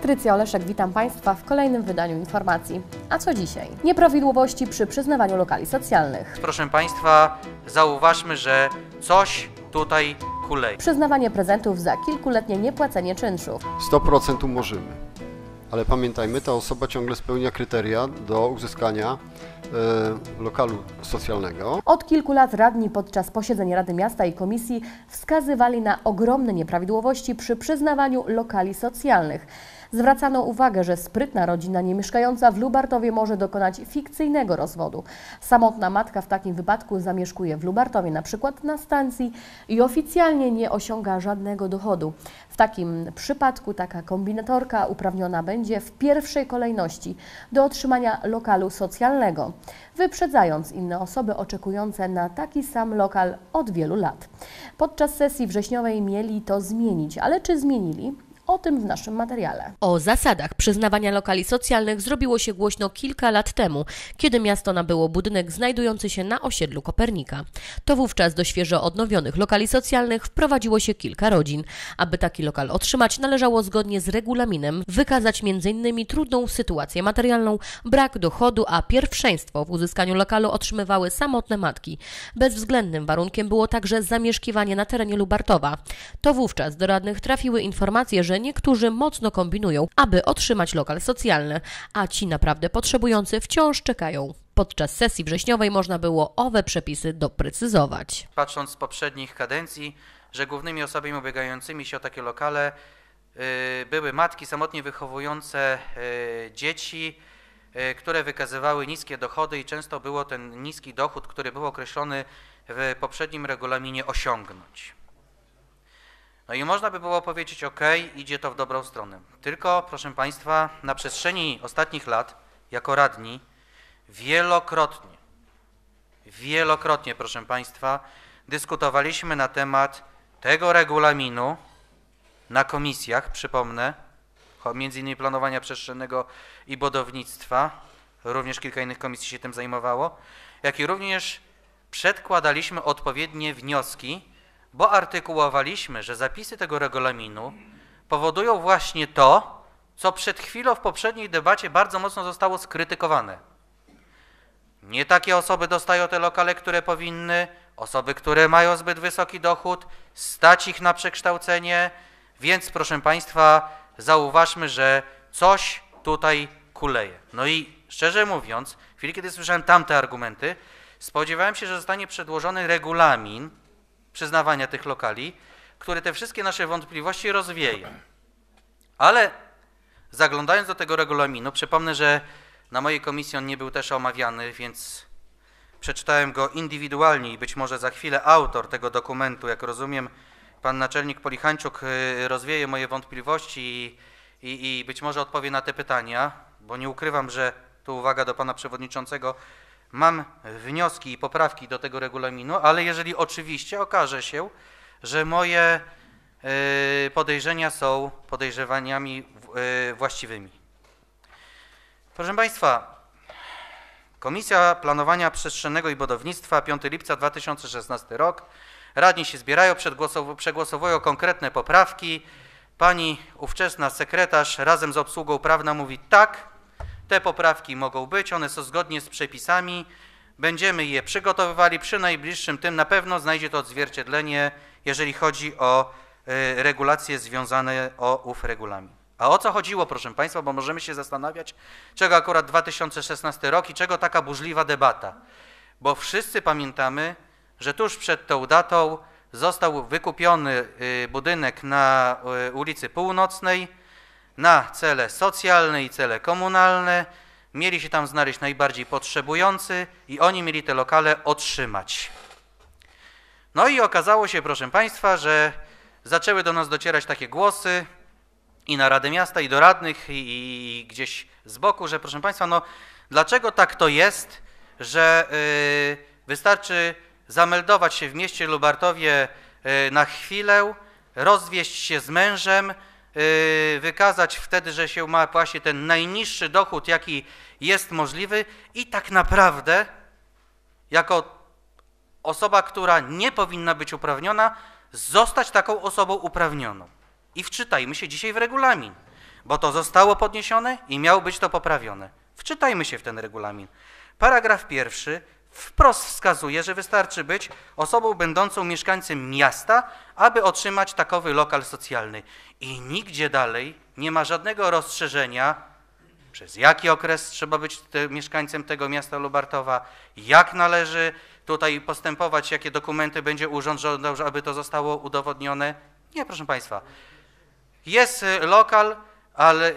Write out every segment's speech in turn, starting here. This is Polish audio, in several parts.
Patrycja Oleszek, witam Państwa w kolejnym wydaniu informacji. A co dzisiaj? Nieprawidłowości przy przyznawaniu lokali socjalnych. Proszę Państwa, zauważmy, że coś tutaj kuleje. Przyznawanie prezentów za kilkuletnie niepłacenie czynszów. 100% umorzymy. Ale pamiętajmy, ta osoba ciągle spełnia kryteria do uzyskania lokalu socjalnego. Od kilku lat radni podczas posiedzeń Rady Miasta i Komisji wskazywali na ogromne nieprawidłowości przy przyznawaniu lokali socjalnych. Zwracano uwagę, że sprytna rodzina niemieszkająca w Lubartowie może dokonać fikcyjnego rozwodu. Samotna matka w takim wypadku zamieszkuje w Lubartowie, na przykład na stacji, i oficjalnie nie osiąga żadnego dochodu. W takim przypadku taka kombinatorka uprawniona będzie w pierwszej kolejności do otrzymania lokalu socjalnego, wyprzedzając inne osoby oczekujące na taki sam lokal od wielu lat. Podczas sesji wrześniowej mieli to zmienić, ale czy zmienili? O tym w naszym materiale. O zasadach przyznawania lokali socjalnych zrobiło się głośno kilka lat temu, kiedy miasto nabyło budynek znajdujący się na osiedlu Kopernika. To wówczas do świeżo odnowionych lokali socjalnych wprowadziło się kilka rodzin. Aby taki lokal otrzymać, należało zgodnie z regulaminem wykazać m.in. trudną sytuację materialną, brak dochodu, a pierwszeństwo w uzyskaniu lokalu otrzymywały samotne matki. Bezwzględnym warunkiem było także zamieszkiwanie na terenie Lubartowa. To wówczas do radnych trafiły informacje, że niektórzy mocno kombinują, aby otrzymać lokal socjalny, a ci naprawdę potrzebujący wciąż czekają. Podczas sesji wrześniowej można było owe przepisy doprecyzować. Patrząc z poprzednich kadencji, że głównymi osobami ubiegającymi się o takie lokale były matki samotnie wychowujące dzieci, które wykazywały niskie dochody i często było ten niski dochód, który był określony w poprzednim regulaminie, osiągnąć. No i można by było powiedzieć, ok, idzie to w dobrą stronę. Tylko, proszę Państwa, na przestrzeni ostatnich lat, jako radni, wielokrotnie, proszę Państwa, dyskutowaliśmy na temat tego regulaminu na komisjach, przypomnę, między innymi planowania przestrzennego i budownictwa, również kilka innych komisji się tym zajmowało, jak i również przedkładaliśmy odpowiednie wnioski, bo artykułowaliśmy, że zapisy tego regulaminu powodują właśnie to, co przed chwilą w poprzedniej debacie bardzo mocno zostało skrytykowane. Nie takie osoby dostają te lokale, które powinny, osoby, które mają zbyt wysoki dochód, stać ich na przekształcenie, więc proszę Państwa, zauważmy, że coś tutaj kuleje. No i szczerze mówiąc, w chwili kiedy słyszałem tamte argumenty, spodziewałem się, że zostanie przedłożony regulamin przyznawania tych lokali, który te wszystkie nasze wątpliwości rozwieje. Ale zaglądając do tego regulaminu, przypomnę, że na mojej komisji on nie był też omawiany, więc przeczytałem go indywidualnie i być może za chwilę autor tego dokumentu, jak rozumiem, pan naczelnik Polichańczuk rozwieje moje wątpliwości i być może odpowie na te pytania, bo nie ukrywam, że tu uwaga do pana przewodniczącego, mam wnioski i poprawki do tego regulaminu, ale jeżeli oczywiście okaże się, że moje podejrzenia są podejrzewaniami właściwymi. Proszę Państwa, Komisja Planowania Przestrzennego i Budownictwa, 5 lipca 2016 rok. Radni się zbierają, przegłosowują konkretne poprawki. Pani ówczesna sekretarz razem z obsługą prawną mówi tak, te poprawki mogą być, one są zgodnie z przepisami, będziemy je przygotowywali, przy najbliższym tym na pewno znajdzie to odzwierciedlenie, jeżeli chodzi o regulacje związane o ów regulamin. A o co chodziło, proszę Państwa, bo możemy się zastanawiać, czego akurat 2016 rok i czego taka burzliwa debata. Bo wszyscy pamiętamy, że tuż przed tą datą został wykupiony budynek na ulicy Północnej, na cele socjalne i cele komunalne, mieli się tam znaleźć najbardziej potrzebujący i oni mieli te lokale otrzymać. No i okazało się, proszę Państwa, że zaczęły do nas docierać takie głosy i na Radę Miasta, i do radnych, i gdzieś z boku, że proszę Państwa, no dlaczego tak to jest, że wystarczy zameldować się w mieście Lubartowie na chwilę, rozwieść się z mężem, wykazać wtedy, że się ma właśnie ten najniższy dochód, jaki jest możliwy i tak naprawdę jako osoba, która nie powinna być uprawniona, zostać taką osobą uprawnioną. I wczytajmy się dzisiaj w regulamin, bo to zostało podniesione i miało być to poprawione. Wczytajmy się w ten regulamin. Paragraf 1 wprost wskazuje, że wystarczy być osobą będącą mieszkańcem miasta, aby otrzymać takowy lokal socjalny. I nigdzie dalej nie ma żadnego rozszerzenia, przez jaki okres trzeba być mieszkańcem tego miasta Lubartowa, jak należy tutaj postępować, jakie dokumenty będzie urząd żądał, aby to zostało udowodnione. Nie, proszę Państwa. Jest lokal, ale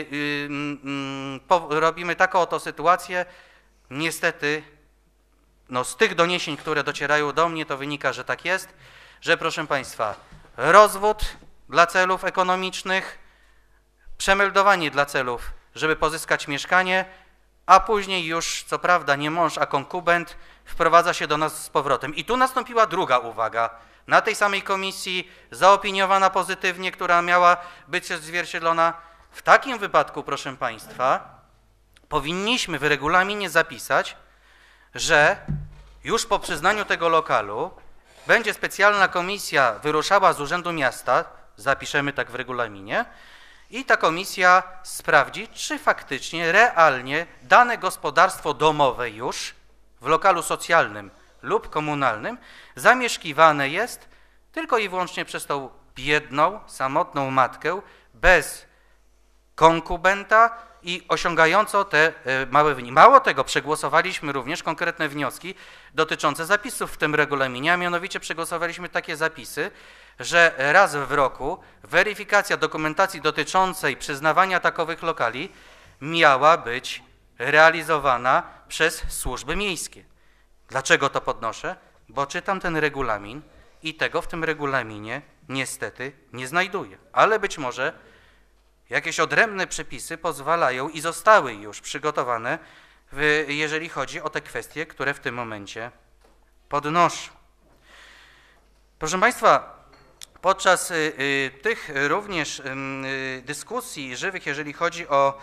robimy taką oto sytuację. Niestety, no z tych doniesień, które docierają do mnie, to wynika, że tak jest, że proszę Państwa, rozwód dla celów ekonomicznych, przemeldowanie dla celów, żeby pozyskać mieszkanie, a później już, co prawda, nie mąż, a konkubent wprowadza się do nas z powrotem. I tu nastąpiła druga uwaga. Na tej samej komisji zaopiniowana pozytywnie, która miała być odzwierciedlona. W takim wypadku, proszę Państwa, powinniśmy w regulaminie zapisać, że już po przyznaniu tego lokalu będzie specjalna komisja wyruszała z Urzędu Miasta, zapiszemy tak w regulaminie, i ta komisja sprawdzi, czy faktycznie, realnie dane gospodarstwo domowe już w lokalu socjalnym lub komunalnym zamieszkiwane jest tylko i wyłącznie przez tą biedną, samotną matkę bez konkubenta i osiągająco te małe wyniki. Mało tego, przegłosowaliśmy również konkretne wnioski dotyczące zapisów w tym regulaminie, a mianowicie przegłosowaliśmy takie zapisy, że raz w roku weryfikacja dokumentacji dotyczącej przyznawania takowych lokali miała być realizowana przez służby miejskie. Dlaczego to podnoszę? Bo czytam ten regulamin i tego w tym regulaminie niestety nie znajduję. Ale być może jakieś odrębne przepisy pozwalają i zostały już przygotowane, jeżeli chodzi o te kwestie, które w tym momencie podnoszę. Proszę Państwa, podczas tych również dyskusji żywych, jeżeli chodzi o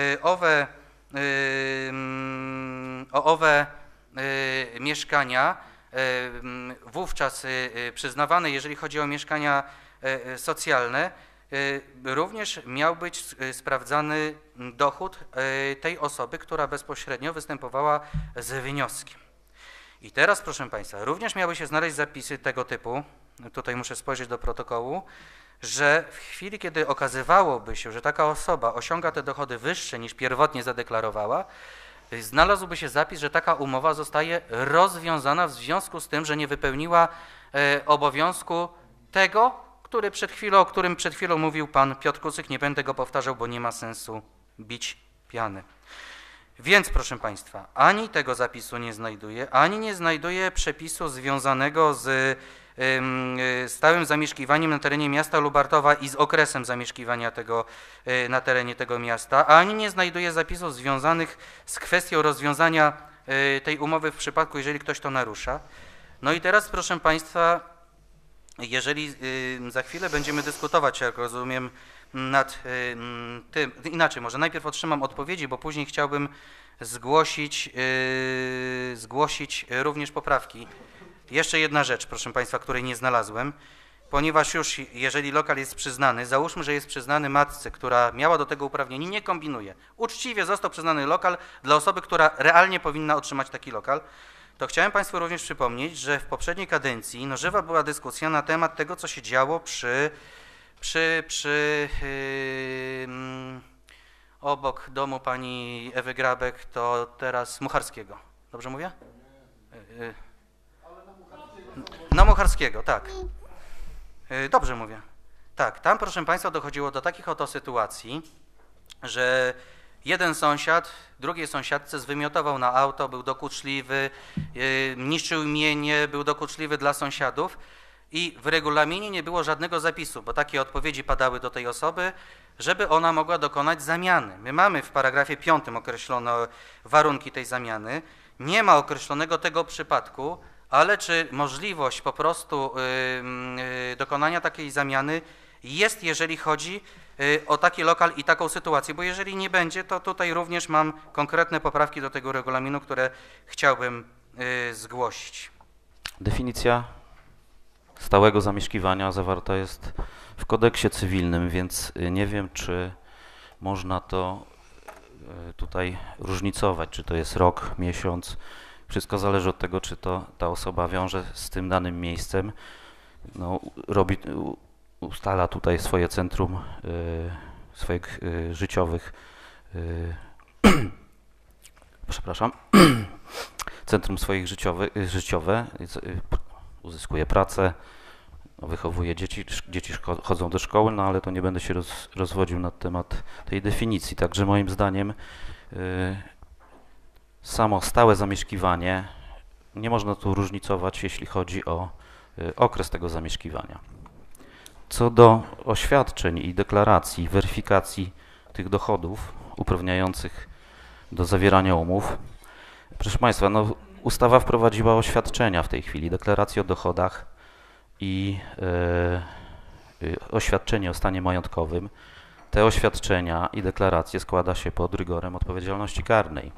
owe mieszkania, wówczas przyznawane, jeżeli chodzi o mieszkania socjalne, również miał być sprawdzany dochód tej osoby, która bezpośrednio występowała z wnioskiem. I teraz, proszę Państwa, również miały się znaleźć zapisy tego typu, tutaj muszę spojrzeć do protokołu, że w chwili, kiedy okazywałoby się, że taka osoba osiąga te dochody wyższe niż pierwotnie zadeklarowała, znalazłby się zapis, że taka umowa zostaje rozwiązana w związku z tym, że nie wypełniła obowiązku tego, o którym przed chwilą mówił pan Piotr Kucyk. Nie będę go powtarzał, bo nie ma sensu bić piany. Więc, proszę Państwa, ani tego zapisu nie znajduję, ani nie znajduję przepisu związanego z stałym zamieszkiwaniem na terenie miasta Lubartowa i z okresem zamieszkiwania tego na terenie tego miasta, ani nie znajduję zapisów związanych z kwestią rozwiązania tej umowy w przypadku, jeżeli ktoś to narusza. No i teraz, proszę Państwa, jeżeli za chwilę będziemy dyskutować, jak rozumiem, nad tym, inaczej, może najpierw otrzymam odpowiedzi, bo później chciałbym zgłosić również poprawki. Jeszcze jedna rzecz, proszę Państwa, której nie znalazłem, ponieważ już jeżeli lokal jest przyznany, załóżmy, że jest przyznany matce, która miała do tego uprawnienie, nie kombinuje. Uczciwie został przyznany lokal dla osoby, która realnie powinna otrzymać taki lokal. To chciałem Państwu również przypomnieć, że w poprzedniej kadencji żywa była dyskusja na temat tego, co się działo obok domu pani Ewy Grabek, to teraz Mucharskiego. Dobrze mówię? Na Mucharskiego, tak. Dobrze mówię. Tak, tam, proszę Państwa, dochodziło do takich oto sytuacji, że jeden sąsiad drugiej sąsiadce zwymiotował na auto, był dokuczliwy, niszczył mienie, był dokuczliwy dla sąsiadów i w regulaminie nie było żadnego zapisu, bo takie odpowiedzi padały do tej osoby, żeby ona mogła dokonać zamiany. My mamy w paragrafie 5 określone warunki tej zamiany, nie ma określonego tego przypadku, ale czy możliwość po prostu dokonania takiej zamiany jest, jeżeli chodzi o taki lokal i taką sytuację, bo jeżeli nie będzie, to tutaj również mam konkretne poprawki do tego regulaminu, które chciałbym zgłosić. Definicja stałego zamieszkiwania zawarta jest w kodeksie cywilnym, więc nie wiem, czy można to tutaj różnicować, czy to jest rok, miesiąc. Wszystko zależy od tego, czy to ta osoba wiąże z tym danym miejscem, no, ustala tutaj swoje centrum swoich życiowych, przepraszam, centrum swoich życiowe, uzyskuje pracę, wychowuje dzieci, dzieci chodzą do szkoły, no ale to nie będę się rozwodził na temat tej definicji. Także moim zdaniem samo stałe zamieszkiwanie nie można tu różnicować, jeśli chodzi o okres tego zamieszkiwania. Co do oświadczeń i deklaracji, weryfikacji tych dochodów uprawniających do zawierania umów, proszę Państwa, no, ustawa wprowadziła oświadczenia w tej chwili, deklaracje o dochodach i oświadczenie o stanie majątkowym. Te oświadczenia i deklaracje składa się pod rygorem odpowiedzialności karnej.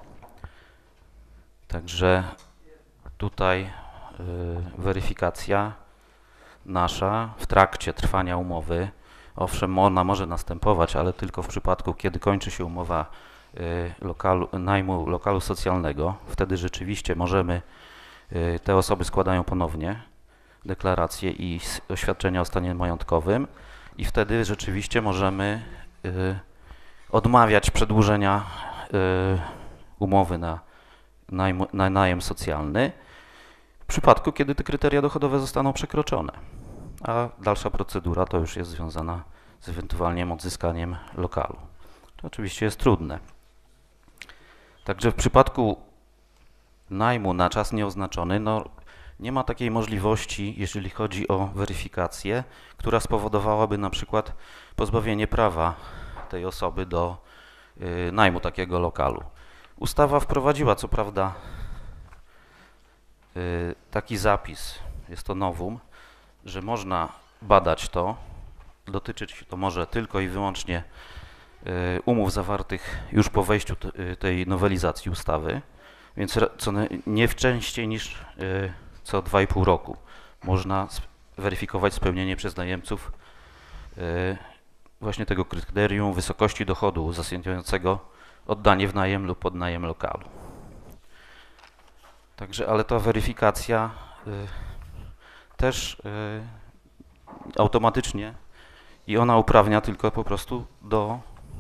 Także tutaj weryfikacja nasza w trakcie trwania umowy, owszem, ona może następować, ale tylko w przypadku, kiedy kończy się umowa najmu lokalu socjalnego. Wtedy rzeczywiście możemy, te osoby składają ponownie deklaracje i oświadczenia o stanie majątkowym i wtedy rzeczywiście możemy odmawiać przedłużenia umowy na najem socjalny w przypadku, kiedy te kryteria dochodowe zostaną przekroczone, a dalsza procedura to już jest związana z ewentualnym odzyskaniem lokalu. To oczywiście jest trudne. Także w przypadku najmu na czas nieoznaczony, no, nie ma takiej możliwości, jeżeli chodzi o weryfikację, która spowodowałaby na przykład pozbawienie prawa tej osoby do najmu takiego lokalu. Ustawa wprowadziła co prawda taki zapis, jest to novum, że można badać to, dotyczyć to może tylko i wyłącznie umów zawartych już po wejściu tej nowelizacji ustawy, więc nie częściej niż co 2,5 roku można weryfikować spełnienie przez najemców właśnie tego kryterium wysokości dochodu uzasadniającego oddanie w najem lub podnajem lokalu. Także, ale ta weryfikacja też automatycznie i ona uprawnia tylko po prostu do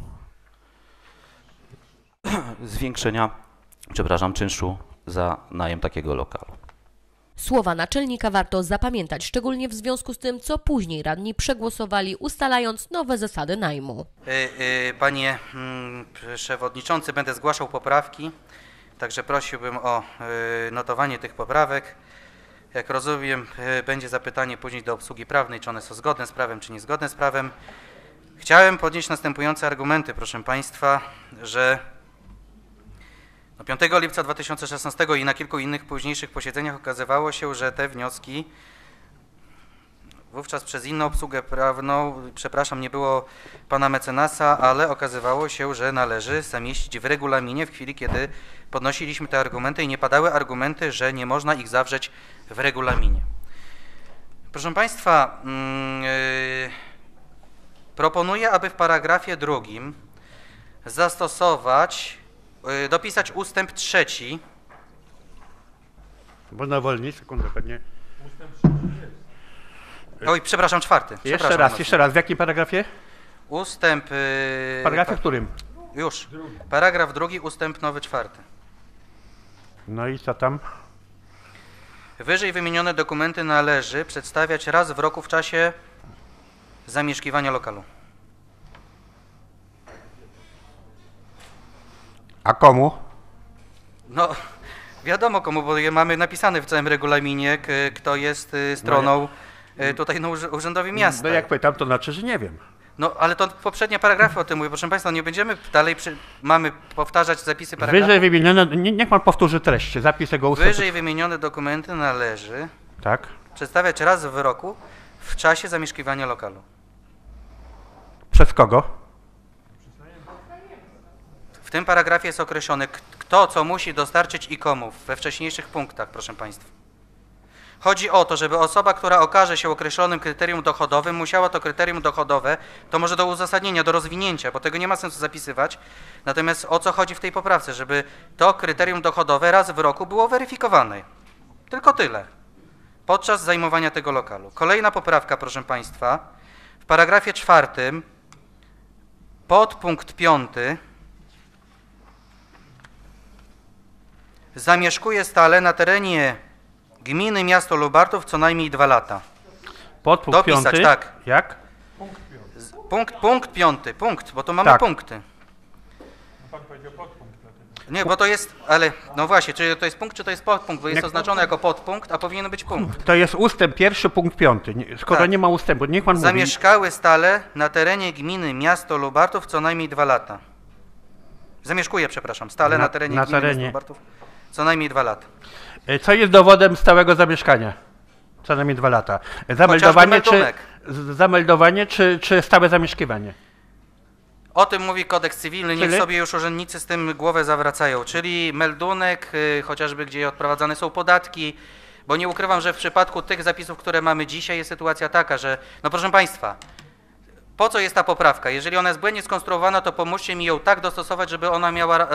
zwiększenia, przepraszam, czynszu za najem takiego lokalu. Słowa naczelnika warto zapamiętać, szczególnie w związku z tym, co później radni przegłosowali, ustalając nowe zasady najmu. Panie Przewodniczący, będę zgłaszał poprawki, także prosiłbym o notowanie tych poprawek. Jak rozumiem, będzie zapytanie później do obsługi prawnej, czy one są zgodne z prawem, czy niezgodne z prawem. Chciałem podnieść następujące argumenty, proszę Państwa, że 5 lipca 2016 i na kilku innych późniejszych posiedzeniach okazywało się, że te wnioski wówczas przez inną obsługę prawną, przepraszam, nie było pana mecenasa, ale okazywało się, że należy zamieścić w regulaminie w chwili, kiedy podnosiliśmy te argumenty i nie padały argumenty, że nie można ich zawrzeć w regulaminie. Proszę Państwa, proponuję, aby w paragrafie 2 dopisać ustęp 3. Można wolniej, sekundę pewnie. Oj, przepraszam, 4. Jeszcze raz, w jakim paragrafie? Ustęp... Paragrafie w którym? Już. Paragraf 2, ustęp nowy 4. No i co tam? Wyżej wymienione dokumenty należy przedstawiać raz w roku w czasie zamieszkiwania lokalu. A komu? No, wiadomo komu, bo je mamy napisane w całym regulaminie, kto jest stroną tutaj no, Urzędowi Miasta. No jak pytam, to znaczy, że nie wiem. No, ale to poprzednie paragrafy o tym mówią. Proszę Państwa, nie będziemy dalej, mamy powtarzać zapisy paragrafu. Wyżej wymienione, niech pan powtórzy treść, zapis tego ustępu. Wyżej wymienione dokumenty należy Tak. przedstawiać raz w roku w czasie zamieszkiwania lokalu. Przez kogo? W tym paragrafie jest określone, kto co musi dostarczyć i komu we wcześniejszych punktach, proszę Państwa. Chodzi o to, żeby osoba, która okaże się określonym kryterium dochodowym, musiała to kryterium dochodowe, to może do uzasadnienia, do rozwinięcia, bo tego nie ma sensu zapisywać. Natomiast o co chodzi w tej poprawce? Żeby to kryterium dochodowe raz w roku było weryfikowane. Tylko tyle. Podczas zajmowania tego lokalu. Kolejna poprawka, proszę Państwa. W paragrafie 4, podpunkt 5, zamieszkuje stale na terenie gminy, miasto Lubartów co najmniej 2 lata. Podpunkt Dopisać, 5. tak. Jak? Punkt 5, bo tu mamy Tak. punkty. Nie, bo to jest, ale no właśnie, czy to jest punkt, czy to jest podpunkt, bo jest Jak- oznaczone jako podpunkt, a powinien być punkt. To jest ustęp 1, punkt 5. Skoro Tak. nie ma ustępu, niech pan mówi. Zamieszkały stale na terenie gminy, miasto Lubartów co najmniej 2 lata. Zamieszkuje, przepraszam, stale na terenie na gminy, terenie. miasto Lubartów co najmniej 2 lata. Co jest dowodem stałego zamieszkania? Co najmniej 2 lata. Zameldowanie, meldunek. zameldowanie czy stałe zamieszkiwanie? O tym mówi kodeks cywilny, niech Czyli? sobie już urzędnicy z tym głowę zawracają, czyli meldunek, chociażby gdzie odprowadzane są podatki, bo nie ukrywam, że w przypadku tych zapisów, które mamy dzisiaj, jest sytuacja taka, że, no proszę Państwa, po co jest ta poprawka? Jeżeli ona jest błędnie skonstruowana, to pomóżcie mi ją tak dostosować, żeby ona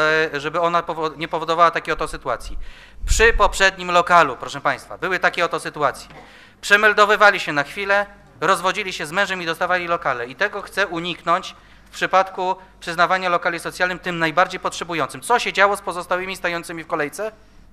nie powodowała takiej oto sytuacji. Przy poprzednim lokalu, proszę Państwa, były takie oto sytuacje. Przemeldowywali się na chwilę, rozwodzili się z mężem i dostawali lokale. I tego chcę uniknąć w przypadku przyznawania lokali socjalnym tym najbardziej potrzebującym. Co się działo z pozostałymi stojącymi w kolejce?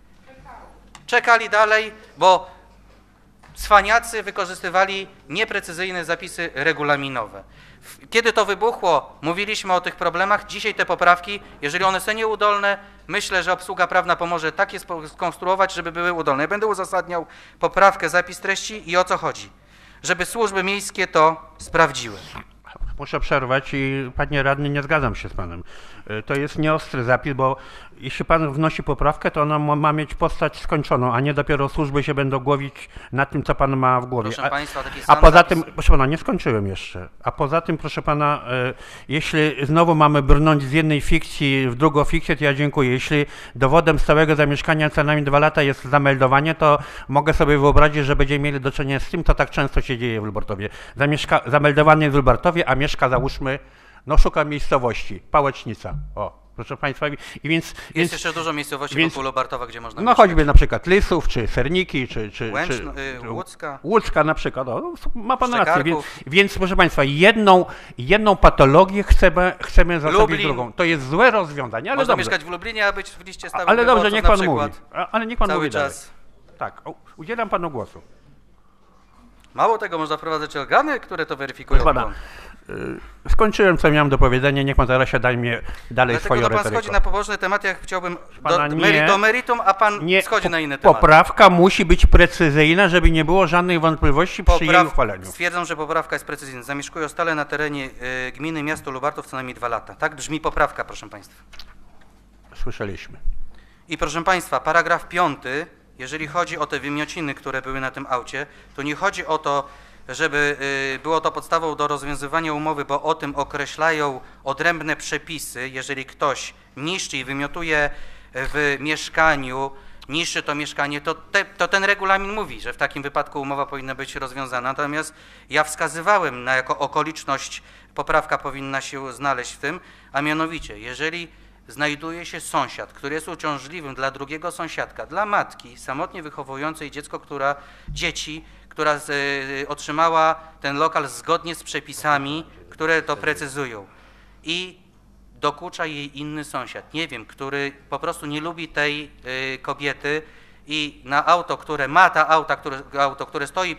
Czekali dalej, bo cwaniacy wykorzystywali nieprecyzyjne zapisy regulaminowe. Kiedy to wybuchło, mówiliśmy o tych problemach. Dzisiaj te poprawki, jeżeli one są nieudolne, myślę, że obsługa prawna pomoże tak je skonstruować, żeby były udolne. Ja będę uzasadniał poprawkę, zapis treści i o co chodzi. Żeby służby miejskie to sprawdziły. Muszę przerwać i panie radny, nie zgadzam się z panem. To jest nieostry zapis, bo jeśli pan wnosi poprawkę, to ona ma mieć postać skończoną, a nie dopiero służby się będą głowić nad tym, co pan ma w głowie. Proszę Państwa, taki A sam poza zapis. tym, proszę pana, nie skończyłem jeszcze. A poza tym, proszę pana, jeśli znowu mamy brnąć z jednej fikcji w drugą fikcję, to ja dziękuję. Jeśli dowodem stałego zamieszkania co najmniej 2 lata jest zameldowanie, to mogę sobie wyobrazić, że będziemy mieli do czynienia z tym, co tak często się dzieje w Lubartowie. Zameldowany jest w Lubartowie, a mieszka, załóżmy, no szuka miejscowości, Pałecznica. O, proszę państwa, i więc... Jest jeszcze dużo miejscowości więc- wokół Lubartowa, gdzie można No mieszkać. choćby na przykład Lysów, czy Serniki, czy Łęczno, Łódzka. Łódzka na przykład, o, ma pan rację. Szczekarków. Więc proszę państwa, jedną patologię chcemy zastąpić Lublin. drugą. To jest złe rozwiązanie, ale Można dobrze. mieszkać w Lublinie, a być w liście stałym Ale dobrze, wyborców niech na pan przykład. mówi. Ale niech pan Cały mówi czas. dalej. Tak, udzielam panu głosu. Mało tego, można wprowadzać organy, które to weryfikują. Proszę pana, skończyłem, co miałem do powiedzenia, niech pan zaraz się dalej Dlatego swoją to pan retoryką. schodzi na poboczne tematy, jak chciałbym Pana, do meritum, a pan schodzi na inne tematy. Poprawka musi być precyzyjna, żeby nie było żadnych wątpliwości przy jej uchwaleniu. Stwierdzam, że poprawka jest precyzyjna. Zamieszkują stale na terenie gminy, miasto Lubartów co najmniej 2 lata. Tak brzmi poprawka, proszę Państwa. Słyszeliśmy. I proszę Państwa, paragraf 5, jeżeli chodzi o te wymiociny, które były na tym aucie, to nie chodzi o to, żeby było to podstawą do rozwiązywania umowy, bo o tym określają odrębne przepisy. Jeżeli ktoś niszczy i wymiotuje w mieszkaniu, niszczy to mieszkanie, to ten regulamin mówi, że w takim wypadku umowa powinna być rozwiązana. Natomiast ja wskazywałem na jako okoliczność, poprawka powinna się znaleźć w tym, a mianowicie, jeżeli znajduje się sąsiad, który jest uciążliwym dla drugiego sąsiadka, dla matki samotnie wychowującej dzieci, która otrzymała ten lokal zgodnie z przepisami, które to precyzują i dokucza jej inny sąsiad, nie wiem, który po prostu nie lubi tej kobiety i na auto, które ma auto, które stoi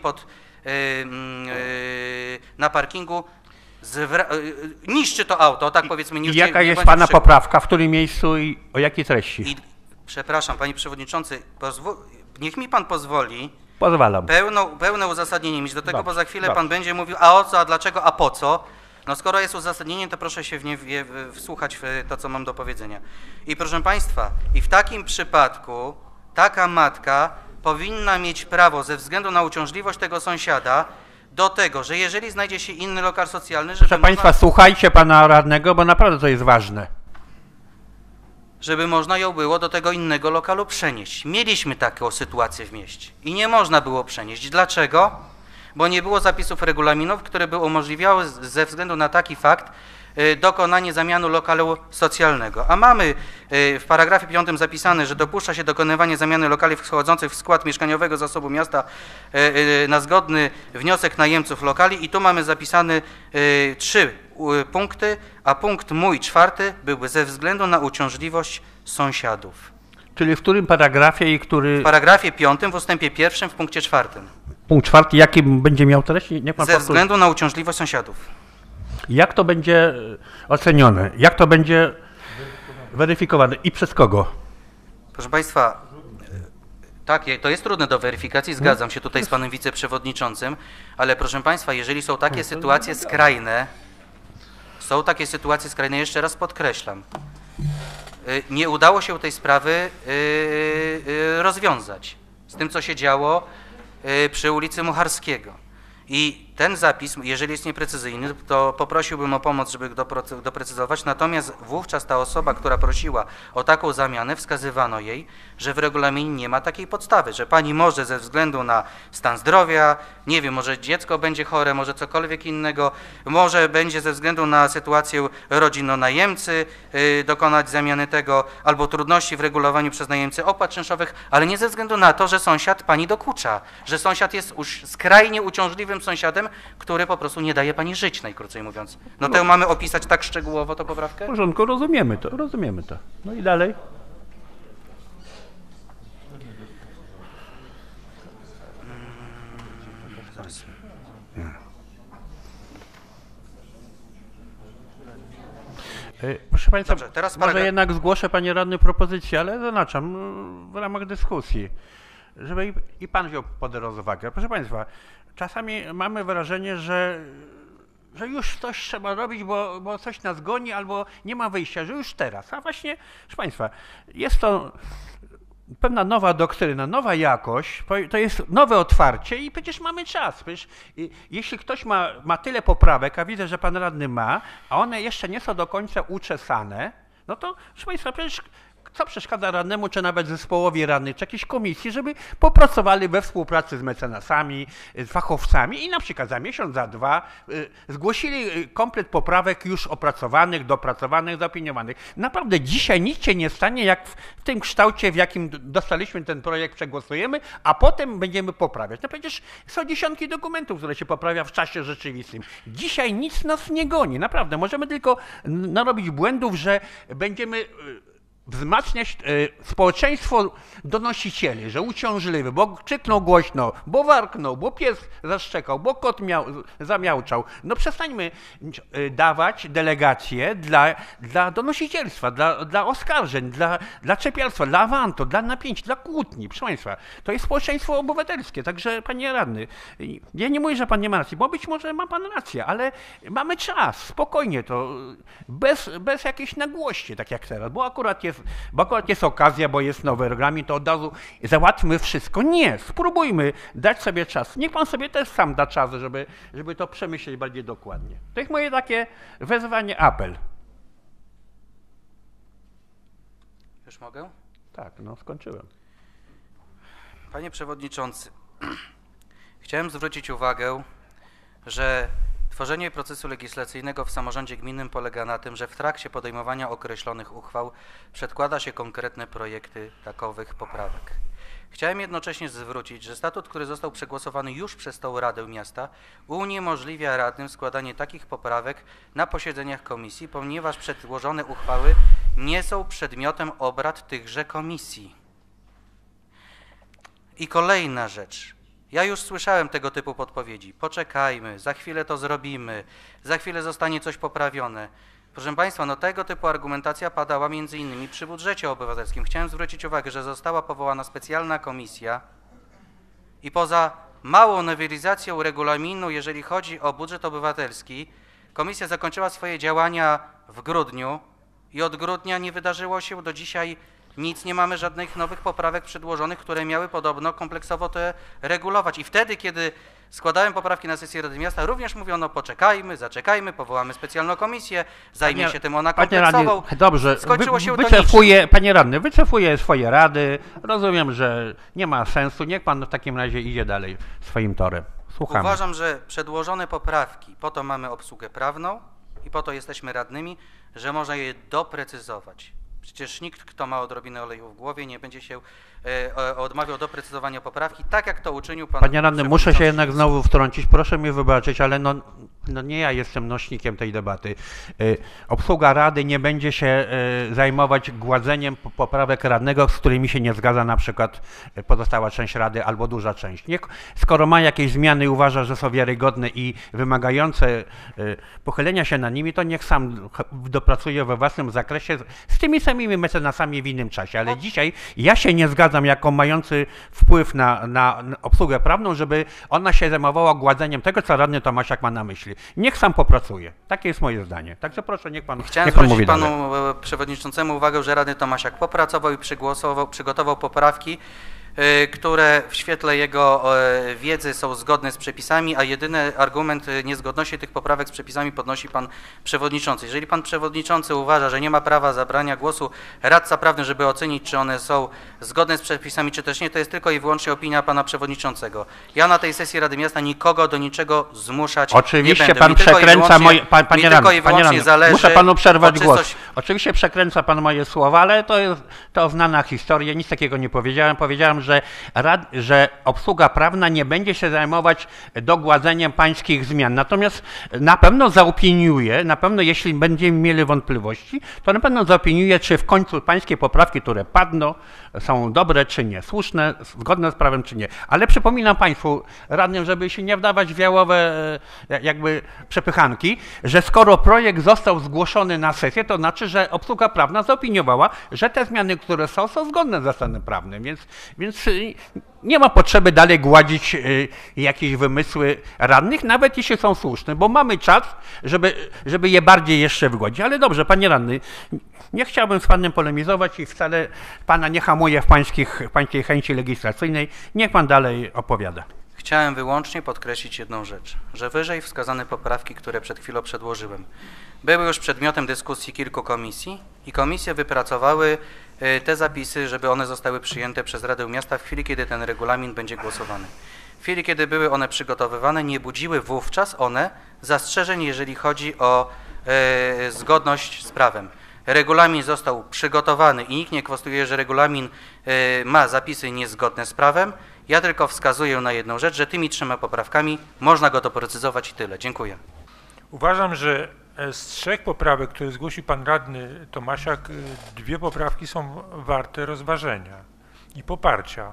na parkingu, niszczy to auto, tak powiedzmy. I jaka jest pana poprawka, w którym miejscu i o jakiej treści? Przepraszam, panie przewodniczący, niech mi pan pozwoli Pozwalam. pełne uzasadnienie mieć do tego, Dobrze, bo za chwilę dobrze. pan będzie mówił, a o co, a dlaczego, a po co. No skoro jest uzasadnienie, to proszę się wsłuchać w to, co mam do powiedzenia. I proszę państwa, i w takim przypadku taka matka powinna mieć prawo ze względu na uciążliwość tego sąsiada do tego, że jeżeli znajdzie się inny lokal socjalny, żeby Proszę państwa, słuchajcie pana radnego, bo naprawdę to jest ważne. żeby można ją było do tego innego lokalu przenieść. Mieliśmy taką sytuację w mieście i nie można było przenieść. Dlaczego? Bo nie było zapisów regulaminów, które by umożliwiały ze względu na taki fakt dokonanie zamiany lokalu socjalnego. A mamy w paragrafie 5 zapisane, że dopuszcza się dokonywanie zamiany lokali wchodzących w skład mieszkaniowego zasobu miasta na zgodny wniosek najemców lokali i tu mamy zapisane 3 punkty, a punkt mój 4 byłby ze względu na uciążliwość sąsiadów. Czyli w którym paragrafie i który... W paragrafie 5 w ustępie 1 w punkcie 4. Punkt 4, jaki będzie miał treść? Niech pan Ze powtórzy. względu na uciążliwość sąsiadów. Jak to będzie ocenione? Jak to będzie weryfikowane i przez kogo? Proszę Państwa, tak, to jest trudne do weryfikacji, zgadzam się tutaj z Panem Wiceprzewodniczącym, ale proszę Państwa, jeżeli są takie sytuacje skrajne, jeszcze raz podkreślam, nie udało się tej sprawy rozwiązać z tym, co się działo przy ulicy Mucharskiego. I ten zapis, jeżeli jest nieprecyzyjny, to poprosiłbym o pomoc, żeby go doprecyzować. Natomiast wówczas ta osoba, która prosiła o taką zamianę, wskazywano jej, że w regulaminie nie ma takiej podstawy, że pani może ze względu na stan zdrowia, nie wiem, może dziecko będzie chore, może cokolwiek innego, może będzie ze względu na sytuację rodzinno-najemcy dokonać zamiany tego, albo trudności w regulowaniu przez najemcę opłat czynszowych, ale nie ze względu na to, że sąsiad pani dokucza, że sąsiad jest skrajnie uciążliwym sąsiadem, który po prostu nie daje pani żyć, najkrócej mówiąc. No to mamy opisać tak szczegółowo tę poprawkę? W porządku, rozumiemy to. No i dalej? Zaraz. Proszę Państwa, Dobrze, teraz może paragraf- jednak zgłoszę Panie Radny propozycję, ale zaznaczam w ramach dyskusji, żeby i Pan wziął pod rozwagę. Proszę Państwa, czasami mamy wrażenie, że już coś trzeba robić, bo coś nas goni albo nie ma wyjścia, że już teraz. A właśnie, proszę Państwa, jest to pewna nowa doktryna, nowa jakość, to jest nowe otwarcie i przecież mamy czas. Przecież jeśli ktoś ma tyle poprawek, a widzę, że pan radny ma, a one jeszcze nie są do końca uczesane, no to, proszę Państwa, przecież co przeszkadza radnemu, czy nawet zespołowi radnych, czy jakiejś komisji, żeby popracowali we współpracy z mecenasami, z fachowcami i na przykład za miesiąc, za 2 zgłosili komplet poprawek już opracowanych, dopracowanych, zaopiniowanych. Naprawdę dzisiaj nic się nie stanie, jak w tym kształcie, w jakim dostaliśmy ten projekt, przegłosujemy, a potem będziemy poprawiać. No przecież są dziesiątki dokumentów, które się poprawia w czasie rzeczywistym. Dzisiaj nic nas nie goni, naprawdę. Możemy tylko narobić błędów, że będziemy wzmacniać społeczeństwo donosicieli, że uciążliwy, bo krzyknął głośno, bo warknął, bo pies zaszczekał, bo kot zamiauczał. No przestańmy dawać delegacje dla donosicielstwa, dla oskarżeń, dla czepialstwa, dla awantu, dla napięć, dla kłótni. Proszę Państwa, to jest społeczeństwo obywatelskie, także Panie Radny, ja nie mówię, że Pan nie ma racji, bo być może ma Pan rację, ale mamy czas, spokojnie to, bez jakiejś nagłości, tak jak teraz, bo akurat jest okazja, bo jest nowy regulamin, to od razu załatwmy wszystko. Nie, spróbujmy dać sobie czas. Niech Pan sobie też sam da czas, żeby to przemyśleć bardziej dokładnie. To jest moje takie wezwanie, apel. Już mogę? Tak, no skończyłem. Panie Przewodniczący, chciałem zwrócić uwagę, że tworzenie procesu legislacyjnego w samorządzie gminnym polega na tym, że w trakcie podejmowania określonych uchwał przedkłada się konkretne projekty takowych poprawek. Chciałem jednocześnie zwrócić, że statut, który został przegłosowany już przez tą Radę Miasta, uniemożliwia radnym składanie takich poprawek na posiedzeniach komisji, ponieważ przedłożone uchwały nie są przedmiotem obrad tychże komisji. I kolejna rzecz. Ja już słyszałem tego typu podpowiedzi. Poczekajmy, za chwilę to zrobimy, za chwilę zostanie coś poprawione. Proszę Państwa, no tego typu argumentacja padała między innymi przy budżecie obywatelskim. Chciałem zwrócić uwagę, że została powołana specjalna komisja i poza małą nowelizacją regulaminu, jeżeli chodzi o budżet obywatelski, komisja zakończyła swoje działania w grudniu i od grudnia nie wydarzyło się do dzisiaj nic nie mamy, żadnych nowych poprawek przedłożonych, które miały podobno kompleksowo to regulować. I wtedy, kiedy składałem poprawki na sesję Rady Miasta, również mówiono poczekajmy, zaczekajmy, powołamy specjalną komisję, zajmie się tym ona kompleksowo. Dobrze, Skończyło się to wycofuje, panie radny, wycofuje swoje rady. Rozumiem, że nie ma sensu. Niech pan w takim razie idzie dalej swoim torem. Słuchamy. Uważam, że przedłożone poprawki, po to mamy obsługę prawną i po to jesteśmy radnymi, że można je doprecyzować. Przecież nikt, kto ma odrobinę oleju w głowie, nie będzie się odmawiał doprecyzowania poprawki, tak jak to uczynił pan. Panie radny, muszę się jednak znowu wtrącić, proszę mi wybaczyć, ale no nie ja jestem nośnikiem tej debaty. Obsługa Rady nie będzie się zajmować gładzeniem poprawek radnego, z którymi się nie zgadza na przykład pozostała część Rady albo duża część. Skoro ma jakieś zmiany i uważa, że są wiarygodne i wymagające pochylenia się nad nimi, to niech sam dopracuje we własnym zakresie z tymi samymi mecenasami w innym czasie. Ale dzisiaj ja się nie zgadzam jako mający wpływ na obsługę prawną, żeby ona się zajmowała gładzeniem tego, co radny Tomasiak ma na myśli. Niech sam popracuje. Takie jest moje zdanie. Także proszę, niech pan Chciałem niech pan zwrócić mówi panu dalej. przewodniczącemu uwagę, że radny Tomasiak popracował i przygotował poprawki, które w świetle jego wiedzy są zgodne z przepisami, a jedyny argument niezgodności tych poprawek z przepisami podnosi pan przewodniczący. Jeżeli pan przewodniczący uważa, że nie ma prawa zabrania głosu radca prawny, żeby ocenić, czy one są zgodne z przepisami, czy też nie, to jest tylko i wyłącznie opinia pana przewodniczącego. Ja na tej sesji Rady Miasta nikogo do niczego zmuszać Oczywiście nie będę. pan przekręca moje... Panie radny, zależy muszę panu przerwać o głos. czystość. Oczywiście przekręca pan moje słowa, ale to znana historia, nic takiego nie powiedziałem. Powiedziałem, że obsługa prawna nie będzie się zajmować dogładzeniem pańskich zmian. Natomiast na pewno zaopiniuje, jeśli będziemy mieli wątpliwości, to na pewno zaopiniuje, czy w końcu pańskie poprawki, które padną, są dobre czy nie, słuszne, zgodne z prawem czy nie. Ale przypominam państwu radnym, żeby się nie wdawać w jałowe jakby przepychanki, że skoro projekt został zgłoszony na sesję, to znaczy, że obsługa prawna zaopiniowała, że te zmiany, które są zgodne ze stanem prawnym, więc nie ma potrzeby dalej gładzić jakieś wymysły radnych, nawet jeśli są słuszne, bo mamy czas, żeby je bardziej jeszcze wygładzić. Ale dobrze, panie radny, nie chciałbym z panem polemizować i wcale pana nie hamuję w pańskiej chęci legislacyjnej. Niech pan dalej opowiada. Chciałem wyłącznie podkreślić jedną rzecz, że wyżej wskazane poprawki, które przed chwilą przedłożyłem, były już przedmiotem dyskusji kilku komisji i komisje wypracowały te zapisy, żeby one zostały przyjęte przez Radę Miasta w chwili, kiedy ten regulamin będzie głosowany. W chwili, kiedy były one przygotowywane, nie budziły wówczas one zastrzeżeń, jeżeli chodzi o zgodność z prawem. Regulamin został przygotowany i nikt nie kwestionuje, że regulamin ma zapisy niezgodne z prawem. Ja tylko wskazuję na jedną rzecz, że tymi 3 poprawkami można go doprecyzować i tyle. Dziękuję. Uważam, że z 3 poprawek, które zgłosił pan radny Tomasiak, 2 poprawki są warte rozważenia i poparcia.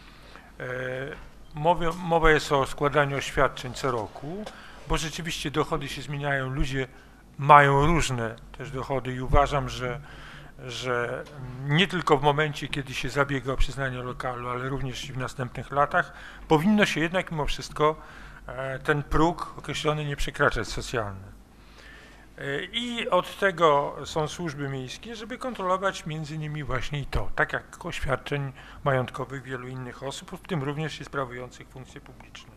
Mowa jest o składaniu oświadczeń co roku, bo rzeczywiście dochody się zmieniają, ludzie mają różne też dochody i uważam, że nie tylko w momencie, kiedy się zabiega o przyznanie lokalu, ale również i w następnych latach, powinno się jednak mimo wszystko ten próg określony nie przekraczać socjalny. I od tego są służby miejskie, żeby kontrolować między innymi właśnie i to, tak jak oświadczeń majątkowych wielu innych osób, w tym również i sprawujących funkcje publiczne.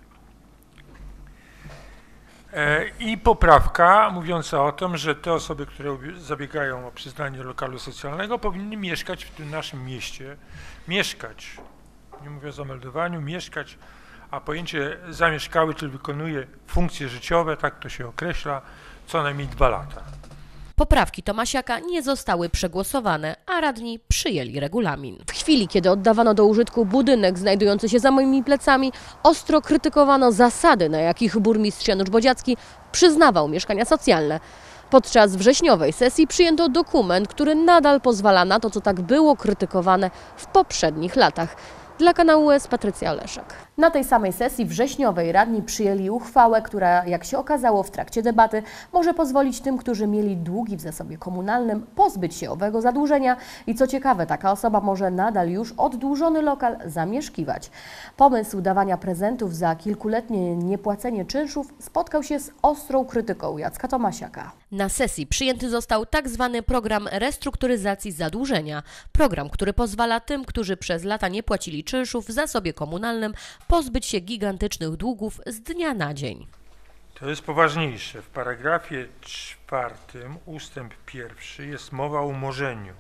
I poprawka mówiąca o tym, że te osoby, które zabiegają o przyznanie lokalu socjalnego, powinny mieszkać w tym naszym mieście. Mieszkać, nie mówię o zameldowaniu, mieszkać, a pojęcie zamieszkały, czyli wykonuje funkcje życiowe, tak to się określa, co najmniej 2 lata. Poprawki Tomasiaka nie zostały przegłosowane, a radni przyjęli regulamin. W chwili, kiedy oddawano do użytku budynek znajdujący się za moimi plecami, ostro krytykowano zasady, na jakich burmistrz Janusz Bodziacki przyznawał mieszkania socjalne. Podczas wrześniowej sesji przyjęto dokument, który nadal pozwala na to, co tak było krytykowane w poprzednich latach. Dla kanału US Patrycja Oleszek. Na tej samej sesji wrześniowej radni przyjęli uchwałę, która, jak się okazało w trakcie debaty, może pozwolić tym, którzy mieli długi w zasobie komunalnym, pozbyć się owego zadłużenia i co ciekawe, taka osoba może nadal już oddłużony lokal zamieszkiwać. Pomysł dawania prezentów za kilkuletnie niepłacenie czynszów spotkał się z ostrą krytyką Jacka Tomasiaka. Na sesji przyjęty został tzw. program restrukturyzacji zadłużenia. Program, który pozwala tym, którzy przez lata nie płacili czynszów w zasobie komunalnym, pozbyć się gigantycznych długów z dnia na dzień. To jest poważniejsze. W paragrafie 4 ustęp 1 jest mowa o umorzeniu.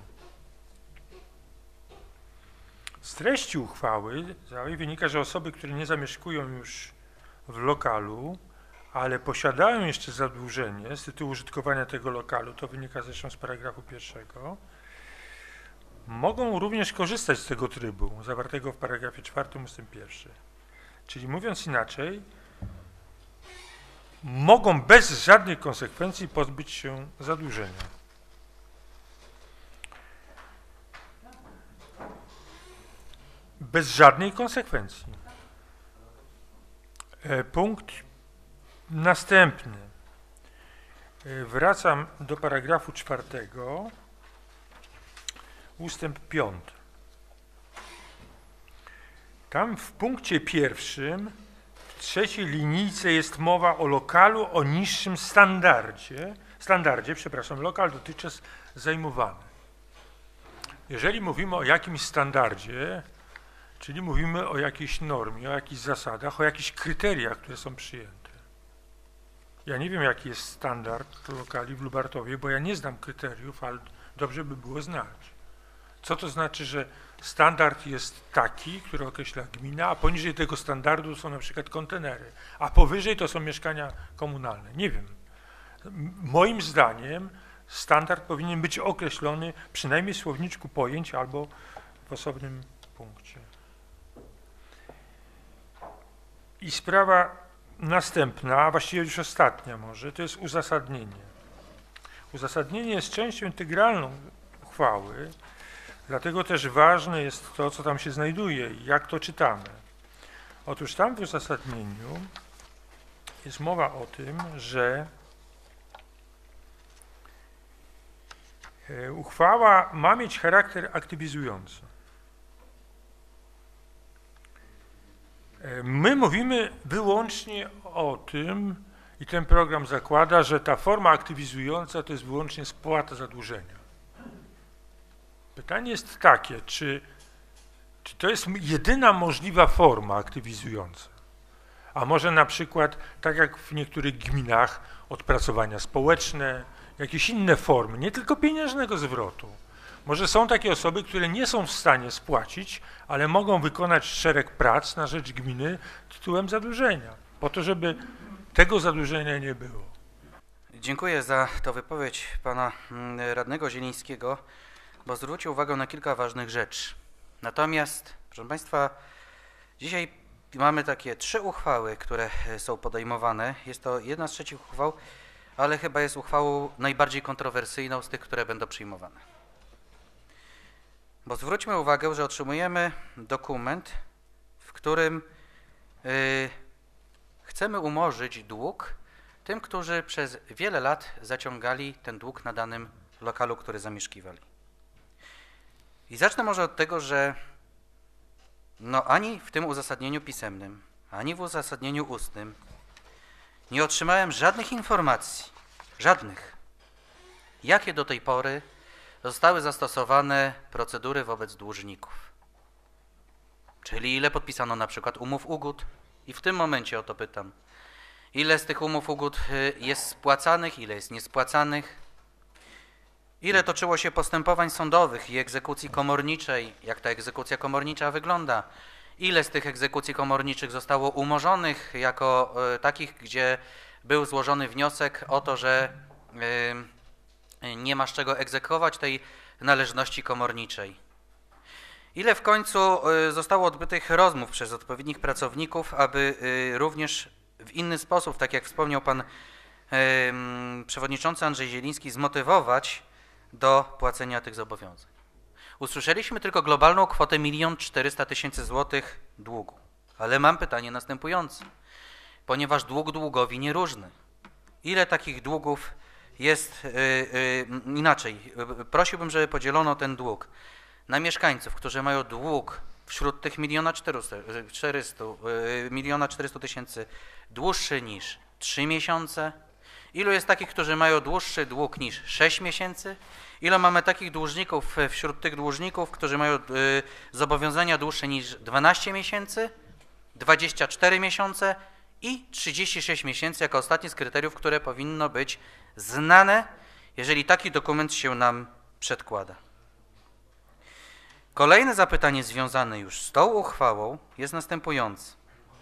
Z treści uchwały całej wynika, że osoby, które nie zamieszkują już w lokalu, ale posiadają jeszcze zadłużenie z tytułu użytkowania tego lokalu, to wynika zresztą z paragrafu 1, mogą również korzystać z tego trybu zawartego w paragrafie 4 ustęp 1. Czyli mówiąc inaczej, mogą bez żadnych konsekwencji pozbyć się zadłużenia. Bez żadnej konsekwencji. Punkt następny. Wracam do paragrafu 4, ustęp 5. Tam w punkcie 1, w trzeciej linijce jest mowa o lokalu o niższym standardzie, lokal dotychczas zajmowany. Jeżeli mówimy o jakimś standardzie, czyli mówimy o jakiejś normie, o jakichś zasadach, o jakichś kryteriach, które są przyjęte. Ja nie wiem, jaki jest standard lokali w Lubartowie, bo ja nie znam kryteriów, ale dobrze by było znać. Co to znaczy, że standard jest taki, który określa gmina, a poniżej tego standardu są na przykład kontenery, a powyżej to są mieszkania komunalne? Nie wiem. Moim zdaniem standard powinien być określony przynajmniej w słowniczku pojęć albo w osobnym punkcie. I sprawa następna, a właściwie już ostatnia może, to jest uzasadnienie. Uzasadnienie jest częścią integralną uchwały, dlatego też ważne jest to, co tam się znajduje i jak to czytamy. Otóż tam w uzasadnieniu jest mowa o tym, że uchwała ma mieć charakter aktywizujący. My mówimy wyłącznie o tym, i ten program zakłada, że ta forma aktywizująca to jest wyłącznie spłata zadłużenia. Pytanie jest takie, czy to jest jedyna możliwa forma aktywizująca? A może na przykład, tak jak w niektórych gminach, odpracowania społeczne, jakieś inne formy, nie tylko pieniężnego zwrotu. Może są takie osoby, które nie są w stanie spłacić, ale mogą wykonać szereg prac na rzecz gminy tytułem zadłużenia, po to, żeby tego zadłużenia nie było. Dziękuję za tę wypowiedź pana radnego Zielińskiego, bo zwrócił uwagę na kilka ważnych rzeczy. Natomiast, proszę państwa, dzisiaj mamy takie 3 uchwały, które są podejmowane. Jest to jedna z 3 uchwał, ale chyba jest uchwałą najbardziej kontrowersyjną z tych, które będą przyjmowane. Bo zwróćmy uwagę, że otrzymujemy dokument, w którym chcemy umorzyć dług tym, którzy przez wiele lat zaciągali ten dług na danym lokalu, który zamieszkiwali. I zacznę może od tego, że ani w tym uzasadnieniu pisemnym, ani w uzasadnieniu ustnym nie otrzymałem żadnych informacji, jakie do tej pory zostały zastosowane procedury wobec dłużników. Czyli ile podpisano na przykład umów ugód i w tym momencie o to pytam. Ile z tych umów ugód jest spłacanych, ile jest niespłacanych? Ile toczyło się postępowań sądowych i egzekucji komorniczej? Jak ta egzekucja komornicza wygląda? Ile z tych egzekucji komorniczych zostało umorzonych jako takich, gdzie był złożony wniosek o to, że nie ma z czego egzekwować tej należności komorniczej? Ile w końcu zostało odbytych rozmów przez odpowiednich pracowników, aby również w inny sposób, tak jak wspomniał pan przewodniczący Andrzej Zieliński, zmotywować do płacenia tych zobowiązań? Usłyszeliśmy tylko globalną kwotę 1 400 000 złotych długu, ale mam pytanie następujące, ponieważ dług długowi nieróżny. Ile takich długów jest inaczej? Prosiłbym, żeby podzielono ten dług na mieszkańców, którzy mają dług wśród tych 1 400 000 dłuższy niż 3 miesiące Ilu jest takich, którzy mają dłuższy dług niż 6 miesięcy? Ile mamy takich dłużników wśród tych dłużników, którzy mają zobowiązania dłuższe niż 12 miesięcy, 24 miesiące i 36 miesięcy jako ostatnie z kryteriów, które powinno być znane, jeżeli taki dokument się nam przedkłada. Kolejne zapytanie związane już z tą uchwałą jest następujące.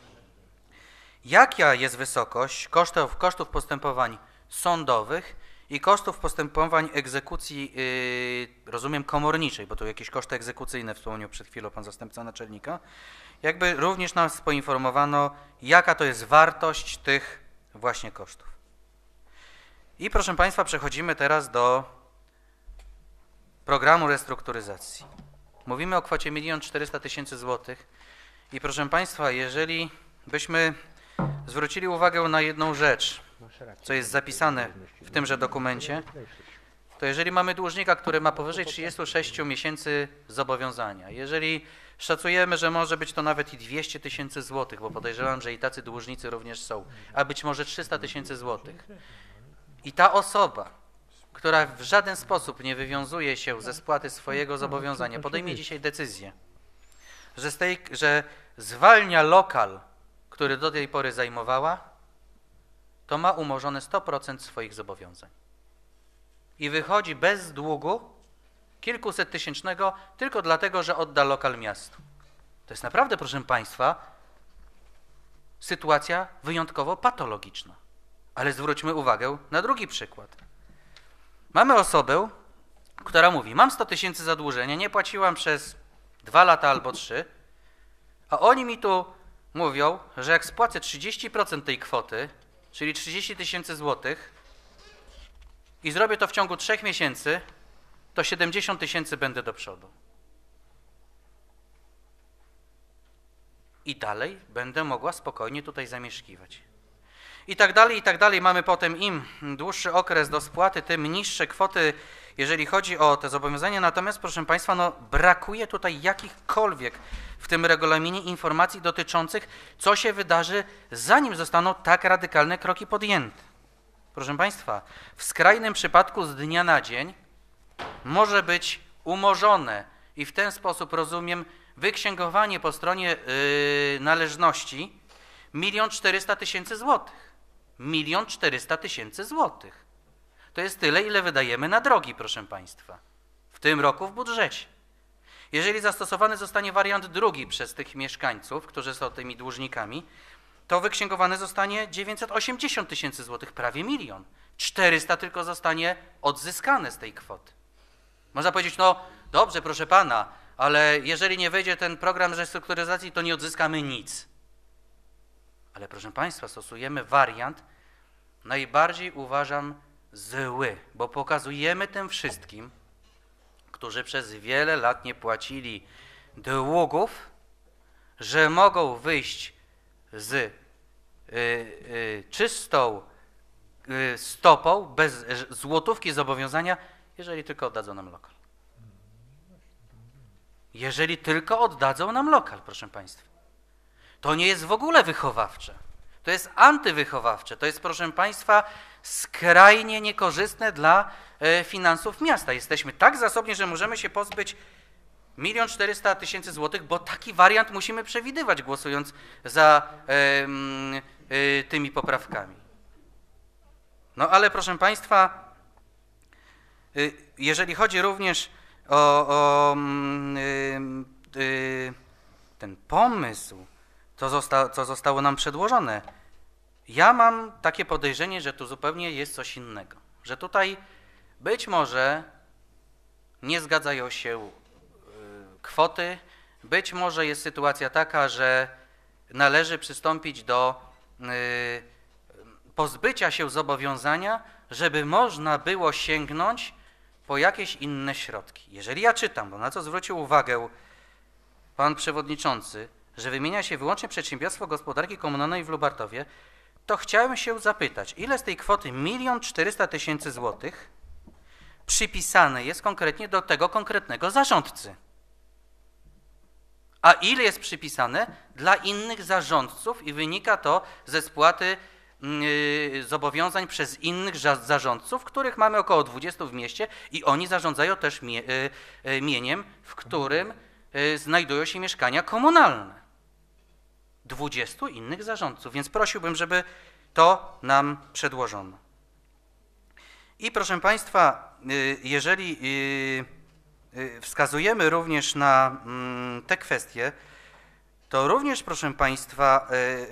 Jaka jest wysokość kosztów postępowań sądowych i kosztów postępowań egzekucji, rozumiem, komorniczej, bo tu jakieś koszty egzekucyjne wspomniał przed chwilą pan zastępca naczelnika. Jakby również nas poinformowano, jaka to jest wartość tych właśnie kosztów. I proszę państwa, przechodzimy teraz do programu restrukturyzacji. Mówimy o kwocie 1 400 000 złotych i proszę państwa, jeżeli byśmy zwrócili uwagę na jedną rzecz, co jest zapisane w tymże dokumencie, to jeżeli mamy dłużnika, który ma powyżej 36 miesięcy zobowiązania, jeżeli szacujemy, że może być to nawet i 200 000 złotych, bo podejrzewam, że i tacy dłużnicy również są, a być może 300 000 złotych, i ta osoba, która w żaden sposób nie wywiązuje się ze spłaty swojego zobowiązania, podejmie dzisiaj decyzję, że zwalnia lokal, który do tej pory zajmowała, to ma umorzone 100% swoich zobowiązań. I wychodzi bez długu kilkusettysięcznego tylko dlatego, że odda lokal miastu. To jest naprawdę, proszę państwa, sytuacja wyjątkowo patologiczna. Ale zwróćmy uwagę na drugi przykład. Mamy osobę, która mówi, mam 100 000 zadłużenia, nie płaciłam przez 2 lata albo 3, a oni mi tu mówią, że jak spłacę 30% tej kwoty, czyli 30 000 złotych i zrobię to w ciągu 3 miesięcy, to 70 000 będę do przodu. I dalej będę mogła spokojnie tutaj zamieszkiwać. I tak dalej. Mamy potem im dłuższy okres do spłaty, tym niższe kwoty, jeżeli chodzi o te zobowiązania. Natomiast, proszę państwa, no, brakuje tutaj jakichkolwiek w tym regulaminie informacji dotyczących, co się wydarzy, zanim zostaną tak radykalne kroki podjęte. Proszę państwa, w skrajnym przypadku z dnia na dzień może być umorzone i w ten sposób, rozumiem, wyksięgowanie po stronie należności 1 400 000 złotych. 1 400 000 złotych. To jest tyle, ile wydajemy na drogi, proszę państwa, w tym roku w budżecie. Jeżeli zastosowany zostanie wariant drugi przez tych mieszkańców, którzy są tymi dłużnikami, to wyksięgowane zostanie 980 000 złotych, prawie 1 000 000. 400 tylko zostanie odzyskane z tej kwoty. Można powiedzieć, no dobrze, proszę pana, ale jeżeli nie wejdzie ten program restrukturyzacji, to nie odzyskamy nic. Ale proszę państwa, stosujemy wariant najbardziej, uważam, zły, bo pokazujemy tym wszystkim, którzy przez wiele lat nie płacili długów, że mogą wyjść z czystą stopą, bez złotówki zobowiązania, jeżeli tylko oddadzą nam lokal. Jeżeli tylko oddadzą nam lokal, proszę państwa. To nie jest w ogóle wychowawcze. To jest antywychowawcze. To jest, proszę państwa, skrajnie niekorzystne dla finansów miasta. Jesteśmy tak zasobni, że możemy się pozbyć 1 400 000 złotych, bo taki wariant musimy przewidywać, głosując za tymi poprawkami. No ale proszę państwa, jeżeli chodzi również o ten pomysł, co zostało nam przedłożone, ja mam takie podejrzenie, że tu zupełnie jest coś innego. Że tutaj być może nie zgadzają się kwoty, być może jest sytuacja taka, że należy przystąpić do pozbycia się zobowiązania, żeby można było sięgnąć po jakieś inne środki. Jeżeli ja czytam, bo na co zwrócił uwagę pan przewodniczący, że wymienia się wyłącznie przedsiębiorstwo gospodarki komunalnej w Lubartowie, to chciałem się zapytać, ile z tej kwoty 1 400 000 złotych przypisane jest konkretnie do tego konkretnego zarządcy? A ile jest przypisane dla innych zarządców i wynika to ze spłaty zobowiązań przez innych zarządców, których mamy około 20 w mieście i oni zarządzają też mieniem, w którym znajdują się mieszkania komunalne. 20 innych zarządców, więc prosiłbym, żeby to nam przedłożono. I proszę Państwa, jeżeli wskazujemy również na te kwestie, to również, proszę Państwa,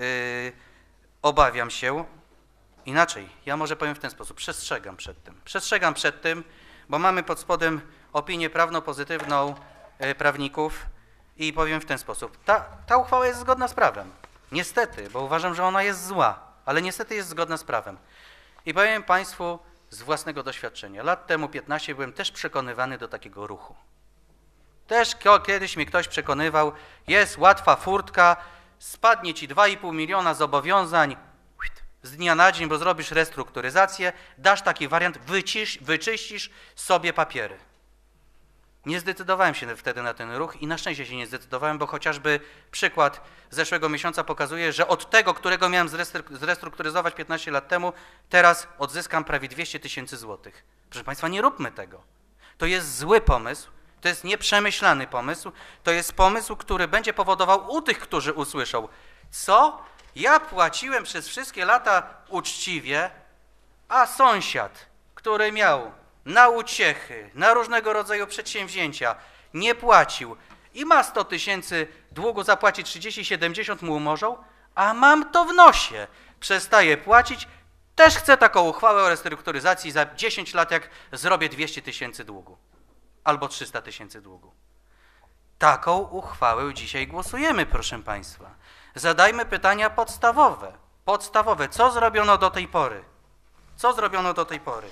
obawiam się, inaczej, ja może powiem w ten sposób, przestrzegam przed tym, bo mamy pod spodem opinię prawno-pozytywną prawników i powiem w ten sposób, ta uchwała jest zgodna z prawem, niestety, bo uważam, że ona jest zła, ale niestety jest zgodna z prawem. I powiem Państwu z własnego doświadczenia, lat temu 15 byłem też przekonywany do takiego ruchu. Też kiedyś mnie ktoś przekonywał, jest łatwa furtka, spadnie ci 2,5 miliona zobowiązań z dnia na dzień, bo zrobisz restrukturyzację, dasz taki wariant, wyczyścisz sobie papiery. Nie zdecydowałem się wtedy na ten ruch i na szczęście się nie zdecydowałem, bo chociażby przykład z zeszłego miesiąca pokazuje, że od tego, którego miałem zrestrukturyzować 15 lat temu, teraz odzyskam prawie 200 000 złotych. Proszę Państwa, nie róbmy tego. To jest zły pomysł. To jest nieprzemyślany pomysł, to jest pomysł, który będzie powodował u tych, którzy usłyszą, co? Ja płaciłem przez wszystkie lata uczciwie, a sąsiad, który miał na uciechy, na różnego rodzaju przedsięwzięcia, nie płacił i ma 100 000 długu, zapłaci 30, 70 mu umorzą, a mam to w nosie, przestaję płacić, też chcę taką uchwałę o restrukturyzacji za 10 lat, jak zrobię 200 000 długu. Albo 300 000 długu. Taką uchwałę dzisiaj głosujemy, proszę Państwa. Zadajmy pytania podstawowe. Co zrobiono do tej pory? Co zrobiono do tej pory?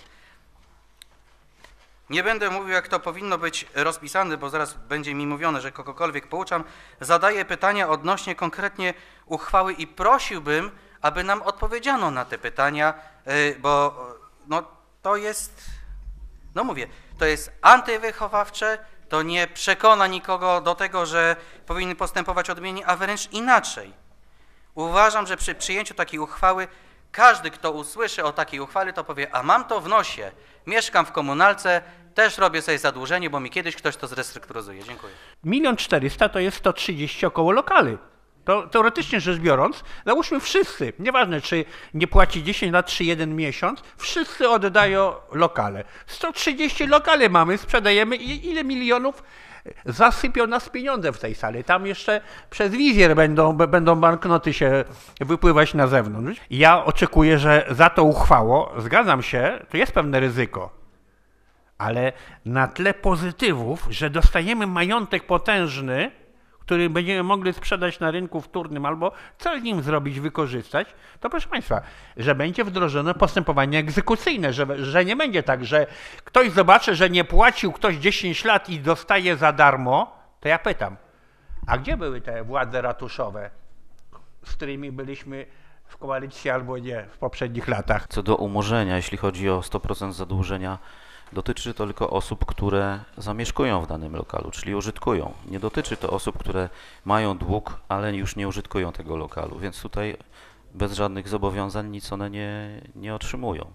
Nie będę mówił, jak to powinno być rozpisane, bo zaraz będzie mi mówione, że kogokolwiek pouczam. Zadaję pytania odnośnie konkretnie uchwały i prosiłbym, aby nam odpowiedziano na te pytania, bo no, to jest, no mówię, to jest antywychowawcze, to nie przekona nikogo do tego, że powinny postępować odmiennie, a wręcz inaczej. Uważam, że przy przyjęciu takiej uchwały każdy, kto usłyszy o takiej uchwale, to powie, a mam to w nosie, mieszkam w komunalce, też robię sobie zadłużenie, bo mi kiedyś ktoś to zrestrukturyzuje. Dziękuję. 1 400 000 to jest 130 około lokali. To teoretycznie rzecz biorąc, załóżmy wszyscy, nieważne czy nie płaci 10 lat czy 1 miesiąc, wszyscy oddają lokale. 130 lokale mamy, sprzedajemy i ile milionów zasypią nas pieniądze w tej sali. Tam jeszcze przez wizjer będą banknoty się wypływać na zewnątrz. Ja oczekuję, że za to uchwało, zgadzam się, to jest pewne ryzyko, ale na tle pozytywów, że dostajemy majątek potężny, który będziemy mogli sprzedać na rynku wtórnym albo coś z nim zrobić, wykorzystać, to proszę Państwa, że będzie wdrożone postępowanie egzekucyjne, że nie będzie tak, że ktoś zobaczy, że nie płacił ktoś 10 lat i dostaje za darmo, to ja pytam, a gdzie były te władze ratuszowe, z którymi byliśmy w koalicji albo nie w poprzednich latach? Co do umorzenia, jeśli chodzi o 100% zadłużenia, dotyczy to tylko osób, które zamieszkują w danym lokalu, czyli użytkują. Nie dotyczy to osób, które mają dług, ale już nie użytkują tego lokalu, więc tutaj bez żadnych zobowiązań nic one nie otrzymują.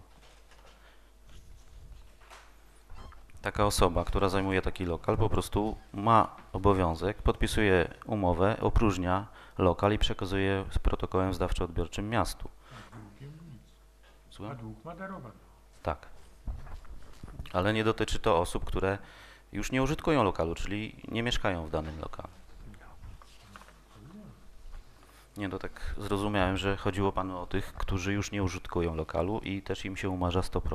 Taka osoba, która zajmuje taki lokal, po prostu ma obowiązek, podpisuje umowę, opróżnia lokal i przekazuje z protokołem zdawczo-odbiorczym miastu. A dług ma darowany. Tak. Ale nie dotyczy to osób, które już nie użytkują lokalu, czyli nie mieszkają w danym lokalu. Nie, to tak zrozumiałem, że chodziło Panu o tych, którzy już nie użytkują lokalu i też im się umarza 100%.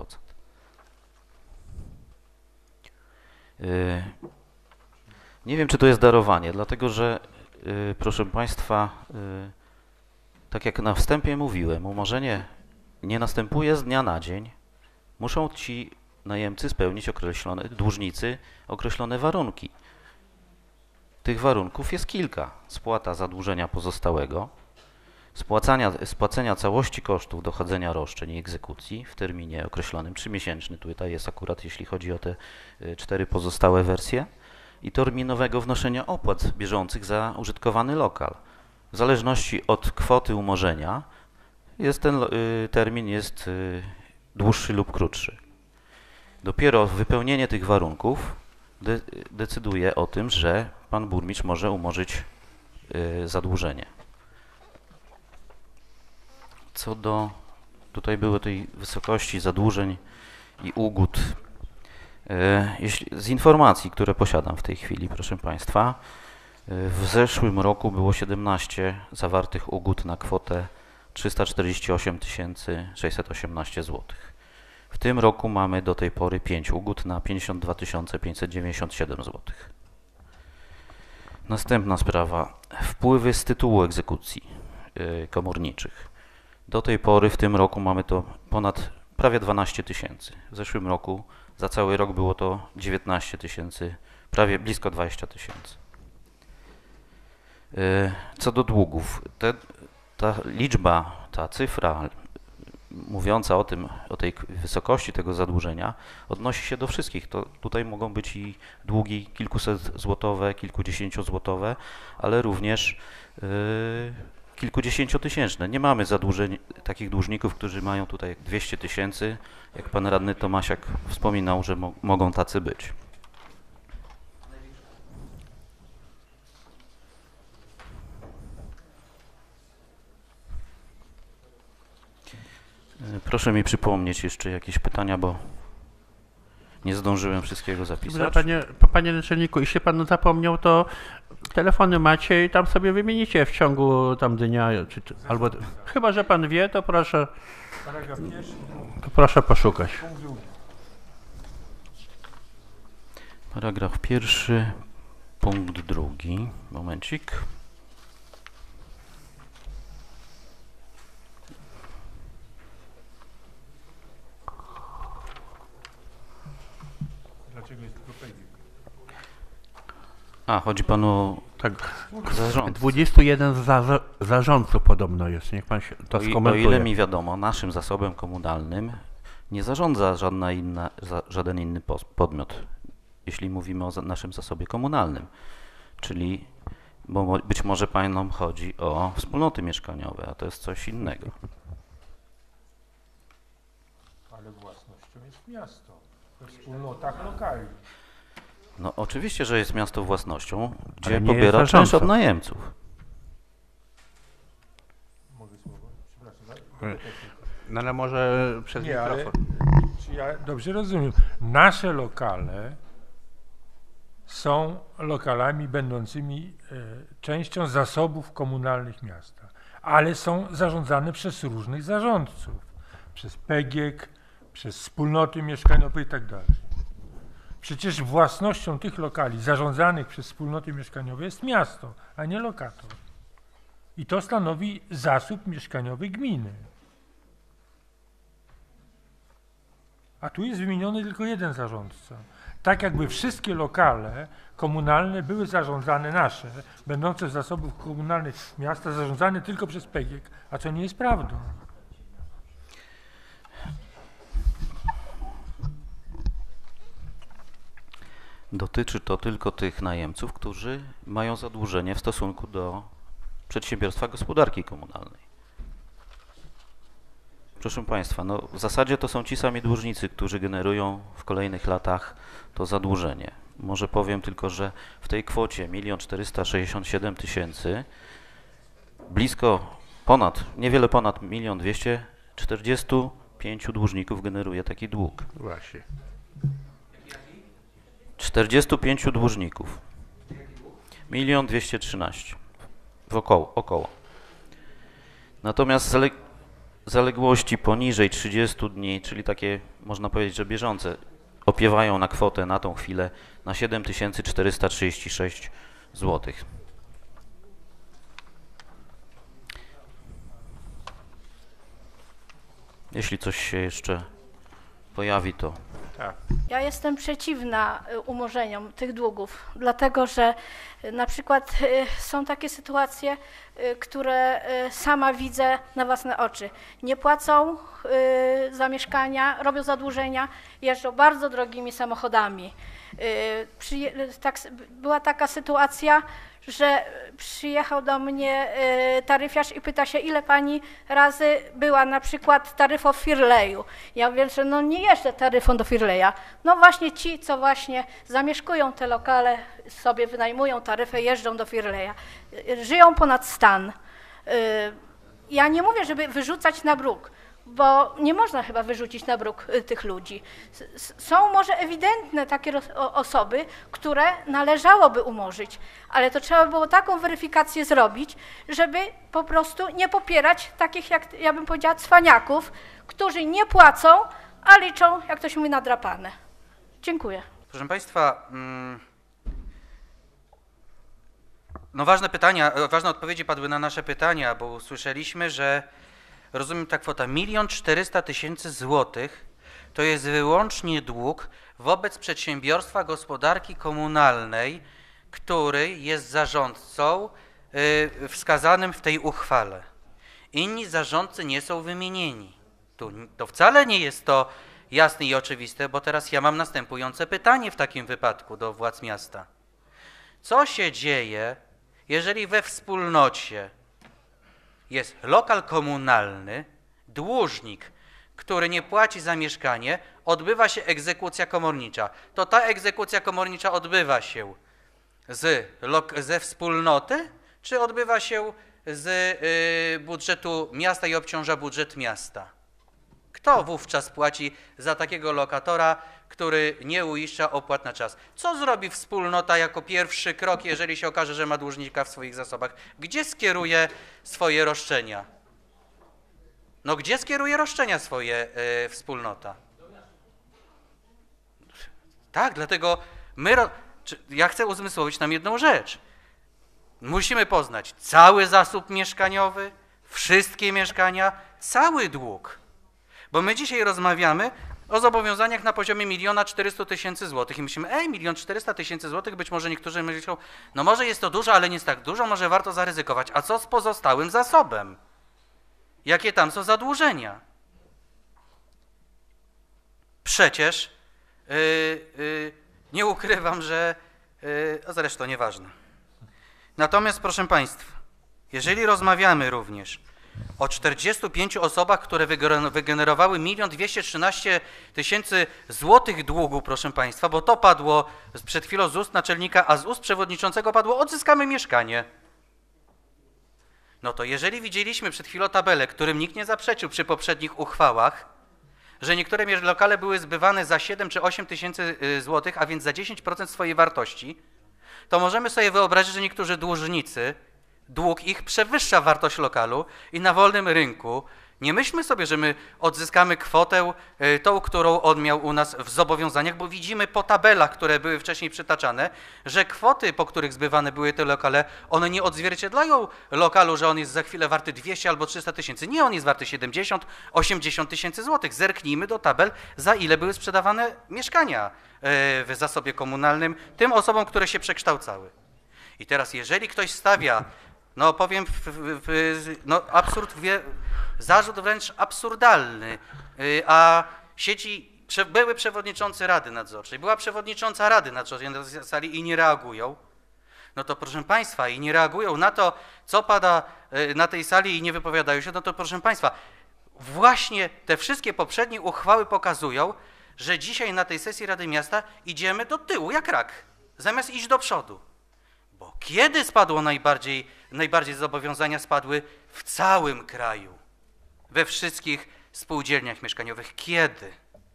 Nie wiem, czy to jest darowanie, dlatego że, proszę Państwa, tak jak na wstępie mówiłem, umorzenie nie następuje z dnia na dzień. Muszą ci najemcy spełnić dłużnicy określone warunki. Tych warunków jest kilka. Spłata zadłużenia pozostałego, spłacenia całości kosztów dochodzenia roszczeń i egzekucji w terminie określonym, 3-miesięczny tutaj jest akurat, jeśli chodzi o te 4 pozostałe wersje, i terminowego wnoszenia opłat bieżących za użytkowany lokal. W zależności od kwoty umorzenia Ten termin jest dłuższy lub krótszy. Dopiero wypełnienie tych warunków decyduje o tym, że pan burmistrz może umorzyć zadłużenie. Co do, tutaj były tej wysokości zadłużeń i ugód. Z informacji, które posiadam w tej chwili, proszę Państwa, w zeszłym roku było 17 zawartych ugód na kwotę 348 618 zł. W tym roku mamy do tej pory 5 ugód na 52 597 zł. Następna sprawa. Wpływy z tytułu egzekucji komorniczych. Do tej pory w tym roku mamy to prawie 12 tysięcy. W zeszłym roku za cały rok było to 19 tysięcy, prawie blisko 20 tysięcy. Co do długów, ta liczba, ta cyfra mówiąca o tej wysokości tego zadłużenia odnosi się do wszystkich. Tutaj mogą być i długi kilkusetzłotowe, kilkudziesięciozłotowe, ale również kilkudziesięciotysięczne. Nie mamy zadłużeń takich dłużników, którzy mają tutaj 200 tysięcy, jak pan radny Tomasiak wspominał, że mogą tacy być. Proszę mi przypomnieć jeszcze jakieś pytania, bo nie zdążyłem wszystkiego zapisać. Panie naczelniku, jeśli pan zapomniał, to telefony macie i tam sobie wymienicie w ciągu dnia, albo chyba że pan wie, to proszę, poszukać. Paragraf 1, punkt 2. Momencik. Chodzi panu tak, zarząd. 21 zarządców podobno jest, niech pan się to skomentuje. O ile mi wiadomo, naszym zasobem komunalnym nie zarządza żaden inny podmiot, jeśli mówimy o naszym zasobie komunalnym. Czyli, bo być może panom chodzi o wspólnoty mieszkaniowe, a to jest coś innego. Ale własnością jest miasto, we wspólnotach lokali. No oczywiście, że jest miasto własnością, gdzie nie pobiera jest czynsz od zarządcą. najemców. Mogę słowo? Przepraszam. No ale może przez Nie, ale mikrofon. czy ja dobrze rozumiem? Nasze lokale są lokalami będącymi częścią zasobów komunalnych miasta, ale są zarządzane przez różnych zarządców, przez PGK, przez wspólnoty mieszkaniowe i tak dalej. Przecież własnością tych lokali zarządzanych przez wspólnoty mieszkaniowe jest miasto, a nie lokator. I to stanowi zasób mieszkaniowy gminy. A tu jest wymieniony tylko jeden zarządca. Tak jakby wszystkie lokale komunalne były zarządzane nasze, będące z zasobów komunalnych miasta, zarządzane tylko przez PGK, a co nie jest prawdą. Dotyczy to tylko tych najemców, którzy mają zadłużenie w stosunku do przedsiębiorstwa gospodarki komunalnej. Proszę Państwa, no w zasadzie to są ci sami dłużnicy, którzy generują w kolejnych latach to zadłużenie. Może powiem tylko, że w tej kwocie 1 467 000 niewiele ponad 1 245 000 dłużników generuje taki dług. Właśnie. 45 dłużników. 1 213 około. Natomiast zaległości poniżej 30 dni, czyli takie można powiedzieć, że bieżące, opiewają na kwotę na tą chwilę na 7436 zł. Jeśli coś się jeszcze pojawi, to... Tak. Ja jestem przeciwna umorzeniom tych długów, dlatego że na przykład są takie sytuacje, które sama widzę na własne oczy. Nie płacą za mieszkania, robią zadłużenia, jeżdżą bardzo drogimi samochodami. Była taka sytuacja, że przyjechał do mnie taryfiarz i pyta się, ile pani razy była na przykład taryfą w Firleju. Ja mówię, że no nie jeżdżę taryfą do Firleja. No właśnie ci, co właśnie zamieszkują te lokale, sobie wynajmują taryfę, jeżdżą do Firleja. Żyją ponad stan. Ja nie mówię, żeby wyrzucać na bruk, bo nie można chyba wyrzucić na bruk tych ludzi. Są może ewidentne takie osoby, które należałoby umorzyć, ale to trzeba było taką weryfikację zrobić, żeby po prostu nie popierać takich, jak ja bym powiedziała, cwaniaków, którzy nie płacą, a liczą, jak to się mówi, nadrapane. Dziękuję. Proszę Państwa, no ważne pytania, ważne odpowiedzi padły na nasze pytania, bo usłyszeliśmy, że rozumiem, ta kwota 1 400 000 złotych to jest wyłącznie dług wobec przedsiębiorstwa gospodarki komunalnej, który jest zarządcą wskazanym w tej uchwale. Inni zarządcy nie są wymienieni. To wcale nie jest to jasne i oczywiste, bo teraz ja mam następujące pytanie w takim wypadku do władz miasta. Co się dzieje, jeżeli we wspólnocie jest lokal komunalny, dłużnik, który nie płaci za mieszkanie, odbywa się egzekucja komornicza. To ta egzekucja komornicza odbywa się ze wspólnoty, czy odbywa się z budżetu miasta i obciąża budżet miasta? Kto wówczas płaci za takiego lokatora, który nie uiszcza opłat na czas? Co zrobi wspólnota jako pierwszy krok, jeżeli się okaże, że ma dłużnika w swoich zasobach? Gdzie skieruje swoje roszczenia? No gdzie skieruje roszczenia swoje wspólnota? Tak, dlatego ja chcę uzmysłowić nam jedną rzecz. Musimy poznać cały zasób mieszkaniowy, wszystkie mieszkania, cały dług. Bo my dzisiaj rozmawiamy o zobowiązaniach na poziomie 1 400 000 złotych i myślimy, 1 400 000 złotych, być może niektórzy myślą, no może jest to dużo, ale nie jest tak dużo, może warto zaryzykować. A co z pozostałym zasobem? Jakie tam są zadłużenia? Przecież nie ukrywam, że a zresztą nieważne. Natomiast proszę Państwa, jeżeli rozmawiamy również o 45 osobach, które wygenerowały 1 213 000 złotych długu, proszę Państwa, bo to padło przed chwilą z ust naczelnika, a z ust przewodniczącego padło, odzyskamy mieszkanie. No to jeżeli widzieliśmy przed chwilą tabelę, którym nikt nie zaprzeczył przy poprzednich uchwałach, że niektóre lokale były zbywane za 7 czy 8 tysięcy złotych, a więc za 10% swojej wartości, to możemy sobie wyobrazić, że niektórzy dłużnicy, dług ich przewyższa wartość lokalu i na wolnym rynku nie myślmy sobie, że my odzyskamy kwotę tą, którą on miał u nas w zobowiązaniach, bo widzimy po tabelach, które były wcześniej przytaczane, że kwoty, po których zbywane były te lokale, one nie odzwierciedlają lokalu, że on jest za chwilę warty 200 albo 300 tysięcy. Nie, on jest warty 70, 80 tysięcy złotych. Zerknijmy do tabel, za ile były sprzedawane mieszkania w zasobie komunalnym tym osobom, które się przekształcały. I teraz, jeżeli ktoś stawia, no powiem, no absurd, zarzut wręcz absurdalny, a siedzi były przewodniczący Rady Nadzorczej, była przewodnicząca Rady Nadzorczej na sali i nie reagują, no to proszę Państwa, i nie reagują na to, co pada na tej sali i nie wypowiadają się, no to proszę Państwa, właśnie te wszystkie poprzednie uchwały pokazują, że dzisiaj na tej sesji Rady Miasta idziemy do tyłu jak rak, zamiast iść do przodu. Bo kiedy spadło najbardziej zobowiązania spadły w całym kraju, we wszystkich spółdzielniach mieszkaniowych. Kiedy?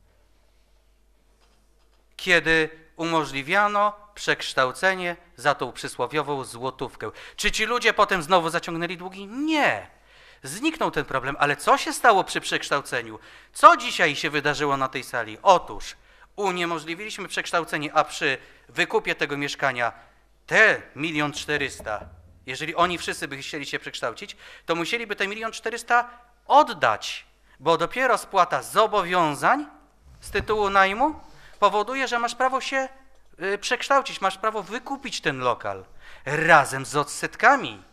Kiedy umożliwiano przekształcenie za tą przysłowiową złotówkę. Czy ci ludzie potem znowu zaciągnęli długi? Nie. Zniknął ten problem, ale co się stało przy przekształceniu? Co dzisiaj się wydarzyło na tej sali? Otóż uniemożliwiliśmy przekształcenie, a przy wykupie tego mieszkania te 1 400 000, jeżeli oni wszyscy by chcieli się przekształcić, to musieliby te 1 400 000 oddać, bo dopiero spłata zobowiązań z tytułu najmu powoduje, że masz prawo się przekształcić, masz prawo wykupić ten lokal razem z odsetkami.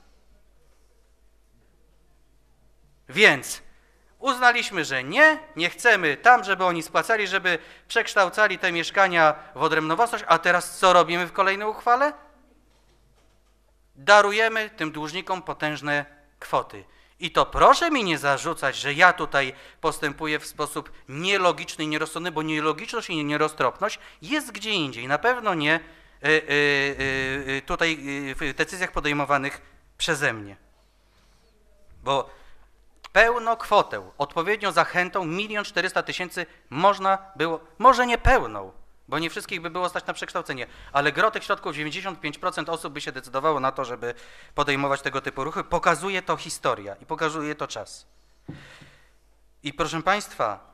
Więc uznaliśmy, że nie chcemy tam, żeby oni spłacali, żeby przekształcali te mieszkania w odrębną własność, a teraz co robimy w kolejnej uchwale? darujemy tym dłużnikom potężne kwoty. I to proszę mi nie zarzucać, że ja tutaj postępuję w sposób nielogiczny i nierozsądny, bo nielogiczność i nieroztropność jest gdzie indziej. Na pewno nie tutaj w decyzjach podejmowanych przeze mnie. Bo pełną kwotę, odpowiednią zachętą 1 400 000 można było, może nie pełną, bo nie wszystkich by było stać na przekształcenie, ale gro tych środków, 95% osób by się decydowało na to, żeby podejmować tego typu ruchy. Pokazuje to historia i pokazuje to czas. I proszę Państwa,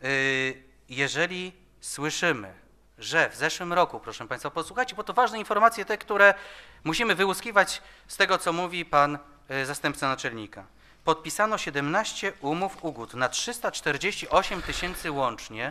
jeżeli słyszymy, że w zeszłym roku, proszę Państwa, posłuchajcie, bo to ważne informacje te, które musimy wyłuskiwać z tego, co mówi pan zastępca naczelnika. Podpisano 17 umów ugód na 348 000 łącznie.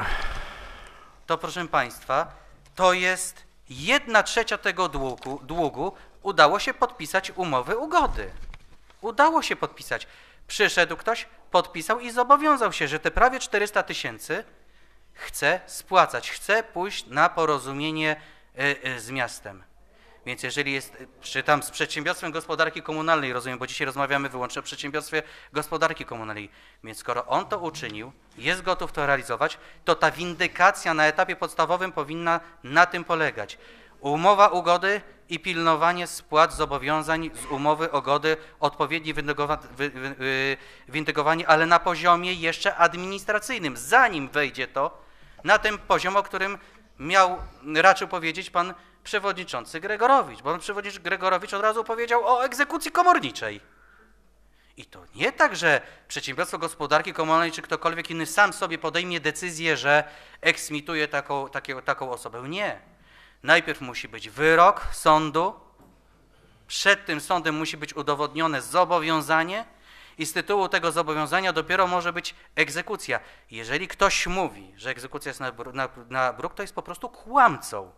To proszę Państwa, to jest 1/3 tego długu udało się podpisać umowy ugody. Udało się podpisać. Przyszedł ktoś, podpisał i zobowiązał się, że te prawie 400 000 chce spłacać, chce pójść na porozumienie z miastem. Więc jeżeli jest, czy tam z przedsiębiorstwem gospodarki komunalnej, rozumiem, bo dzisiaj rozmawiamy wyłącznie o przedsiębiorstwie gospodarki komunalnej, więc skoro on to uczynił, jest gotów to realizować, to ta windykacja na etapie podstawowym powinna na tym polegać. Umowa ugody i pilnowanie spłat zobowiązań z umowy ugody, odpowiednie windygowanie, ale na poziomie jeszcze administracyjnym, zanim wejdzie to na ten poziom, o którym raczył powiedzieć pan przewodniczący Gregorowicz, bo pan przewodniczący Gregorowicz od razu powiedział o egzekucji komorniczej. I to nie tak, że przedsiębiorstwo gospodarki komunalnej czy ktokolwiek inny sam sobie podejmie decyzję, że eksmituje taką osobę. Nie. Najpierw musi być wyrok sądu, przed tym sądem musi być udowodnione zobowiązanie i z tytułu tego zobowiązania dopiero może być egzekucja. Jeżeli ktoś mówi, że egzekucja jest na bruk, to jest po prostu kłamcą.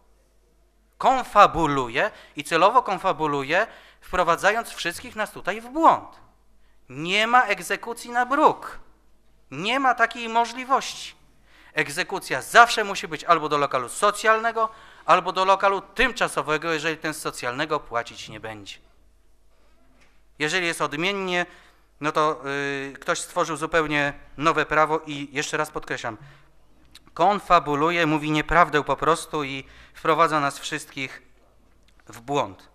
Konfabuluje i celowo konfabuluje, wprowadzając wszystkich nas tutaj w błąd. Nie ma egzekucji na bruk. Nie ma takiej możliwości. Egzekucja zawsze musi być albo do lokalu socjalnego, albo do lokalu tymczasowego, jeżeli ten z socjalnego płacić nie będzie. Jeżeli jest odmiennie, no to ktoś stworzył zupełnie nowe prawo i jeszcze raz podkreślam, konfabuluje, mówi nieprawdę po prostu i wprowadza nas wszystkich w błąd.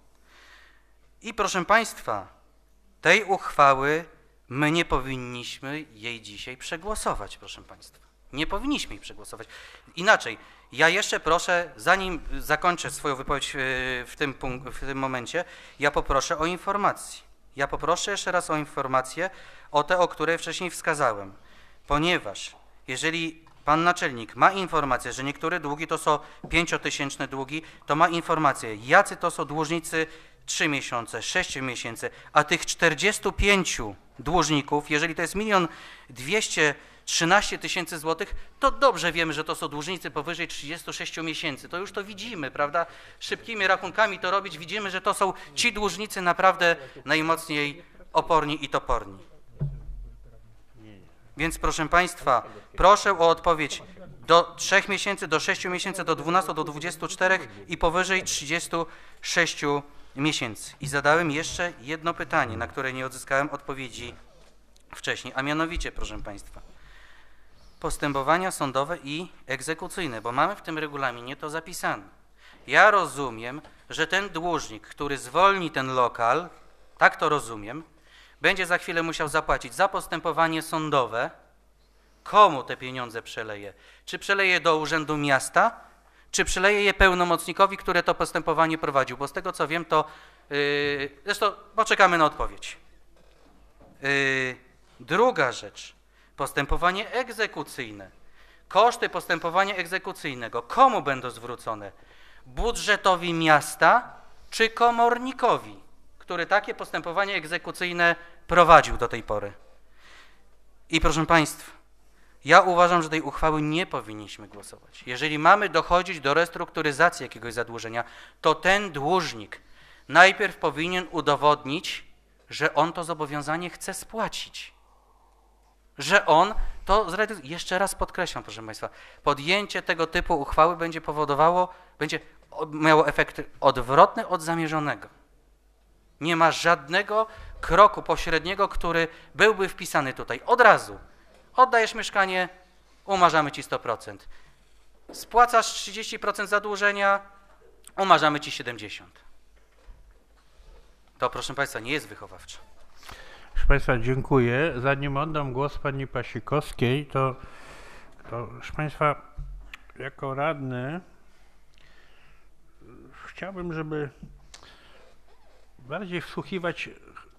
I proszę Państwa, tej uchwały my nie powinniśmy jej dzisiaj przegłosować, proszę Państwa. Nie powinniśmy jej przegłosować. Inaczej, ja jeszcze proszę, zanim zakończę swoją wypowiedź w tym momencie, ja poproszę o informację. Ja poproszę jeszcze raz o informację, o te, o które wcześniej wskazałem. Ponieważ jeżeli pan naczelnik ma informację, że niektóre długi to są 5-tysięczne długi, to ma informację, jacy to są dłużnicy 3 miesiące, 6 miesięcy, a tych 45 dłużników, jeżeli to jest 1 213 000 złotych, to dobrze wiemy, że to są dłużnicy powyżej 36 miesięcy. To już to widzimy, prawda? Szybkimi rachunkami to robić, widzimy, że to są ci dłużnicy naprawdę najmocniej oporni i toporni. Więc proszę Państwa, proszę o odpowiedź do 3 miesięcy, do 6 miesięcy, do 12, do 24 i powyżej 36 miesięcy. I zadałem jeszcze jedno pytanie, na które nie odzyskałem odpowiedzi wcześniej, a mianowicie, proszę Państwa, postępowania sądowe i egzekucyjne, bo mamy w tym regulaminie to zapisane. Ja rozumiem, że ten dłużnik, który zwolni ten lokal, tak to rozumiem, będzie za chwilę musiał zapłacić za postępowanie sądowe. Komu te pieniądze przeleje? Czy przeleje do Urzędu Miasta, czy przeleje je pełnomocnikowi, który to postępowanie prowadził? Bo z tego co wiem, to zresztą poczekamy na odpowiedź. Druga rzecz, postępowanie egzekucyjne. Koszty postępowania egzekucyjnego komu będą zwrócone? Budżetowi miasta czy komornikowi, który takie postępowanie egzekucyjne prowadził do tej pory? I proszę Państwa, ja uważam, że tej uchwały nie powinniśmy głosować. Jeżeli mamy dochodzić do restrukturyzacji jakiegoś zadłużenia, to ten dłużnik najpierw powinien udowodnić, że on to zobowiązanie chce spłacić. Że on to zrealizuje. Jeszcze raz podkreślam, proszę Państwa, podjęcie tego typu uchwały będzie miało efekt odwrotny od zamierzonego. Nie ma żadnego kroku pośredniego, który byłby wpisany tutaj. Od razu oddajesz mieszkanie, umarzamy ci 100%. Spłacasz 30% zadłużenia, umarzamy ci 70%. To, proszę Państwa, nie jest wychowawcze. Proszę Państwa, dziękuję. Zanim oddam głos Pani Pasikowskiej, to proszę Państwa, jako radny chciałbym, żeby bardziej wsłuchiwać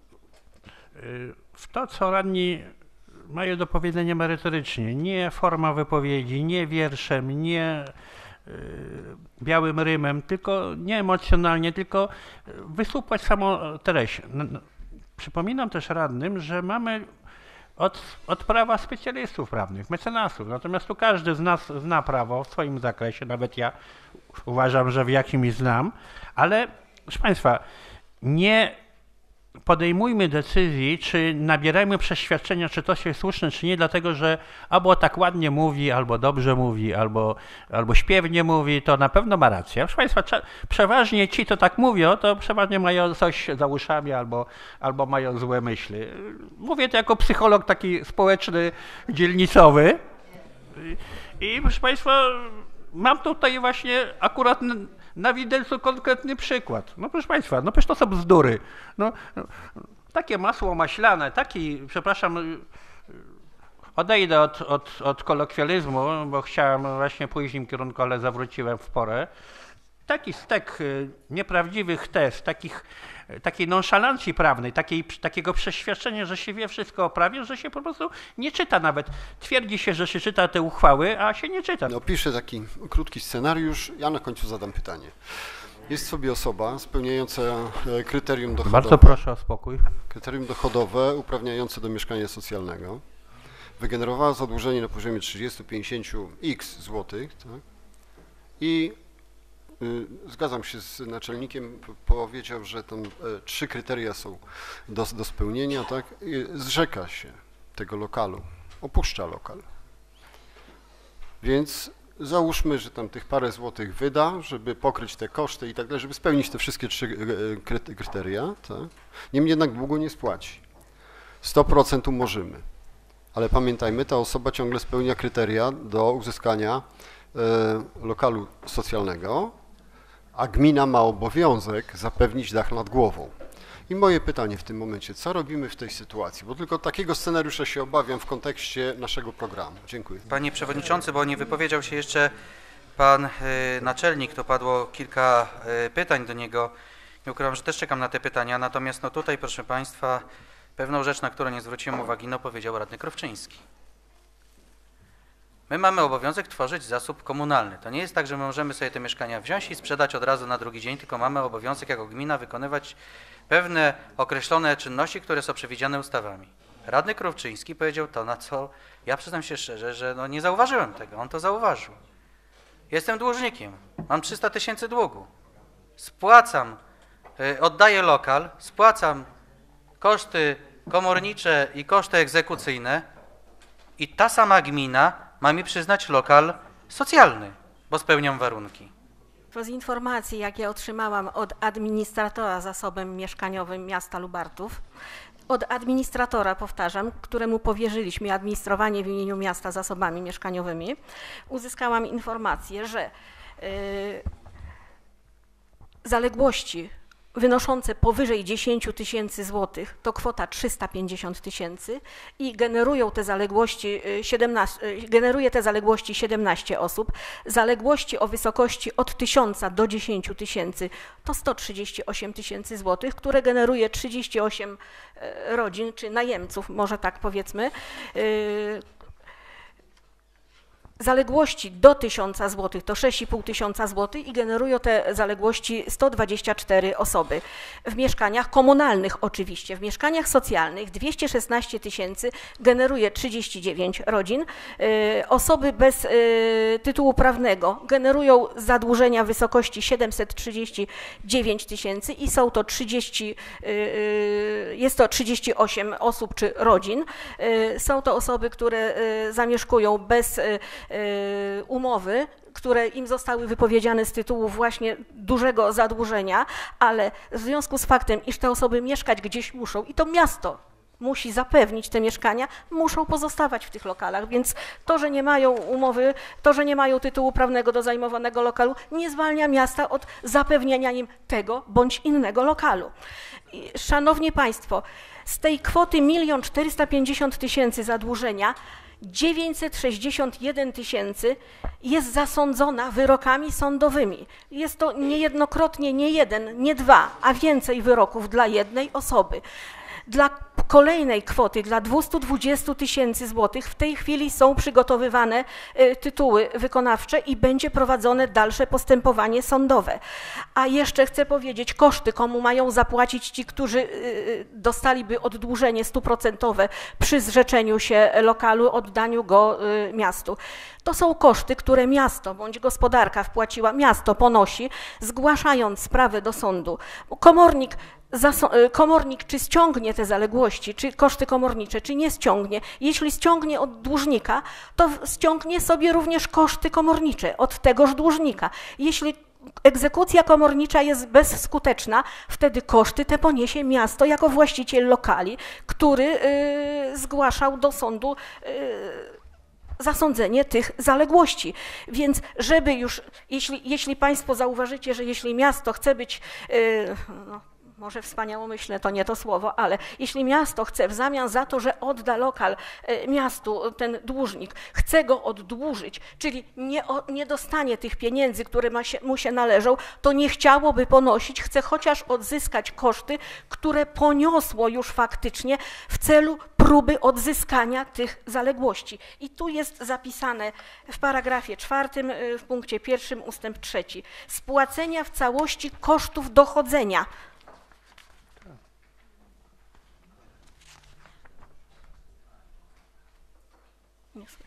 w to, co radni mają do powiedzenia merytorycznie. Nie forma wypowiedzi, nie wierszem, nie białym rymem, tylko nie emocjonalnie, tylko wysłuchać samą treść. Przypominam też radnym, że mamy od prawa specjalistów prawnych, mecenasów, natomiast tu każdy z nas zna prawo w swoim zakresie, nawet ja uważam, że w jakimś znam, ale proszę Państwa, nie podejmujmy decyzji, czy nabierajmy przeświadczenia, czy to jest słuszne, czy nie, dlatego że albo tak ładnie mówi, albo dobrze mówi, albo śpiewnie mówi, to na pewno ma rację. Proszę Państwa, przeważnie ci, co tak mówią, to przeważnie mają coś za uszami, albo mają złe myśli. Mówię to jako psycholog taki społeczny, dzielnicowy. I proszę Państwa, mam tutaj właśnie akurat na widelcu konkretny przykład. No proszę Państwa, no przecież to są bzdury. No, takie masło maślane, przepraszam, odejdę od kolokwializmu, bo chciałem właśnie pójść w tym kierunku, ale zawróciłem w porę. Taki stek nieprawdziwych tez, takiej nonszalancji prawnej, takiego przeświadczenia, że się wie wszystko o prawie, że się po prostu nie czyta nawet. Twierdzi się, że się czyta te uchwały, a się nie czyta. Opiszę taki krótki scenariusz, ja na końcu zadam pytanie. Jest sobie osoba spełniająca kryterium dochodowe. Bardzo proszę o spokój. Kryterium dochodowe uprawniające do mieszkania socjalnego. Wygenerowała zadłużenie na poziomie 30-50 złotych, tak? I zgadzam się z naczelnikiem, powiedział, że tam 3 kryteria są do spełnienia, tak? Zrzeka się tego lokalu, opuszcza lokal. Więc załóżmy, że tam tych parę złotych wyda, żeby pokryć te koszty i tak dalej, żeby spełnić te wszystkie 3 kryteria, tak? Niemniej jednak długo nie spłaci. 100% umorzymy. Ale pamiętajmy, ta osoba ciągle spełnia kryteria do uzyskania lokalu socjalnego, a gmina ma obowiązek zapewnić dach nad głową. I moje pytanie w tym momencie, co robimy w tej sytuacji? Bo tylko takiego scenariusza się obawiam w kontekście naszego programu. Dziękuję. Panie Przewodniczący, bo nie wypowiedział się jeszcze Pan Naczelnik, to padło kilka pytań do niego. Nie ukrywam, że też czekam na te pytania, natomiast no tutaj, proszę Państwa, pewną rzecz, na którą nie zwróciłem uwagi, no powiedział radny Krowczyński. My mamy obowiązek tworzyć zasób komunalny. To nie jest tak, że my możemy sobie te mieszkania wziąć i sprzedać od razu na drugi dzień, tylko mamy obowiązek jako gmina wykonywać pewne określone czynności, które są przewidziane ustawami. Radny Krowczyński powiedział to, na co ja przyznam się szczerze, że no nie zauważyłem tego. On to zauważył. Jestem dłużnikiem, mam 300 000 długu. Spłacam, oddaję lokal, spłacam koszty komornicze i koszty egzekucyjne i ta sama gmina ma mi przyznać lokal socjalny, bo spełniam warunki. Z informacji, jakie otrzymałam od administratora zasobem mieszkaniowym miasta Lubartów, od administratora, powtarzam, któremu powierzyliśmy administrowanie w imieniu miasta zasobami mieszkaniowymi, uzyskałam informację, że zaległości wynoszące powyżej 10 000 złotych to kwota 350 000 i generuje te zaległości 17 osób. Zaległości o wysokości od 1000 do 10 000 to 138 000 złotych, które generuje 38 rodzin czy najemców, może tak powiedzmy. Zaległości do 1000 zł to 6500 zł i generują te zaległości 124 osoby. W mieszkaniach komunalnych oczywiście, w mieszkaniach socjalnych 216 000 generuje 39 rodzin. Osoby bez tytułu prawnego generują zadłużenia w wysokości 739 000 i są to 38 osób czy rodzin. Są to osoby, które zamieszkują bez umowy które im zostały wypowiedziane z tytułu właśnie dużego zadłużenia, ale w związku z faktem, iż te osoby mieszkać gdzieś muszą i to miasto musi zapewnić te mieszkania, muszą pozostawać w tych lokalach, więc to, że nie mają umowy, to, że nie mają tytułu prawnego do zajmowanego lokalu, nie zwalnia miasta od zapewnienia im tego bądź innego lokalu. Szanowni Państwo, z tej kwoty 1 450 000 zadłużenia 961 000 jest zasądzona wyrokami sądowymi. Jest to niejednokrotnie nie jeden, nie dwa, a więcej wyroków dla jednej osoby. Dla kolejnej kwoty, dla 220 000 złotych w tej chwili są przygotowywane tytuły wykonawcze i będzie prowadzone dalsze postępowanie sądowe. A jeszcze chcę powiedzieć, koszty, komu mają zapłacić ci, którzy dostaliby oddłużenie 100% przy zrzeczeniu się lokalu, oddaniu go miastu. To są koszty, które miasto bądź gospodarka wpłaciła, miasto ponosi, zgłaszając sprawę do sądu. Komornik czy ściągnie te zaległości, czy koszty komornicze, czy nie ściągnie. Jeśli ściągnie od dłużnika, to ściągnie sobie również koszty komornicze od tegoż dłużnika. Jeśli egzekucja komornicza jest bezskuteczna, wtedy koszty te poniesie miasto jako właściciel lokali, który zgłaszał do sądu zasądzenie tych zaległości. Więc żeby już, jeśli Państwo zauważycie, że jeśli miasto chce być, może wspaniałomyślne to nie to słowo, ale jeśli miasto chce w zamian za to, że odda lokal miastu, ten dłużnik, chce go oddłużyć, czyli nie dostanie tych pieniędzy, które mu się należą, to nie chciałoby ponosić, chce chociaż odzyskać koszty, które poniosło już faktycznie w celu próby odzyskania tych zaległości. I tu jest zapisane w paragrafie 4, w punkcie 1 ustęp 3. Spłacenia w całości kosztów dochodzenia. Nie słyszę.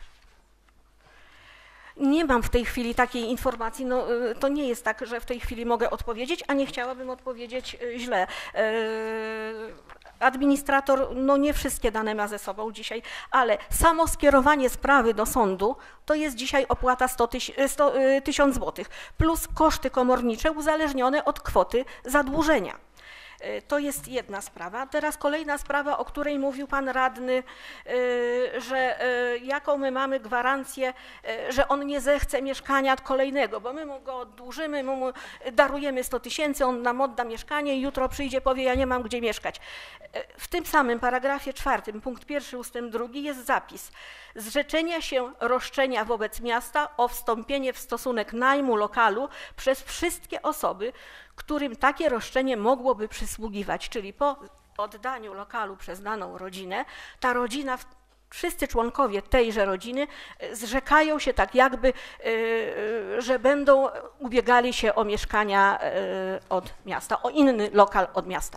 Nie mam w tej chwili takiej informacji, no, to nie jest tak, że w tej chwili mogę odpowiedzieć, a nie chciałabym odpowiedzieć źle. Administrator, no nie wszystkie dane ma ze sobą dzisiaj, ale samo skierowanie sprawy do sądu to jest dzisiaj opłata 1000 zł plus koszty komornicze uzależnione od kwoty zadłużenia. To jest jedna sprawa. Teraz kolejna sprawa, o której mówił pan radny, że jaką my mamy gwarancję, że on nie zechce mieszkania kolejnego, bo my mu go oddłużymy, my mu darujemy 100 000, on nam odda mieszkanie i jutro przyjdzie, powie, ja nie mam gdzie mieszkać. W tym samym paragrafie 4, punkt 1 ustęp 2 jest zapis zrzeczenia się roszczenia wobec miasta o wstąpienie w stosunek najmu lokalu przez wszystkie osoby, którym takie roszczenie mogłoby przysługiwać, czyli po oddaniu lokalu przez daną rodzinę, ta rodzina, wszyscy członkowie tejże rodziny zrzekają się tak jakby, że będą ubiegali się o mieszkania od miasta, o inny lokal od miasta.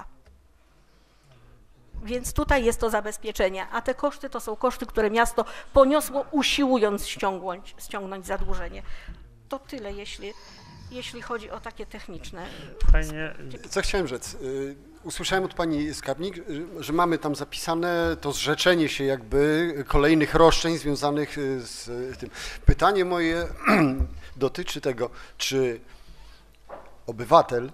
Więc tutaj jest to zabezpieczenie, a te koszty to są koszty, które miasto poniosło, usiłując ściągnąć zadłużenie. To tyle, jeśli chodzi o takie techniczne. Co chciałem rzec? Usłyszałem od pani skarbnik, że mamy tam zapisane to zrzeczenie się jakby kolejnych roszczeń związanych z tym. Pytanie moje dotyczy tego, czy obywatel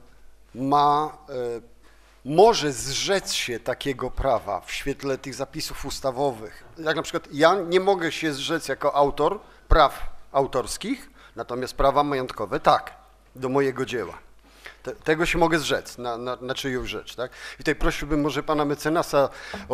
może zrzec się takiego prawa w świetle tych zapisów ustawowych. Jak na przykład ja nie mogę się zrzec jako autor praw autorskich, natomiast prawa majątkowe tak, do mojego dzieła. Tego się mogę zrzec, na czyjąś rzecz, tak? I tutaj prosiłbym może pana mecenasa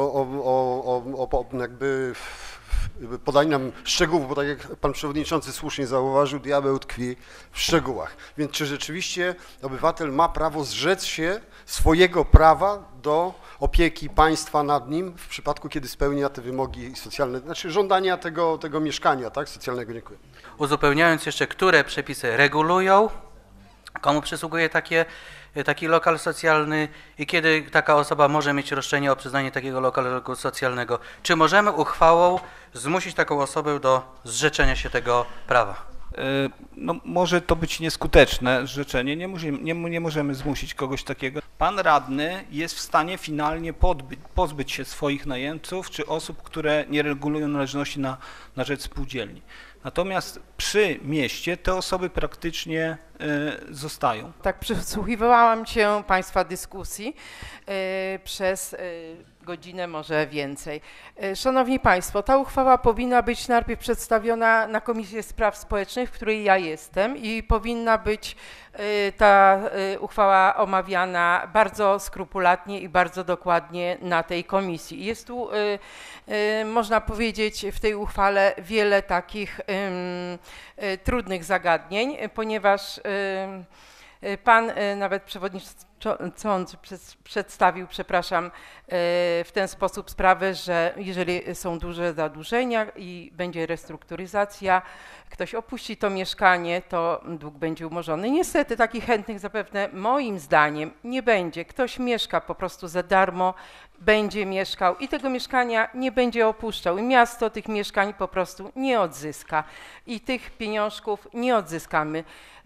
o jakby podanie nam szczegółów, bo tak jak pan przewodniczący słusznie zauważył, diabeł tkwi w szczegółach. Więc czy rzeczywiście obywatel ma prawo zrzec się swojego prawa do opieki państwa nad nim w przypadku, kiedy spełnia te wymogi socjalne, znaczy żądania tego mieszkania, tak, socjalnego? Dziękuję. Uzupełniając jeszcze, które przepisy regulują, komu przysługuje taki lokal socjalny i kiedy taka osoba może mieć roszczenie o przyznanie takiego lokalu socjalnego. Czy możemy uchwałą zmusić taką osobę do zrzeczenia się tego prawa? No, może to być nieskuteczne zrzeczenie, nie możemy zmusić kogoś takiego. Pan radny jest w stanie finalnie pozbyć się swoich najemców czy osób, które nie regulują należności na rzecz spółdzielni. Natomiast przy mieście te osoby praktycznie zostają. Tak przysłuchiwałam się Państwa dyskusji przez godzinę, może więcej. Szanowni Państwo, ta uchwała powinna być najpierw przedstawiona na Komisji Spraw Społecznych, w której ja jestem, i powinna być ta uchwała omawiana bardzo skrupulatnie i bardzo dokładnie na tej komisji. Jest tu, można powiedzieć, w tej uchwale wiele takich trudnych zagadnień, ponieważ pan nawet przewodniczący przedstawił, przepraszam, w ten sposób sprawę, że jeżeli są duże zadłużenia i będzie restrukturyzacja, ktoś opuści to mieszkanie, to dług będzie umorzony. Niestety takich chętnych zapewne moim zdaniem nie będzie. Ktoś mieszka po prostu za darmo, będzie mieszkał i tego mieszkania nie będzie opuszczał. I miasto tych mieszkań po prostu nie odzyska i tych pieniążków nie odzyskamy.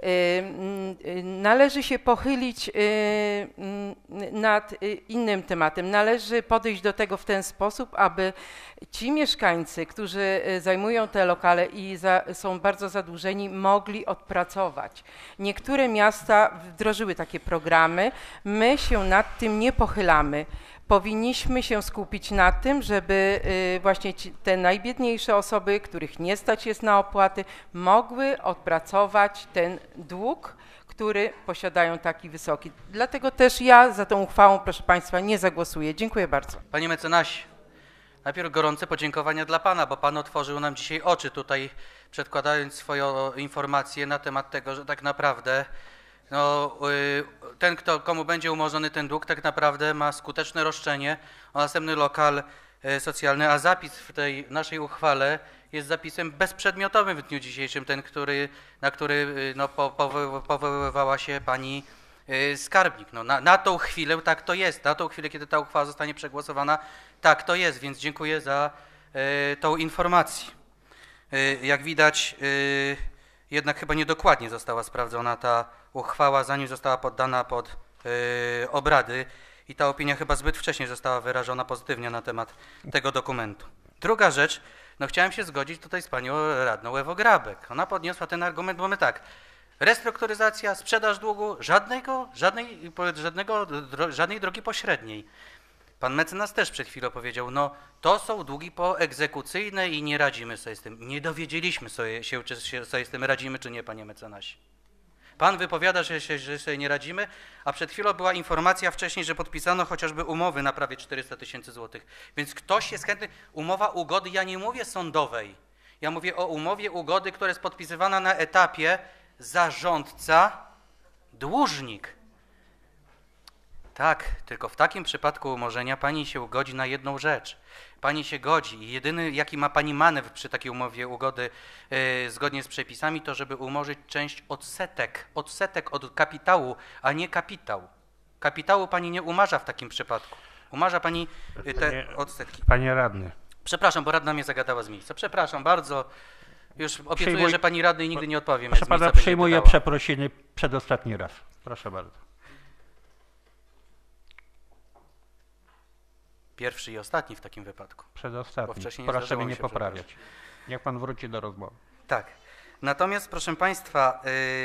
Należy się pochylić nad innym tematem. Należy podejść do tego w ten sposób, aby ci mieszkańcy, którzy zajmują te lokale i są bardzo zadłużeni, mogli odpracować. Niektóre miasta wdrożyły takie programy. My się nad tym nie pochylamy. Powinniśmy się skupić na tym, żeby właśnie te najbiedniejsze osoby, których nie stać jest na opłaty, mogły odpracować ten dług, który posiadają taki wysoki. Dlatego też ja za tą uchwałą, proszę Państwa, nie zagłosuję. Dziękuję bardzo. Panie mecenasie, najpierw gorące podziękowania dla Pana, bo Pan otworzył nam dzisiaj oczy tutaj, przedkładając swoją informację na temat tego, że tak naprawdę no, ten, komu będzie umorzony ten dług, tak naprawdę ma skuteczne roszczenie o następny lokal socjalny, a zapis w tej naszej uchwale jest zapisem bezprzedmiotowym w dniu dzisiejszym, ten, na który no, powoływała się pani skarbnik. No, na tą chwilę tak to jest, na tą chwilę, kiedy ta uchwała zostanie przegłosowana, tak to jest, więc dziękuję za tą informację. Jak widać, jednak chyba niedokładnie została sprawdzona ta uchwała, zanim została poddana pod obrady i ta opinia chyba zbyt wcześnie została wyrażona pozytywnie na temat tego dokumentu. Druga rzecz, no chciałem się zgodzić tutaj z panią radną Ewą Grabek. Ona podniosła ten argument, bo my tak, restrukturyzacja, sprzedaż długu, żadnej drogi pośredniej. Pan mecenas też przed chwilą powiedział, no to są długi poegzekucyjne i nie radzimy sobie z tym. Nie dowiedzieliśmy się, czy sobie z tym radzimy, czy nie, panie mecenasie. Pan wypowiada, że sobie nie radzimy, a przed chwilą była informacja wcześniej, że podpisano chociażby umowy na prawie 400 000 złotych. Więc ktoś jest chętny. Umowa ugody, ja nie mówię sądowej. Ja mówię o umowie ugody, która jest podpisywana na etapie zarządca, dłużnik. Tak, tylko w takim przypadku umorzenia pani się godzi na jedną rzecz. Pani się godzi i jedyny, jaki ma pani manewr przy takiej umowie ugody zgodnie z przepisami, to żeby umorzyć część odsetek od kapitału, a nie kapitał. Kapitału pani nie umarza w takim przypadku. Umarza pani te odsetki. Panie radny. Przepraszam, bo radna mnie zagadała z miejsca. Przepraszam bardzo. Już obiecuję, że pani radnej nigdy nie odpowiem. Proszę pana, przyjmuję przeprosiny przedostatni raz. Proszę bardzo. Pierwszy i ostatni w takim wypadku. Przedostatni. Proszę mnie nie poprawiać. Niech pan wróci do rozmowy. Tak. Natomiast, proszę państwa,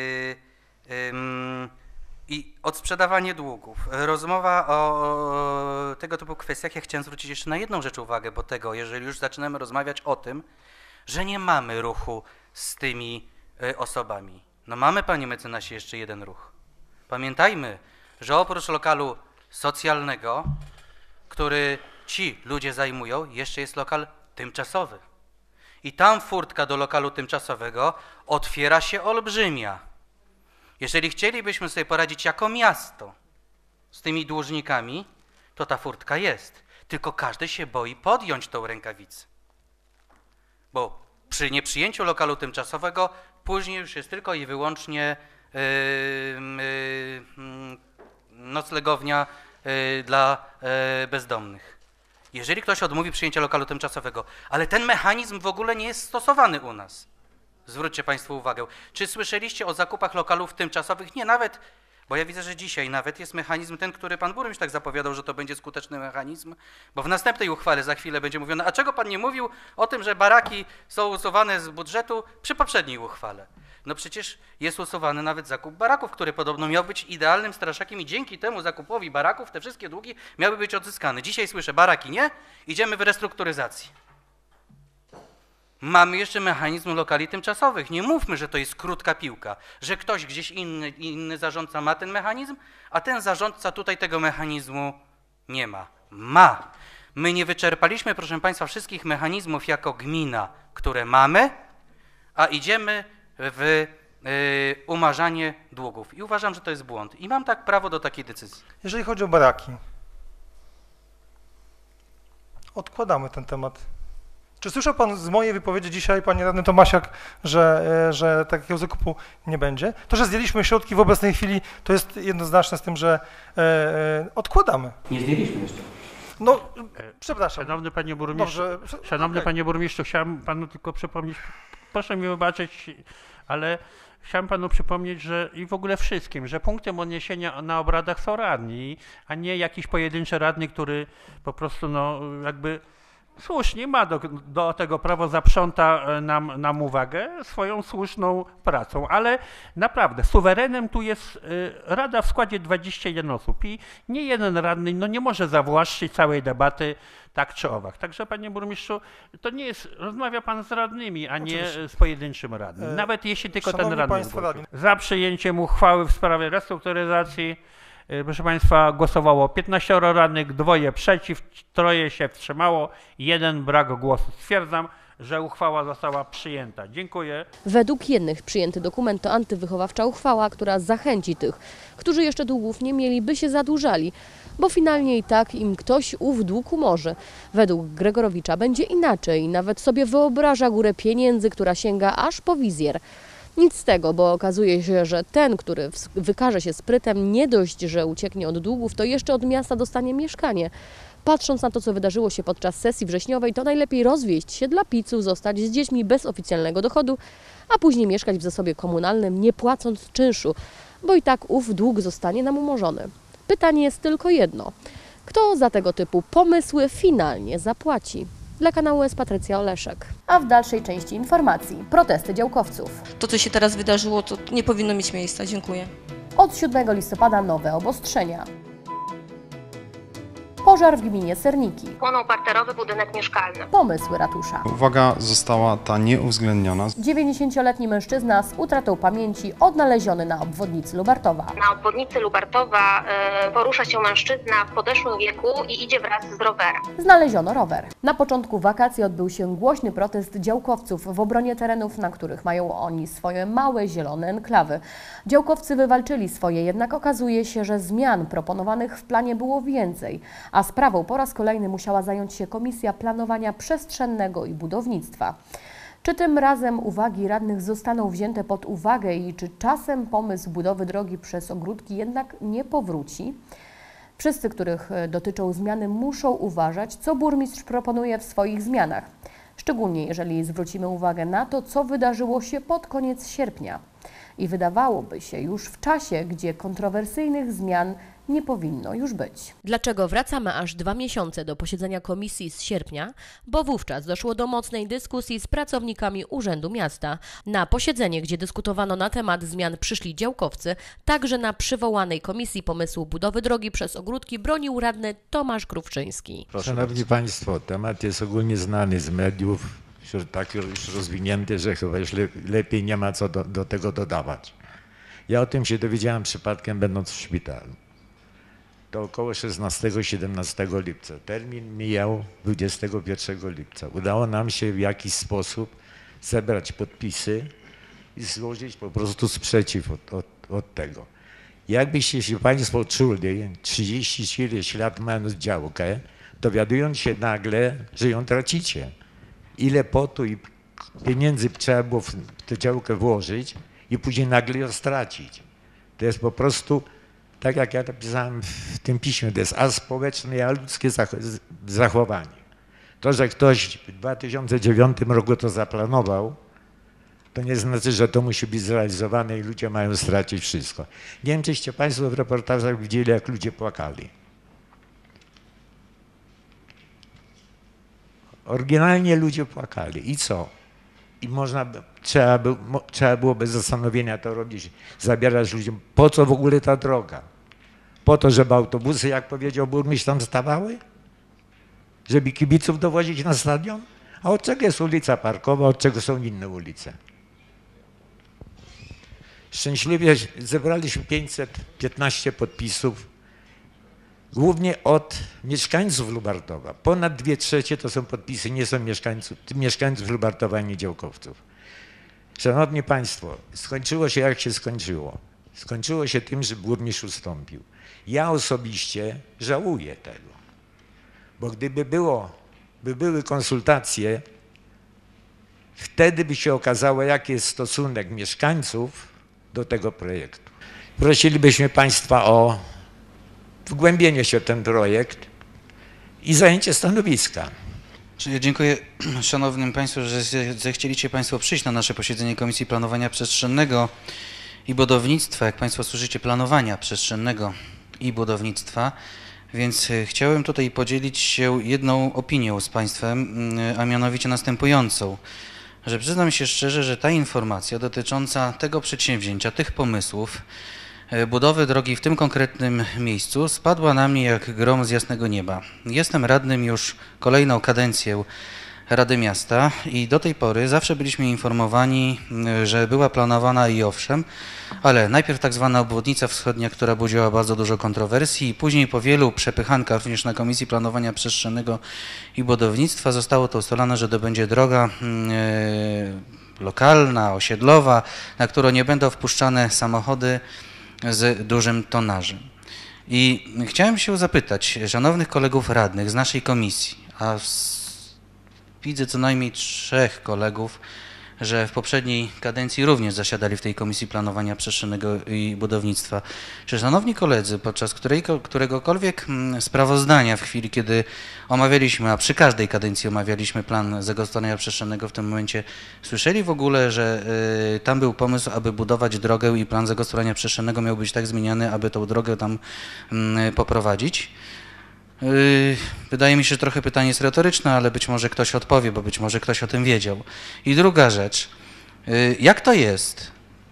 i odsprzedawanie długów. Rozmowa o tego typu kwestiach, ja chciałem zwrócić jeszcze na jedną rzecz uwagę, bo tego, jeżeli już zaczynamy rozmawiać o tym, że nie mamy ruchu z tymi osobami. No mamy, panie mecenasie, jeszcze jeden ruch. Pamiętajmy, że oprócz lokalu socjalnego, który ci ludzie zajmują, jeszcze jest lokal tymczasowy. I tam furtka do lokalu tymczasowego otwiera się olbrzymia. Jeżeli chcielibyśmy sobie poradzić jako miasto z tymi dłużnikami, to ta furtka jest. Tylko każdy się boi podjąć tą rękawicę. Bo przy nieprzyjęciu lokalu tymczasowego później już jest tylko i wyłącznie noclegownia dla bezdomnych. Jeżeli ktoś odmówi przyjęcia lokalu tymczasowego, ale ten mechanizm w ogóle nie jest stosowany u nas. Zwróćcie państwo uwagę. Czy słyszeliście o zakupach lokalów tymczasowych? Nie, nawet Bo ja widzę, że dzisiaj nawet jest mechanizm ten, który pan burmistrz tak zapowiadał, że to będzie skuteczny mechanizm, bo w następnej uchwale za chwilę będzie mówione, a czego pan nie mówił o tym, że baraki są usuwane z budżetu przy poprzedniej uchwale? No przecież jest usuwany nawet zakup baraków, który podobno miał być idealnym straszakiem i dzięki temu zakupowi baraków te wszystkie długi miały być odzyskane. Dzisiaj słyszę, baraki nie, idziemy w restrukturyzację. Mamy jeszcze mechanizm lokali tymczasowych. Nie mówmy, że to jest krótka piłka, że ktoś gdzieś inny zarządca ma ten mechanizm, a ten zarządca tutaj tego mechanizmu nie ma. Ma. My nie wyczerpaliśmy, proszę państwa, wszystkich mechanizmów jako gmina, które mamy, a idziemy w umarzanie długów. I uważam, że to jest błąd. I mam tak prawo do takiej decyzji. Jeżeli chodzi o baraki, odkładamy ten temat. Czy słyszał pan z mojej wypowiedzi dzisiaj, panie radny Tomasiak, że takiego zakupu nie będzie? To, że zdjęliśmy środki w obecnej chwili, to jest jednoznaczne z tym, że odkładamy. Nie zdjęliśmy jeszcze. No, przepraszam. Szanowny panie burmistrzu, panie burmistrzu, chciałem panu tylko przypomnieć, proszę mi wybaczyć, ale chciałem panu przypomnieć, że i w ogóle wszystkim, że punktem odniesienia na obradach są radni, a nie jakiś pojedynczy radny, który po prostu no jakby słusznie ma do tego prawo, zaprząta nam uwagę swoją słuszną pracą, ale naprawdę suwerenem tu jest rada w składzie 21 osób i nie jeden radny no nie może zawłaszczyć całej debaty tak czy owak. Także panie burmistrzu, to nie jest, rozmawia pan z radnymi, a nie z pojedynczym radnym. Nawet jeśli tylko ten radny zgłosił. Za przyjęciem uchwały w sprawie restrukturyzacji, proszę państwa, głosowało 15 radnych, 2 przeciw, 3 się wstrzymało, 1 brak głosu. Stwierdzam, że uchwała została przyjęta. Dziękuję. Według jednych przyjęty dokument to antywychowawcza uchwała, która zachęci tych, którzy jeszcze długów nie mieli, by się zadłużali, bo finalnie i tak im ktoś ów dług umorzy. Według Gregorowicza będzie inaczej, nawet sobie wyobraża górę pieniędzy, która sięga aż po wizjer. Nic z tego, bo okazuje się, że ten, który wykaże się sprytem, nie dość, że ucieknie od długów, to jeszcze od miasta dostanie mieszkanie. Patrząc na to, co wydarzyło się podczas sesji wrześniowej, to najlepiej rozwieść się dla picu, zostać z dziećmi bez oficjalnego dochodu, a później mieszkać w zasobie komunalnym, nie płacąc czynszu, bo i tak ów dług zostanie nam umorzony. Pytanie jest tylko jedno. Kto za tego typu pomysły finalnie zapłaci? Dla kanału jest Patrycja Oleszek. A w dalszej części informacji protesty działkowców. To, co się teraz wydarzyło, to nie powinno mieć miejsca. Dziękuję. Od 7 listopada nowe obostrzenia. Pożar w gminie Serniki. Płonął parterowy budynek mieszkalny. Pomysły ratusza. Uwaga została ta nieuwzględniona. 90-letni mężczyzna z utratą pamięci odnaleziony na obwodnicy Lubartowa. Na obwodnicy Lubartowa porusza się mężczyzna w podeszłym wieku i idzie wraz z rowerem. Znaleziono rower. Na początku wakacji odbył się głośny protest działkowców w obronie terenów, na których mają oni swoje małe, zielone enklawy. Działkowcy wywalczyli swoje, jednak okazuje się, że zmian proponowanych w planie było więcej, a sprawą po raz kolejny musiała zająć się Komisja Planowania Przestrzennego i Budownictwa. Czy tym razem uwagi radnych zostaną wzięte pod uwagę i czy czasem pomysł budowy drogi przez ogródki jednak nie powróci? Wszyscy, których dotyczą zmiany, muszą uważać, co burmistrz proponuje w swoich zmianach. Szczególnie jeżeli zwrócimy uwagę na to, co wydarzyło się pod koniec sierpnia. I wydawałoby się już w czasie, gdzie kontrowersyjnych zmian nie powinno już być. Dlaczego wracamy aż 2 miesiące do posiedzenia komisji z sierpnia? Bo wówczas doszło do mocnej dyskusji z pracownikami Urzędu Miasta. Na posiedzenie, gdzie dyskutowano na temat zmian, przyszli działkowcy. Także na przywołanej komisji pomysłu budowy drogi przez ogródki bronił radny Tomasz Krówczyński. Szanowni Państwo, temat jest ogólnie znany z mediów, tak już rozwinięty, że chyba już lepiej nie ma co do tego dodawać. Ja o tym się dowiedziałem przypadkiem, będąc w szpitalu. To około 16-17 lipca. Termin mijał 21 lipca. Udało nam się w jakiś sposób zebrać podpisy i złożyć po prostu sprzeciw od tego. Jakbyście się Państwo czuli, 30 lat mając działkę, dowiadując się nagle, że ją tracicie. Ile potu i pieniędzy trzeba było w tę działkę włożyć i później nagle ją stracić. To jest po prostu, tak jak ja napisałem w tym piśmie, to jest aspołeczne i aludzkie zachowanie. To, że ktoś w 2009 roku to zaplanował, To nie znaczy, że to musi być zrealizowane i ludzie mają stracić wszystko. Nie wiem, czyście Państwo w reportażach widzieli, jak ludzie płakali. Oryginalnie ludzie płakali. I co? I trzeba było bez zastanowienia to robić, zabierać ludziom. Po co w ogóle ta droga? Po to, żeby autobusy, jak powiedział burmistrz, tam stawały? Żeby kibiców dowozić na stadion? A od czego jest ulica Parkowa, od czego są inne ulice? Szczęśliwie zebraliśmy 515 podpisów, głównie od mieszkańców Lubartowa. Ponad 2/3 to są podpisy, nie są mieszkańców Lubartowa, ani działkowców. Szanowni Państwo, skończyło się jak się skończyło. Skończyło się tym, że burmistrz ustąpił. Ja osobiście żałuję tego, bo gdyby były konsultacje, wtedy by się okazało, jaki jest stosunek mieszkańców do tego projektu. Prosilibyśmy Państwa o wgłębienie się w ten projekt i zajęcie stanowiska. Czyli dziękuję szanownym Państwu, że zechcieliście Państwo przyjść na nasze posiedzenie Komisji Planowania Przestrzennego i Budownictwa, jak Państwo słyszycie, planowania przestrzennego i budownictwa. Więc chciałem tutaj podzielić się jedną opinią z Państwem, a mianowicie następującą, że przyznam się szczerze, że ta informacja dotycząca tego przedsięwzięcia, tych pomysłów, budowy drogi w tym konkretnym miejscu spadła na mnie jak grom z jasnego nieba. Jestem radnym już kolejną kadencję Rady Miasta i do tej pory zawsze byliśmy informowani, że była planowana i owszem, ale najpierw tak zwana obwodnica wschodnia, która budziła bardzo dużo kontrowersji i później po wielu przepychankach również na Komisji Planowania Przestrzennego i Budownictwa zostało to ustalone, że to będzie droga lokalna, osiedlowa, na którą nie będą wpuszczane samochody z dużym tonażem. I chciałem się zapytać szanownych kolegów radnych z naszej komisji, a widzę co najmniej 3 kolegów, że w poprzedniej kadencji również zasiadali w tej Komisji Planowania Przestrzennego i Budownictwa. Czy szanowni koledzy, podczas któregokolwiek sprawozdania w chwili, kiedy omawialiśmy, a przy każdej kadencji omawialiśmy plan zagospodarowania przestrzennego w tym momencie, słyszeli w ogóle, że tam był pomysł, aby budować drogę i plan zagospodarowania przestrzennego miał być tak zmieniany, aby tą drogę tam poprowadzić? Wydaje mi się, że trochę pytanie jest retoryczne, ale być może ktoś odpowie, bo być może ktoś o tym wiedział. I druga rzecz, jak to jest,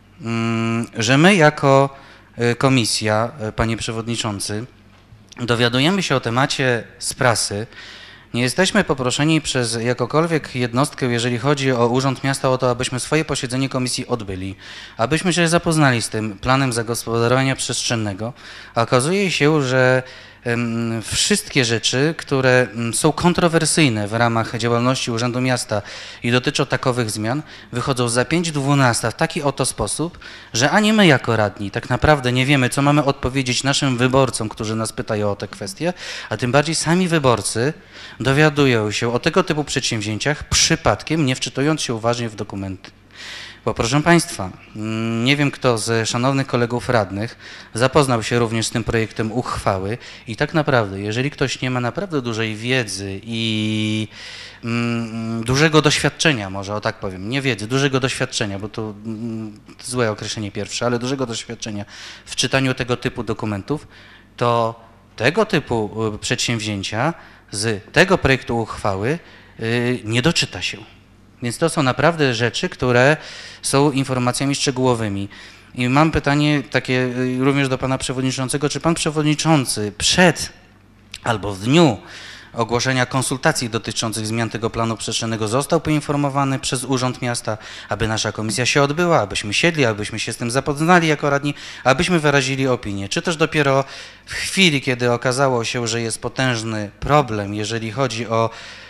że my jako komisja, panie przewodniczący, dowiadujemy się o temacie z prasy, nie jesteśmy poproszeni przez jakąkolwiek jednostkę, jeżeli chodzi o Urząd Miasta, o to, abyśmy swoje posiedzenie komisji odbyli, abyśmy się zapoznali z tym planem zagospodarowania przestrzennego. A okazuje się, że wszystkie rzeczy, które są kontrowersyjne w ramach działalności Urzędu Miasta i dotyczą takowych zmian, wychodzą za 5/12 w taki oto sposób, że ani my jako radni tak naprawdę nie wiemy, co mamy odpowiedzieć naszym wyborcom, którzy nas pytają o te kwestie, a tym bardziej sami wyborcy dowiadują się o tego typu przedsięwzięciach przypadkiem, nie wczytując się uważnie w dokumenty. Bo proszę Państwa, nie wiem kto z szanownych kolegów radnych zapoznał się również z tym projektem uchwały i tak naprawdę, jeżeli ktoś nie ma naprawdę dużej wiedzy i dużego doświadczenia, może o tak powiem, nie wiedzy, dużego doświadczenia, bo to złe określenie pierwsze, ale dużego doświadczenia w czytaniu tego typu dokumentów, to tego typu przedsięwzięcia z tego projektu uchwały nie doczyta się. Więc to są naprawdę rzeczy, które są informacjami szczegółowymi. I mam pytanie takie również do pana przewodniczącego, czy pan przewodniczący przed albo w dniu ogłoszenia konsultacji dotyczących zmian tego planu przestrzennego został poinformowany przez Urząd Miasta, aby nasza komisja się odbyła, abyśmy siedli, abyśmy się z tym zapoznali jako radni, abyśmy wyrazili opinię. Czy też dopiero w chwili, kiedy okazało się, że jest potężny problem, jeżeli chodzi o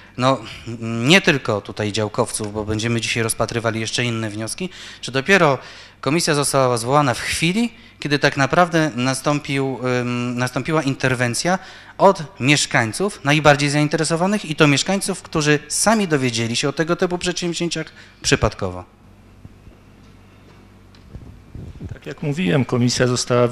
nie tylko tutaj działkowców, bo będziemy dzisiaj rozpatrywali jeszcze inne wnioski, czy dopiero komisja została zwołana w chwili, kiedy tak naprawdę nastąpiła interwencja od mieszkańców najbardziej zainteresowanych i to mieszkańców, którzy sami dowiedzieli się o tego typu przedsięwzięciach przypadkowo. Tak jak mówiłem, komisja została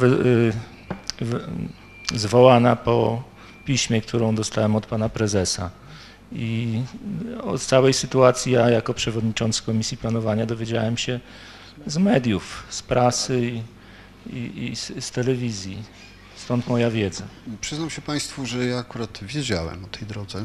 zwołana po piśmie, którą dostałem od pana prezesa. I o całej sytuacji ja jako przewodniczący Komisji Planowania dowiedziałem się z mediów, z prasy i z telewizji. Stąd moja wiedza. Przyznam się Państwu, że ja akurat wiedziałem o tej drodze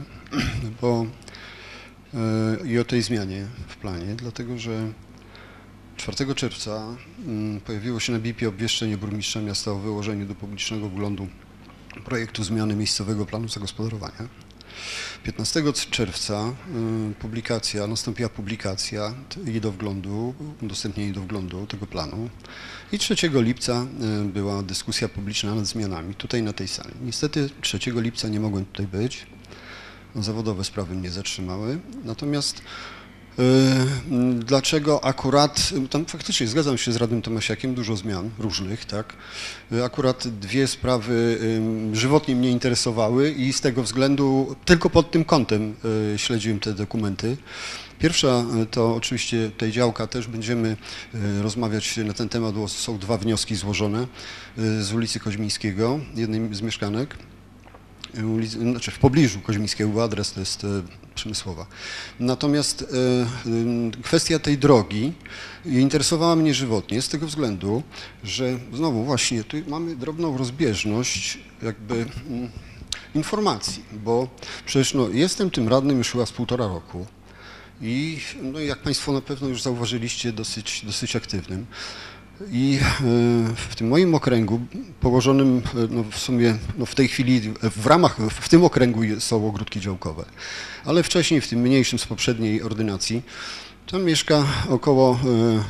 i o tej zmianie w planie, dlatego że 4 czerwca pojawiło się na BIP-ie obwieszczenie burmistrza miasta o wyłożeniu do publicznego wglądu projektu zmiany miejscowego planu zagospodarowania. 15 czerwca nastąpiła publikacja jej do wglądu, udostępnienie do wglądu tego planu i 3 lipca była dyskusja publiczna nad zmianami tutaj na tej sali. Niestety 3 lipca nie mogłem tutaj być, zawodowe sprawy mnie zatrzymały, natomiast dlaczego akurat, tam faktycznie zgadzam się z radnym Tomasiakiem, dużo zmian różnych, tak, akurat 2 sprawy żywotnie mnie interesowały i z tego względu tylko pod tym kątem śledziłem te dokumenty. Pierwsza to oczywiście tej działka, też będziemy rozmawiać na ten temat, bo są 2 wnioski złożone z ulicy Koźmińskiego, jednej z mieszkanek, znaczy w pobliżu Koźmińskiego, bo adres to jest Przemysłowa. Natomiast kwestia tej drogi interesowała mnie żywotnie z tego względu, że znowu właśnie tu mamy drobną rozbieżność jakby informacji, bo przecież no, jestem tym radnym już chyba z 1,5 roku i no, jak Państwo na pewno już zauważyliście, dosyć aktywnym. I w tym moim okręgu położonym, no w sumie no w tej chwili w tym okręgu są ogródki działkowe, ale wcześniej w tym mniejszym z poprzedniej ordynacji tam mieszka około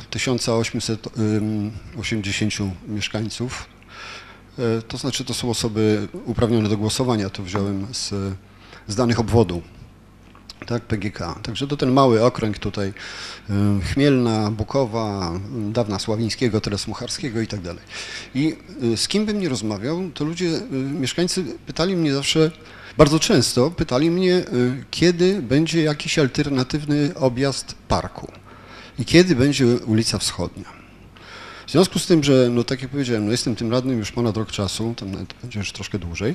1880 mieszkańców, to znaczy to są osoby uprawnione do głosowania, to wziąłem z danych obwodu. Tak, PGK. Także to ten mały okręg tutaj, Chmielna, Bukowa, dawna Sławińskiego, teraz Mucharskiego i tak dalej. I z kim bym nie rozmawiał, to ludzie, mieszkańcy pytali mnie zawsze, bardzo często pytali mnie, kiedy będzie jakiś alternatywny objazd parku i kiedy będzie ulica Wschodnia. W związku z tym, że, no tak jak powiedziałem, no jestem tym radnym już ponad rok czasu, tam nawet będzie już troszkę dłużej,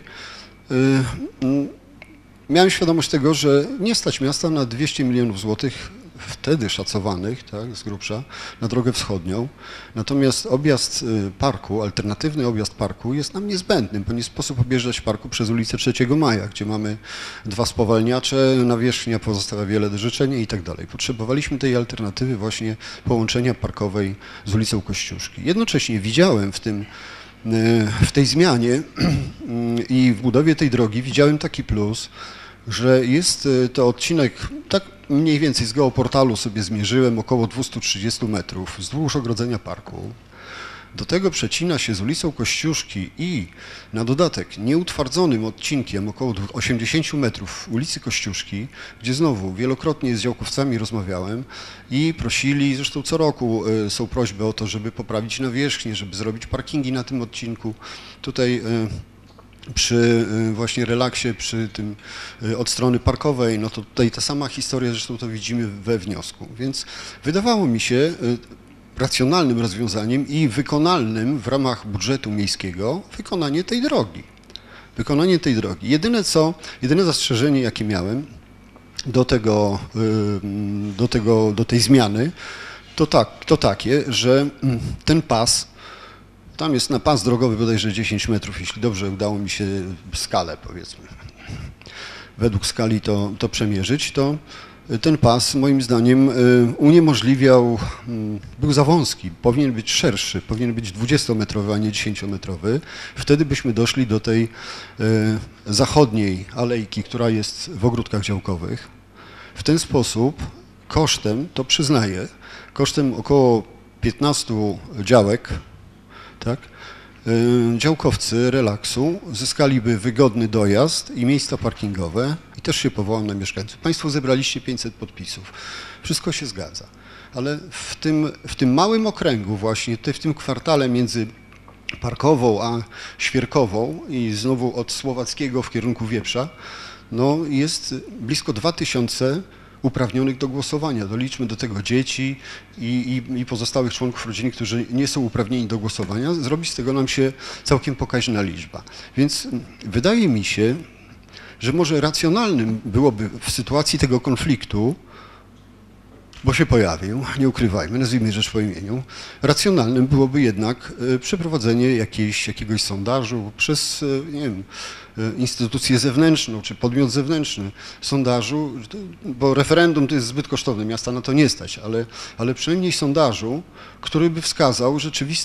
miałem świadomość tego, że nie stać miasta na 200 milionów złotych, wtedy szacowanych, tak, z grubsza, na drogę wschodnią. Natomiast objazd parku, alternatywny objazd parku jest nam niezbędny, bo nie sposób objeżdżać parku przez ulicę 3 Maja, gdzie mamy 2 spowalniacze, nawierzchnia pozostawia wiele do życzenia i tak dalej. Potrzebowaliśmy tej alternatywy właśnie połączenia parkowej z ulicą Kościuszki. Jednocześnie widziałem w tej zmianie i w budowie tej drogi widziałem taki plus, że jest to odcinek, tak mniej więcej z geoportalu sobie zmierzyłem, około 230 metrów wzdłuż ogrodzenia parku. Do tego przecina się z ulicą Kościuszki i na dodatek nieutwardzonym odcinkiem około 80 metrów ulicy Kościuszki, gdzie znowu wielokrotnie z działkowcami rozmawiałem i prosili, zresztą co roku są prośby o to, żeby poprawić nawierzchnię, żeby zrobić parkingi na tym odcinku. Tutaj przy właśnie relaksie, przy tym od strony parkowej, no to tutaj ta sama historia, zresztą to widzimy we wniosku. Więc wydawało mi się racjonalnym rozwiązaniem i wykonalnym w ramach budżetu miejskiego wykonanie tej drogi. Wykonanie tej drogi. Jedyne zastrzeżenie, jakie miałem do tej zmiany, to takie, że ten pas, tam jest na pas drogowy bodajże 10 metrów, jeśli dobrze udało mi się skalę, powiedzmy, według skali to przemierzyć, to ten pas moim zdaniem uniemożliwiał, był za wąski, powinien być szerszy, powinien być 20-metrowy, a nie 10-metrowy. Wtedy byśmy doszli do tej zachodniej alejki, która jest w ogródkach działkowych. W ten sposób kosztem, to przyznaję, kosztem około 15 działek, tak, działkowcy relaksu zyskaliby wygodny dojazd i miejsca parkingowe i też się powołam na mieszkańców. Państwo zebraliście 500 podpisów. Wszystko się zgadza. Ale w tym małym okręgu właśnie, w tym kwartale między Parkową a Świerkową i znowu od Słowackiego w kierunku Wieprza, no jest blisko 2000 uprawnionych do głosowania. Doliczmy do tego dzieci i pozostałych członków rodziny, którzy nie są uprawnieni do głosowania. Zrobi z tego nam się całkiem pokaźna liczba. Więc wydaje mi się, że może racjonalnym byłoby w sytuacji tego konfliktu, bo się pojawił, nie ukrywajmy, nazwijmy rzecz po imieniu, racjonalnym byłoby jednak przeprowadzenie jakiegoś sondażu przez, nie wiem, instytucję zewnętrzną czy podmiot zewnętrzny sondażu, bo referendum to jest zbyt kosztowne, miasta na to nie stać, ale przynajmniej sondażu, który by wskazał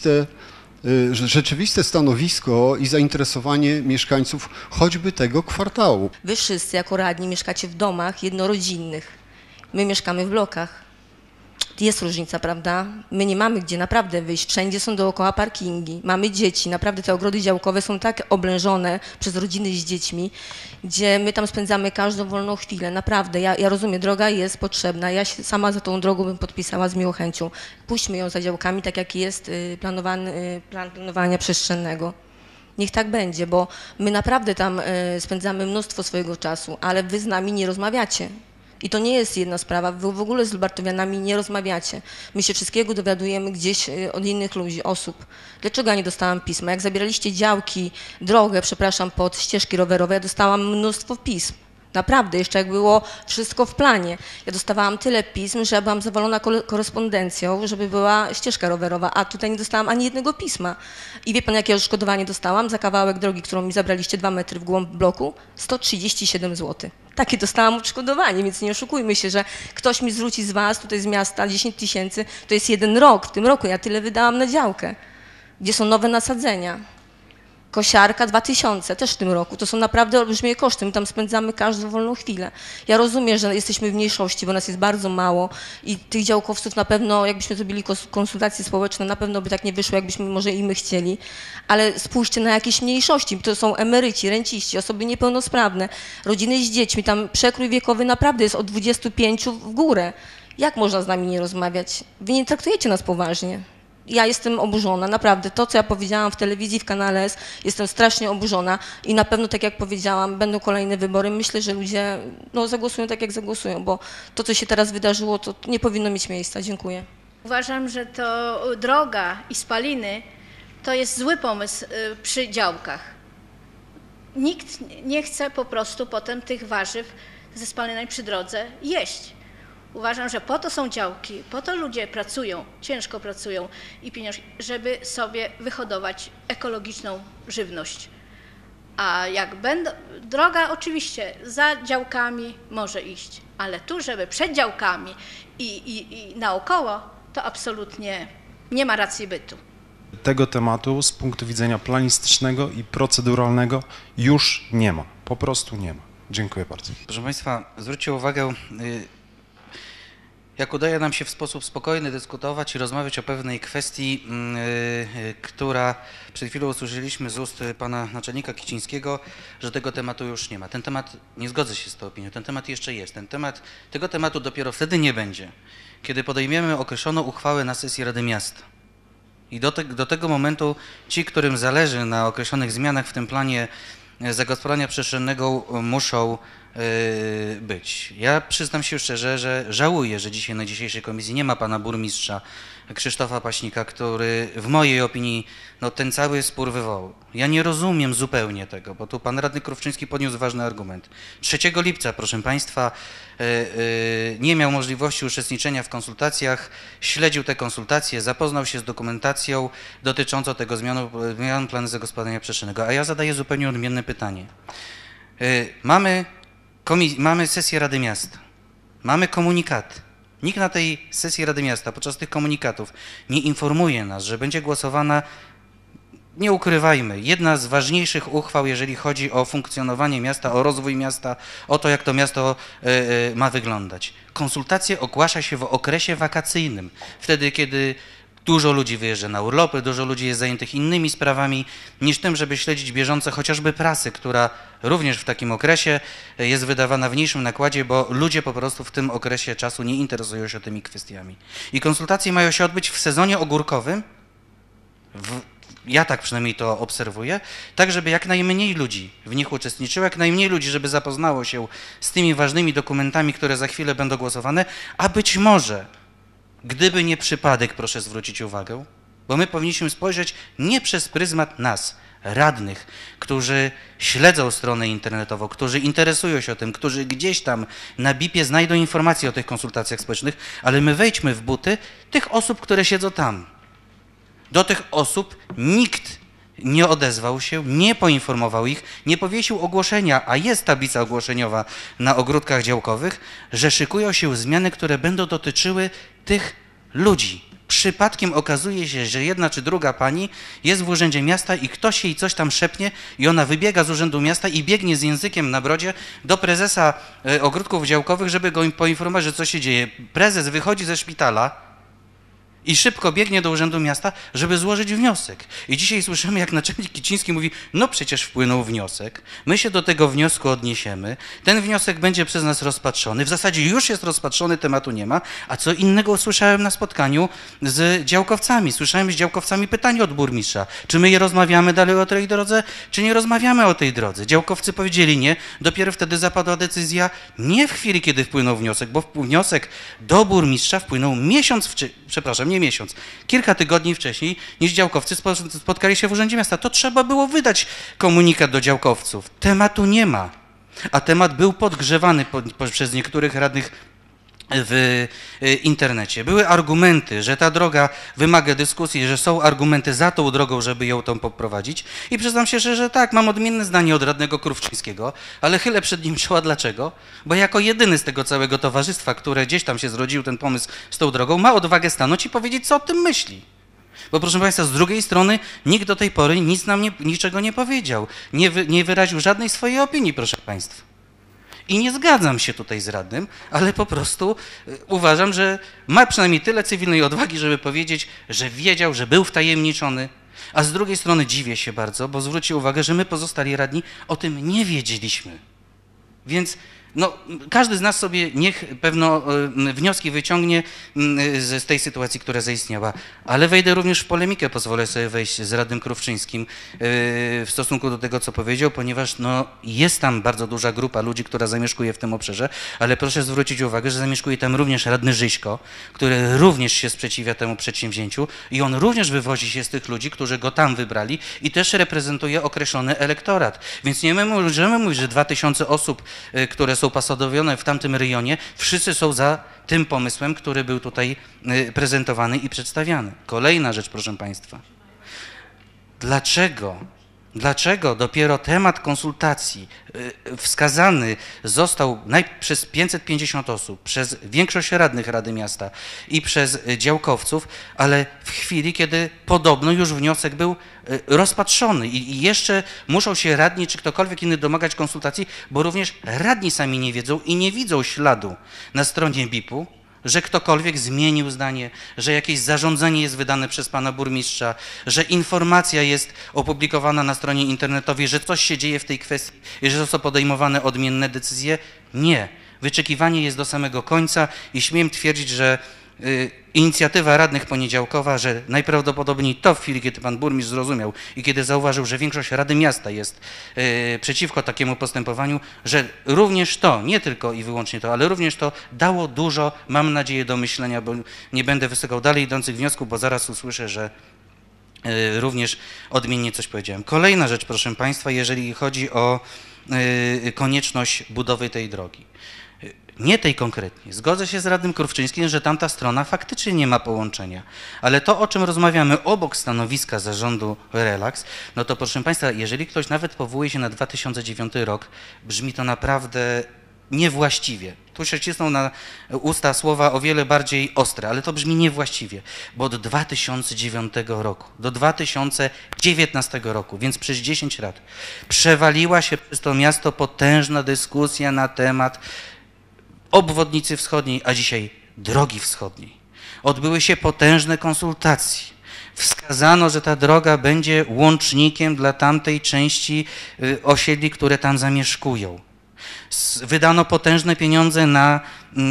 rzeczywiste stanowisko i zainteresowanie mieszkańców choćby tego kwartału. Wy wszyscy jako radni mieszkacie w domach jednorodzinnych. My mieszkamy w blokach. Jest różnica, prawda? My nie mamy gdzie naprawdę wyjść. Wszędzie są dookoła parkingi. Mamy dzieci. Naprawdę te ogrody działkowe są tak oblężone przez rodziny z dziećmi, gdzie my tam spędzamy każdą wolną chwilę. Naprawdę. Ja rozumiem, droga jest potrzebna. Ja się sama za tą drogą bym podpisała z miłą chęcią. Puśćmy ją za działkami, tak jak jest planowany plan planowania przestrzennego. Niech tak będzie, bo my naprawdę tam spędzamy mnóstwo swojego czasu, ale wy z nami nie rozmawiacie. I to nie jest jedna sprawa, wy w ogóle z lubartowianami nie rozmawiacie. My się wszystkiego dowiadujemy gdzieś od innych ludzi, osób. Dlaczego ja nie dostałam pisma? Jak zabieraliście działki, drogę, przepraszam, pod ścieżki rowerowe, ja dostałam mnóstwo pism. Naprawdę, jeszcze jak było wszystko w planie. Ja dostawałam tyle pism, że ja byłam zawalona korespondencją, żeby była ścieżka rowerowa, a tutaj nie dostałam ani jednego pisma. I wie pan, jakie odszkodowanie dostałam za kawałek drogi, którą mi zabraliście 2 metry w głąb bloku? 137 zł. Takie dostałam odszkodowanie, więc nie oszukujmy się, że ktoś mi zwróci z was, tutaj z miasta, 10 000, to jest 1 rok. W tym roku ja tyle wydałam na działkę, gdzie są nowe nasadzenia. Kosiarka 2000, też w tym roku. To są naprawdę olbrzymie koszty. My tam spędzamy każdą wolną chwilę. Ja rozumiem, że jesteśmy w mniejszości, bo nas jest bardzo mało i tych działkowców na pewno, jakbyśmy zrobili konsultacje społeczne, na pewno by tak nie wyszło, jakbyśmy może i my chcieli. Ale spójrzcie na jakieś mniejszości. To są emeryci, renciści, osoby niepełnosprawne, rodziny z dziećmi. Tam przekrój wiekowy naprawdę jest od 25 w górę. Jak można z nami nie rozmawiać? Wy nie traktujecie nas poważnie. Ja jestem oburzona, naprawdę. To, co ja powiedziałam w telewizji, w kanale S, jestem strasznie oburzona i na pewno, tak jak powiedziałam, będą kolejne wybory. Myślę, że ludzie zagłosują tak, jak zagłosują, bo to, co się teraz wydarzyło, to nie powinno mieć miejsca. Dziękuję. Uważam, że to droga i spaliny to jest zły pomysł przy działkach. Nikt nie chce po prostu potem tych warzyw ze spalinami przy drodze jeść. Uważam, że po to są działki, po to ludzie pracują, ciężko pracują i pieniądze, żeby sobie wyhodować ekologiczną żywność. A jak będą, droga oczywiście za działkami może iść, ale tu, żeby przed działkami i naokoło, to absolutnie nie ma racji bytu. Tego tematu z punktu widzenia planistycznego i proceduralnego już nie ma, po prostu nie ma. Dziękuję bardzo. Proszę Państwa, zwróćcie uwagę, jak udaje nam się w sposób spokojny dyskutować i rozmawiać o pewnej kwestii, która przed chwilą usłyszeliśmy z ust pana naczelnika Kicińskiego, że tego tematu już nie ma. Ten temat, nie zgodzę się z tą opinią, ten temat jeszcze jest. Tego tematu dopiero wtedy nie będzie, kiedy podejmiemy określoną uchwałę na sesji Rady Miasta. I do tego momentu ci, którym zależy na określonych zmianach w tym planie zagospodarowania przestrzennego, muszą być. Ja przyznam się szczerze, że żałuję, że dzisiaj na dzisiejszej komisji nie ma pana burmistrza Krzysztofa Paśnika, który w mojej opinii ten cały spór wywołał. Ja nie rozumiem zupełnie tego, bo tu pan radny Krówczyński podniósł ważny argument. 3 lipca, proszę państwa, nie miał możliwości uczestniczenia w konsultacjach, śledził te konsultacje, zapoznał się z dokumentacją dotyczącą tego zmian planu zagospodarowania przestrzennego. A ja zadaję zupełnie odmienne pytanie. Mamy sesję Rady Miasta, mamy komunikaty. Nikt na tej sesji Rady Miasta podczas tych komunikatów nie informuje nas, że będzie głosowana, nie ukrywajmy, jedna z ważniejszych uchwał, jeżeli chodzi o funkcjonowanie miasta, o rozwój miasta, o to, jak to miasto ma wyglądać. Konsultacje ogłasza się w okresie wakacyjnym, wtedy, kiedy dużo ludzi wyjeżdża na urlopy, dużo ludzi jest zajętych innymi sprawami niż tym, żeby śledzić bieżąco chociażby prasy, która również w takim okresie jest wydawana w mniejszym nakładzie, bo ludzie po prostu w tym okresie czasu nie interesują się tymi kwestiami. I konsultacje mają się odbyć w sezonie ogórkowym, ja tak przynajmniej to obserwuję, tak żeby jak najmniej ludzi w nich uczestniczyło, jak najmniej ludzi, żeby zapoznało się z tymi ważnymi dokumentami, które za chwilę będą głosowane, a być może, gdyby nie przypadek, proszę zwrócić uwagę, bo my powinniśmy spojrzeć nie przez pryzmat nas, radnych, którzy śledzą stronę internetową, którzy interesują się o tym, którzy gdzieś tam na BIP-ie znajdą informacje o tych konsultacjach społecznych, ale my wejdźmy w buty tych osób, które siedzą tam. Do tych osób nikt nie odezwał się, nie poinformował ich, nie powiesił ogłoszenia, a jest tablica ogłoszeniowa na ogródkach działkowych, że szykują się zmiany, które będą dotyczyły tych ludzi. Przypadkiem okazuje się, że jedna czy druga pani jest w urzędzie miasta i ktoś jej coś tam szepnie i ona wybiega z urzędu miasta i biegnie z językiem na brodzie do prezesa ogródków działkowych, żeby go poinformować, że co się dzieje. Prezes wychodzi ze szpitala i szybko biegnie do urzędu miasta, żeby złożyć wniosek. I dzisiaj słyszymy, jak naczelnik Kiciński mówi, no przecież wpłynął wniosek, my się do tego wniosku odniesiemy, ten wniosek będzie przez nas rozpatrzony, w zasadzie już jest rozpatrzony, tematu nie ma, a co innego usłyszałem na spotkaniu z działkowcami. Słyszałem z działkowcami pytanie od burmistrza, czy my rozmawiamy dalej o tej drodze, czy nie rozmawiamy o tej drodze. Działkowcy powiedzieli nie, dopiero wtedy zapadła decyzja, nie w chwili, kiedy wpłynął wniosek, bo wniosek do burmistrza wpłynął kilka tygodni wcześniej, niż działkowcy spotkali się w Urzędzie Miasta. To trzeba było wydać komunikat do działkowców. Tematu nie ma, a temat był podgrzewany przez niektórych radnych w internecie. Były argumenty, że ta droga wymaga dyskusji, że są argumenty za tą drogą, żeby ją tam poprowadzić i przyznam się, że tak, mam odmienne zdanie od radnego Krówczyńskiego, ale chylę przed nim czoła. Dlaczego? Bo jako jedyny z tego całego towarzystwa, które gdzieś tam się zrodził ten pomysł z tą drogą, ma odwagę stanąć i powiedzieć, co o tym myśli. Bo proszę Państwa, z drugiej strony nikt do tej pory nic nam niczego nie powiedział, nie wyraził żadnej swojej opinii, proszę Państwa. I nie zgadzam się tutaj z radnym, ale po prostu uważam, że ma przynajmniej tyle cywilnej odwagi, żeby powiedzieć, że wiedział, że był wtajemniczony, a z drugiej strony dziwię się bardzo, bo zwróćcie uwagę, że my pozostali radni o tym nie wiedzieliśmy. Więc no, każdy z nas sobie niech pewno wnioski wyciągnie z tej sytuacji, która zaistniała. Ale wejdę również w polemikę, pozwolę sobie wejść z radnym Krówczyńskim w stosunku do tego, co powiedział, ponieważ no, jest tam bardzo duża grupa ludzi, która zamieszkuje w tym obszarze, ale proszę zwrócić uwagę, że zamieszkuje tam również radny Żyśko, który również się sprzeciwia temu przedsięwzięciu i on również wywozi się z tych ludzi, którzy go tam wybrali i też reprezentuje określony elektorat. Więc nie możemy mówić, że 2000 osób, które są posadowione w tamtym rejonie, wszyscy są za tym pomysłem, który był tutaj prezentowany i przedstawiany. Kolejna rzecz, proszę Państwa. Dlaczego dopiero temat konsultacji wskazany został przez 550 osób, przez większość radnych Rady Miasta i przez działkowców, ale w chwili, kiedy podobno już wniosek był rozpatrzony i jeszcze muszą się radni czy ktokolwiek inny domagać konsultacji, bo również radni sami nie wiedzą i nie widzą śladu na stronie BIP-u, że ktokolwiek zmienił zdanie, że jakieś zarządzenie jest wydane przez pana burmistrza, że informacja jest opublikowana na stronie internetowej, że coś się dzieje w tej kwestii i że są podejmowane odmienne decyzje. Nie. Wyczekiwanie jest do samego końca i śmiem twierdzić, że inicjatywa radnych poniedziałkowa, że najprawdopodobniej to w chwili, kiedy pan burmistrz zrozumiał i kiedy zauważył, że większość Rady Miasta jest przeciwko takiemu postępowaniu, że również to, nie tylko i wyłącznie to, ale również to dało dużo, mam nadzieję, do myślenia, bo nie będę wysyłał dalej idących wniosków, bo zaraz usłyszę, że również odmiennie coś powiedziałem. Kolejna rzecz, proszę Państwa, jeżeli chodzi o konieczność budowy tej drogi. Nie tej konkretnie. Zgodzę się z radnym Krówczyńskim, że tamta strona faktycznie nie ma połączenia. Ale to, o czym rozmawiamy obok stanowiska zarządu Relax, no to proszę Państwa, jeżeli ktoś nawet powołuje się na 2009 rok, brzmi to naprawdę niewłaściwie. Tu się cisną na usta słowa o wiele bardziej ostre, ale to brzmi niewłaściwie, bo od 2009 roku do 2019 roku, więc przez 10 lat, przewaliła się przez to miasto potężna dyskusja na temat obwodnicy wschodniej, a dzisiaj drogi wschodniej. Odbyły się potężne konsultacje. Wskazano, że ta droga będzie łącznikiem dla tamtej części osiedli, które tam zamieszkują. Wydano potężne pieniądze na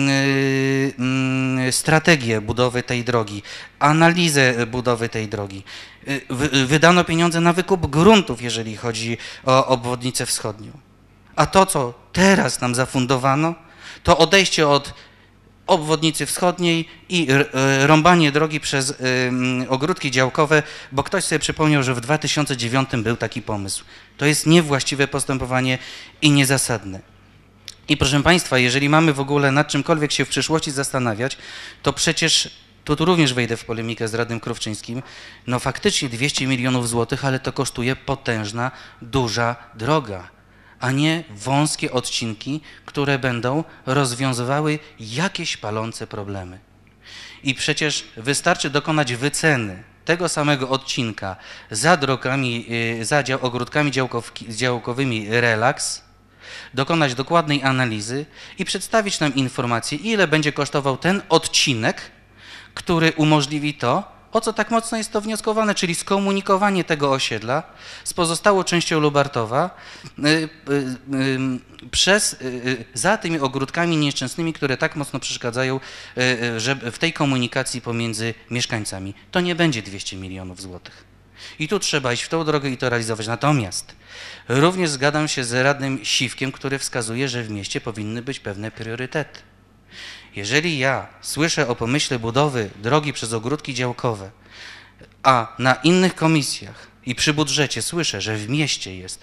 strategię budowy tej drogi, analizę budowy tej drogi. Wydano pieniądze na wykup gruntów, jeżeli chodzi o obwodnicę wschodnią. A to, co teraz nam zafundowano, to odejście od obwodnicy wschodniej i rąbanie drogi przez ogródki działkowe, bo ktoś sobie przypomniał, że w 2009 był taki pomysł. To jest niewłaściwe postępowanie i niezasadne. I proszę Państwa, jeżeli mamy w ogóle nad czymkolwiek się w przyszłości zastanawiać, to przecież, tu również wejdę w polemikę z radnym Krówczyńskim, no faktycznie 200 milionów złotych, ale to kosztuje potężna, duża droga, a nie wąskie odcinki, które będą rozwiązywały jakieś palące problemy. I przecież wystarczy dokonać wyceny tego samego odcinka za drogami, za ogródkami działkowymi relaks, dokonać dokładnej analizy i przedstawić nam informację, ile będzie kosztował ten odcinek, który umożliwi to, o co tak mocno jest to wnioskowane, czyli skomunikowanie tego osiedla z pozostałą częścią Lubartowa za tymi ogródkami nieszczęsnymi, które tak mocno przeszkadzają w tej komunikacji pomiędzy mieszkańcami. To nie będzie 200 milionów złotych. I tu trzeba iść w tą drogę i to realizować. Natomiast również zgadzam się z radnym Siwkiem, który wskazuje, że w mieście powinny być pewne priorytety. Jeżeli ja słyszę o pomyśle budowy drogi przez ogródki działkowe, a na innych komisjach i przy budżecie słyszę, że w mieście jest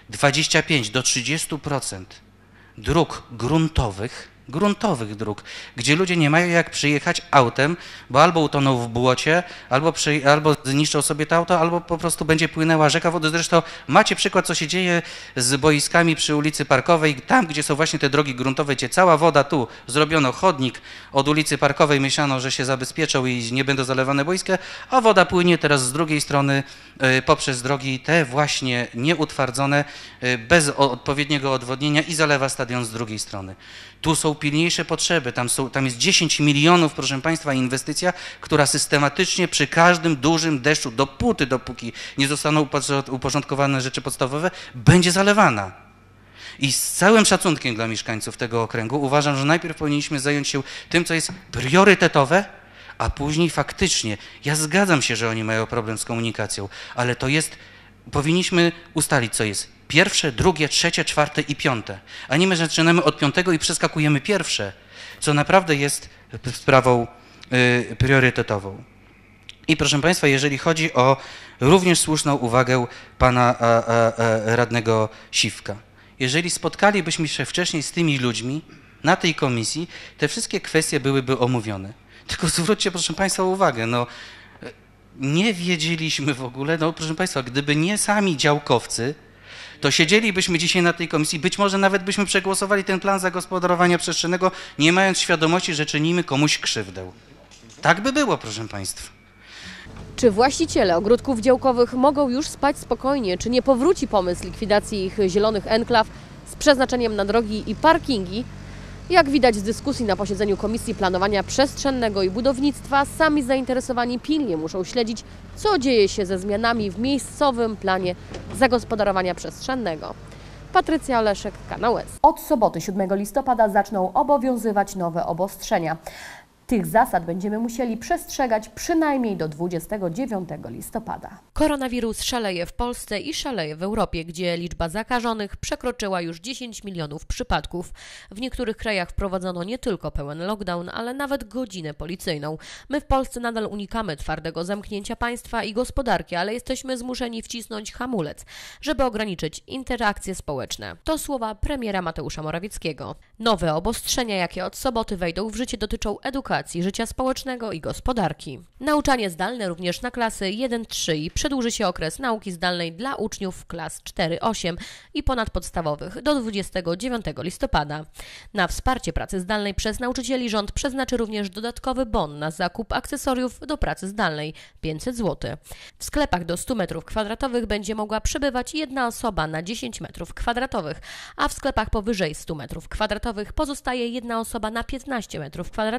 25 do 30% dróg gruntowych dróg, gdzie ludzie nie mają jak przyjechać autem, bo albo utoną w błocie, albo zniszczą sobie to auto, albo po prostu będzie płynęła rzeka wody. Zresztą macie przykład, co się dzieje z boiskami przy ulicy Parkowej, tam gdzie są właśnie te drogi gruntowe, gdzie cała woda, tu zrobiono chodnik od ulicy Parkowej, myślano, że się zabezpieczą i nie będą zalewane boiska, a woda płynie teraz z drugiej strony poprzez drogi te właśnie nieutwardzone, bez odpowiedniego odwodnienia i zalewa stadion z drugiej strony. Tu są pilniejsze potrzeby, tam jest 10 milionów, proszę Państwa, inwestycja, która systematycznie przy każdym dużym deszczu, dopóki nie zostaną uporządkowane rzeczy podstawowe, będzie zalewana. I z całym szacunkiem dla mieszkańców tego okręgu uważam, że najpierw powinniśmy zająć się tym, co jest priorytetowe, a później faktycznie, ja zgadzam się, że oni mają problem z komunikacją, ale to jest, powinniśmy ustalić, co jest pierwsze, drugie, trzecie, czwarte i piąte, a nie my zaczynamy od piątego i przeskakujemy pierwsze, co naprawdę jest sprawą priorytetową. I proszę Państwa, jeżeli chodzi o również słuszną uwagę pana radnego Siwka, jeżeli spotkalibyśmy się wcześniej z tymi ludźmi na tej komisji, te wszystkie kwestie byłyby omówione. Tylko zwróćcie, proszę Państwa, uwagę, no nie wiedzieliśmy w ogóle, no proszę Państwa, gdyby nie sami działkowcy, to siedzielibyśmy dzisiaj na tej komisji, być może nawet byśmy przegłosowali ten plan zagospodarowania przestrzennego, nie mając świadomości, że czynimy komuś krzywdę. Tak by było, proszę Państwa. Czy właściciele ogródków działkowych mogą już spać spokojnie? Czy nie powróci pomysł likwidacji ich zielonych enklaw z przeznaczeniem na drogi i parkingi? Jak widać z dyskusji na posiedzeniu Komisji Planowania Przestrzennego i Budownictwa, sami zainteresowani pilnie muszą śledzić, co dzieje się ze zmianami w miejscowym planie zagospodarowania przestrzennego. Patrycja Oleszek, Kanał S. Od soboty 7 listopada zaczną obowiązywać nowe obostrzenia. Tych zasad będziemy musieli przestrzegać przynajmniej do 29 listopada. Koronawirus szaleje w Polsce i szaleje w Europie, gdzie liczba zakażonych przekroczyła już 10 milionów przypadków. W niektórych krajach wprowadzono nie tylko pełen lockdown, ale nawet godzinę policyjną. My w Polsce nadal unikamy twardego zamknięcia państwa i gospodarki, ale jesteśmy zmuszeni wcisnąć hamulec, żeby ograniczyć interakcje społeczne. To słowa premiera Mateusza Morawieckiego. Nowe obostrzenia, jakie od soboty wejdą w życie, dotyczą edukacji, życia społecznego i gospodarki. Nauczanie zdalne również na klasy 1-3 i przedłuży się okres nauki zdalnej dla uczniów klas 4-8 i ponadpodstawowych do 29 listopada. Na wsparcie pracy zdalnej przez nauczycieli rząd przeznaczy również dodatkowy bon na zakup akcesoriów do pracy zdalnej 500 zł. W sklepach do 100 m2 będzie mogła przebywać jedna osoba na 10 m2, a w sklepach powyżej 100 m2 pozostaje jedna osoba na 15 m2.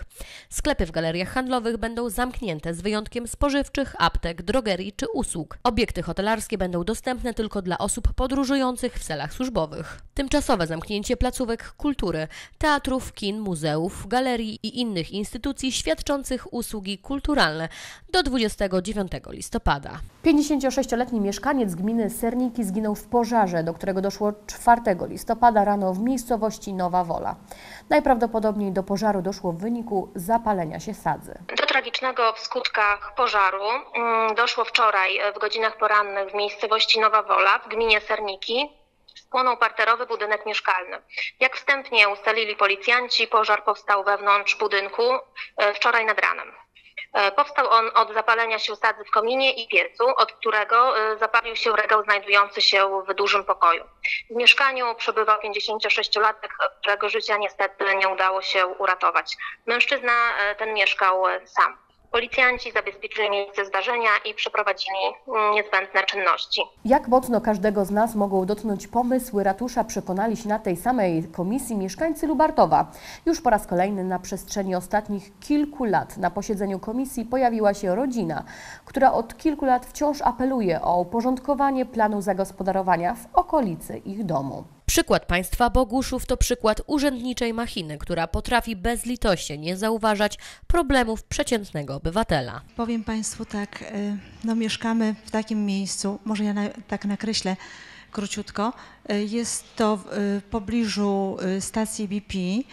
Sklepy w galeriach handlowych będą zamknięte z wyjątkiem spożywczych, aptek, drogerii czy usług. Obiekty hotelarskie będą dostępne tylko dla osób podróżujących w celach służbowych. Tymczasowe zamknięcie placówek kultury, teatrów, kin, muzeów, galerii i innych instytucji świadczących usługi kulturalne do 29 listopada. 56-letni mieszkaniec gminy Serniki zginął w pożarze, do którego doszło 4 listopada rano w miejscowości Nowa Wola. Najprawdopodobniej do pożaru doszło w wyniku zapalenia się sadzy. Do tragicznego w skutkach pożaru doszło wczoraj w godzinach porannych w miejscowości Nowa Wola w gminie Serniki. Spłonął parterowy budynek mieszkalny. Jak wstępnie ustalili policjanci, pożar powstał wewnątrz budynku wczoraj nad ranem. Powstał on od zapalenia się sadzy w kominie i piecu, od którego zapalił się regał znajdujący się w dużym pokoju. W mieszkaniu przebywał 56-latek, którego życia niestety nie udało się uratować. Mężczyzna ten mieszkał sam. Policjanci zabezpieczyli miejsce zdarzenia i przeprowadzili niezbędne czynności. Jak mocno każdego z nas mogą dotknąć pomysły ratusza, przekonali się na tej samej komisji mieszkańcy Lubartowa. Już po raz kolejny na przestrzeni ostatnich kilku lat na posiedzeniu komisji pojawiła się rodzina, która od kilku lat wciąż apeluje o uporządkowanie planu zagospodarowania w okolicy ich domu. Przykład państwa Boguszów to przykład urzędniczej machiny, która potrafi bezlitośnie nie zauważać problemów przeciętnego obywatela. Powiem Państwu tak, no mieszkamy w takim miejscu, może ja tak nakreślę króciutko, jest to w pobliżu stacji BP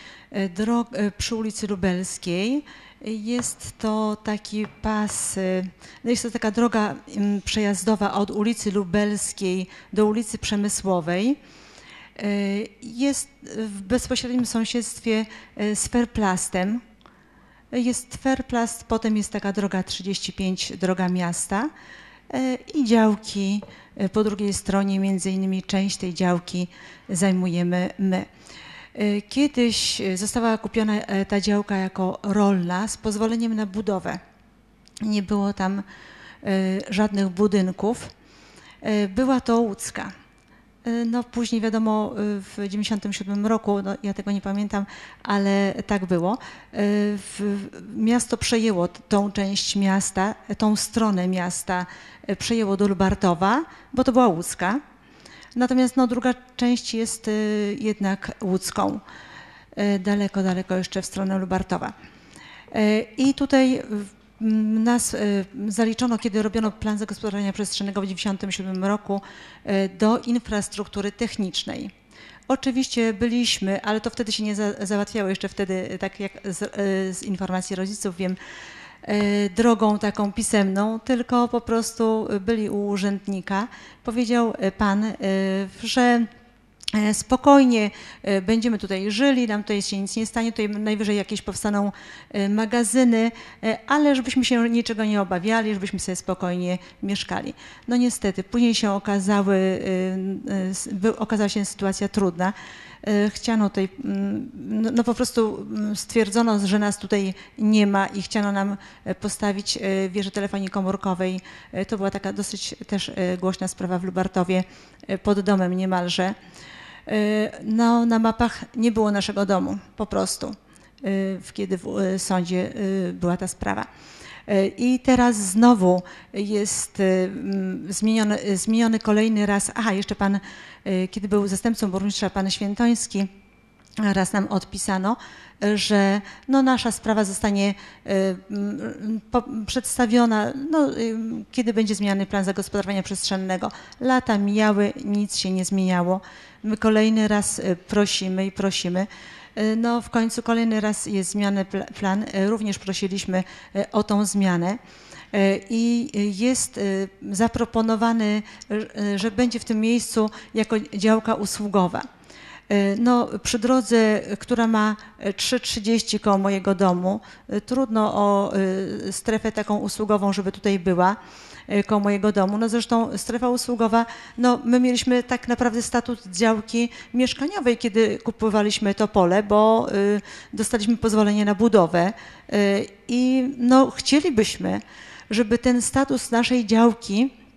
przy ulicy Lubelskiej. Jest to taki pas, jest to taka droga przejazdowa od ulicy Lubelskiej do ulicy Przemysłowej. Jest w bezpośrednim sąsiedztwie z Fairplastem. Jest Fairplast, potem jest taka droga 35, droga miasta i działki po drugiej stronie, między innymi część tej działki zajmujemy my. Kiedyś została kupiona ta działka jako rolna z pozwoleniem na budowę. Nie było tam żadnych budynków. Była to łódzka. No później wiadomo, w 1997 roku, no ja tego nie pamiętam, ale tak było, miasto przejęło tą część miasta, tą stronę miasta przejęło do Lubartowa, bo to była łódzka. Natomiast no, druga część jest jednak łódzką, daleko, daleko jeszcze w stronę Lubartowa. I tutaj nas zaliczono, kiedy robiono plan zagospodarowania przestrzennego w 1997 roku, do infrastruktury technicznej. Oczywiście byliśmy, ale to wtedy się nie załatwiało jeszcze wtedy, tak jak z informacji rodziców wiem, drogą taką pisemną, tylko po prostu byli u urzędnika. Powiedział pan, że spokojnie będziemy tutaj żyli, nam tutaj się nic nie stanie, tutaj najwyżej jakieś powstaną magazyny, ale żebyśmy się niczego nie obawiali, żebyśmy sobie spokojnie mieszkali. No niestety, później się okazała się sytuacja trudna. Chciano tutaj, no po prostu stwierdzono, że nas tutaj nie ma i chciano nam postawić wieżę telefonii komórkowej. To była taka dosyć też głośna sprawa w Lubartowie, pod domem niemalże. No, na mapach nie było naszego domu, po prostu, kiedy w sądzie była ta sprawa. I teraz znowu jest zmieniony kolejny raz, jeszcze pan, kiedy był zastępcą burmistrza, pan Świętoński, raz nam odpisano, że no, nasza sprawa zostanie przedstawiona, no, kiedy będzie zmieniany plan zagospodarowania przestrzennego. Lata mijały, nic się nie zmieniało. My kolejny raz prosimy i prosimy. No, w końcu kolejny raz jest zmieniony plan. Również prosiliśmy o tą zmianę. I jest zaproponowany, że będzie w tym miejscu jako działka usługowa. No, przy drodze, która ma 3,30 koło mojego domu, trudno o strefę taką usługową, żeby tutaj była koło mojego domu. No zresztą strefa usługowa, no my mieliśmy tak naprawdę statut działki mieszkaniowej, kiedy kupowaliśmy to pole, bo dostaliśmy pozwolenie na budowę i no chcielibyśmy, żeby ten status naszej działki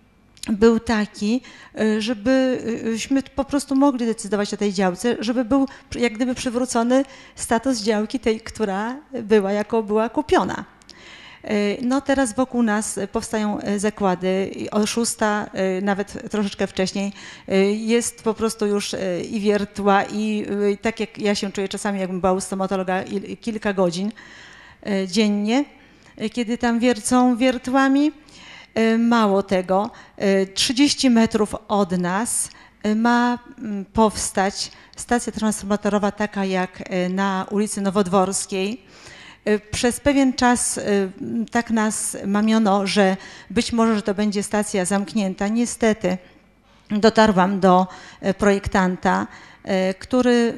był taki, żebyśmy po prostu mogli decydować o tej działce, żeby był jak gdyby przywrócony status działki tej, która była kupiona. No teraz wokół nas powstają zakłady, o 6, nawet troszeczkę wcześniej, jest po prostu już i wiertła i tak jak ja się czuję czasami, jakbym była u stomatologa kilka godzin dziennie, kiedy tam wiercą wiertłami. Mało tego, 30 metrów od nas ma powstać stacja transformatorowa taka jak na ulicy Nowodworskiej. Przez pewien czas tak nas mamiono, że być może, że to będzie stacja zamknięta. Niestety dotarłam do projektanta, który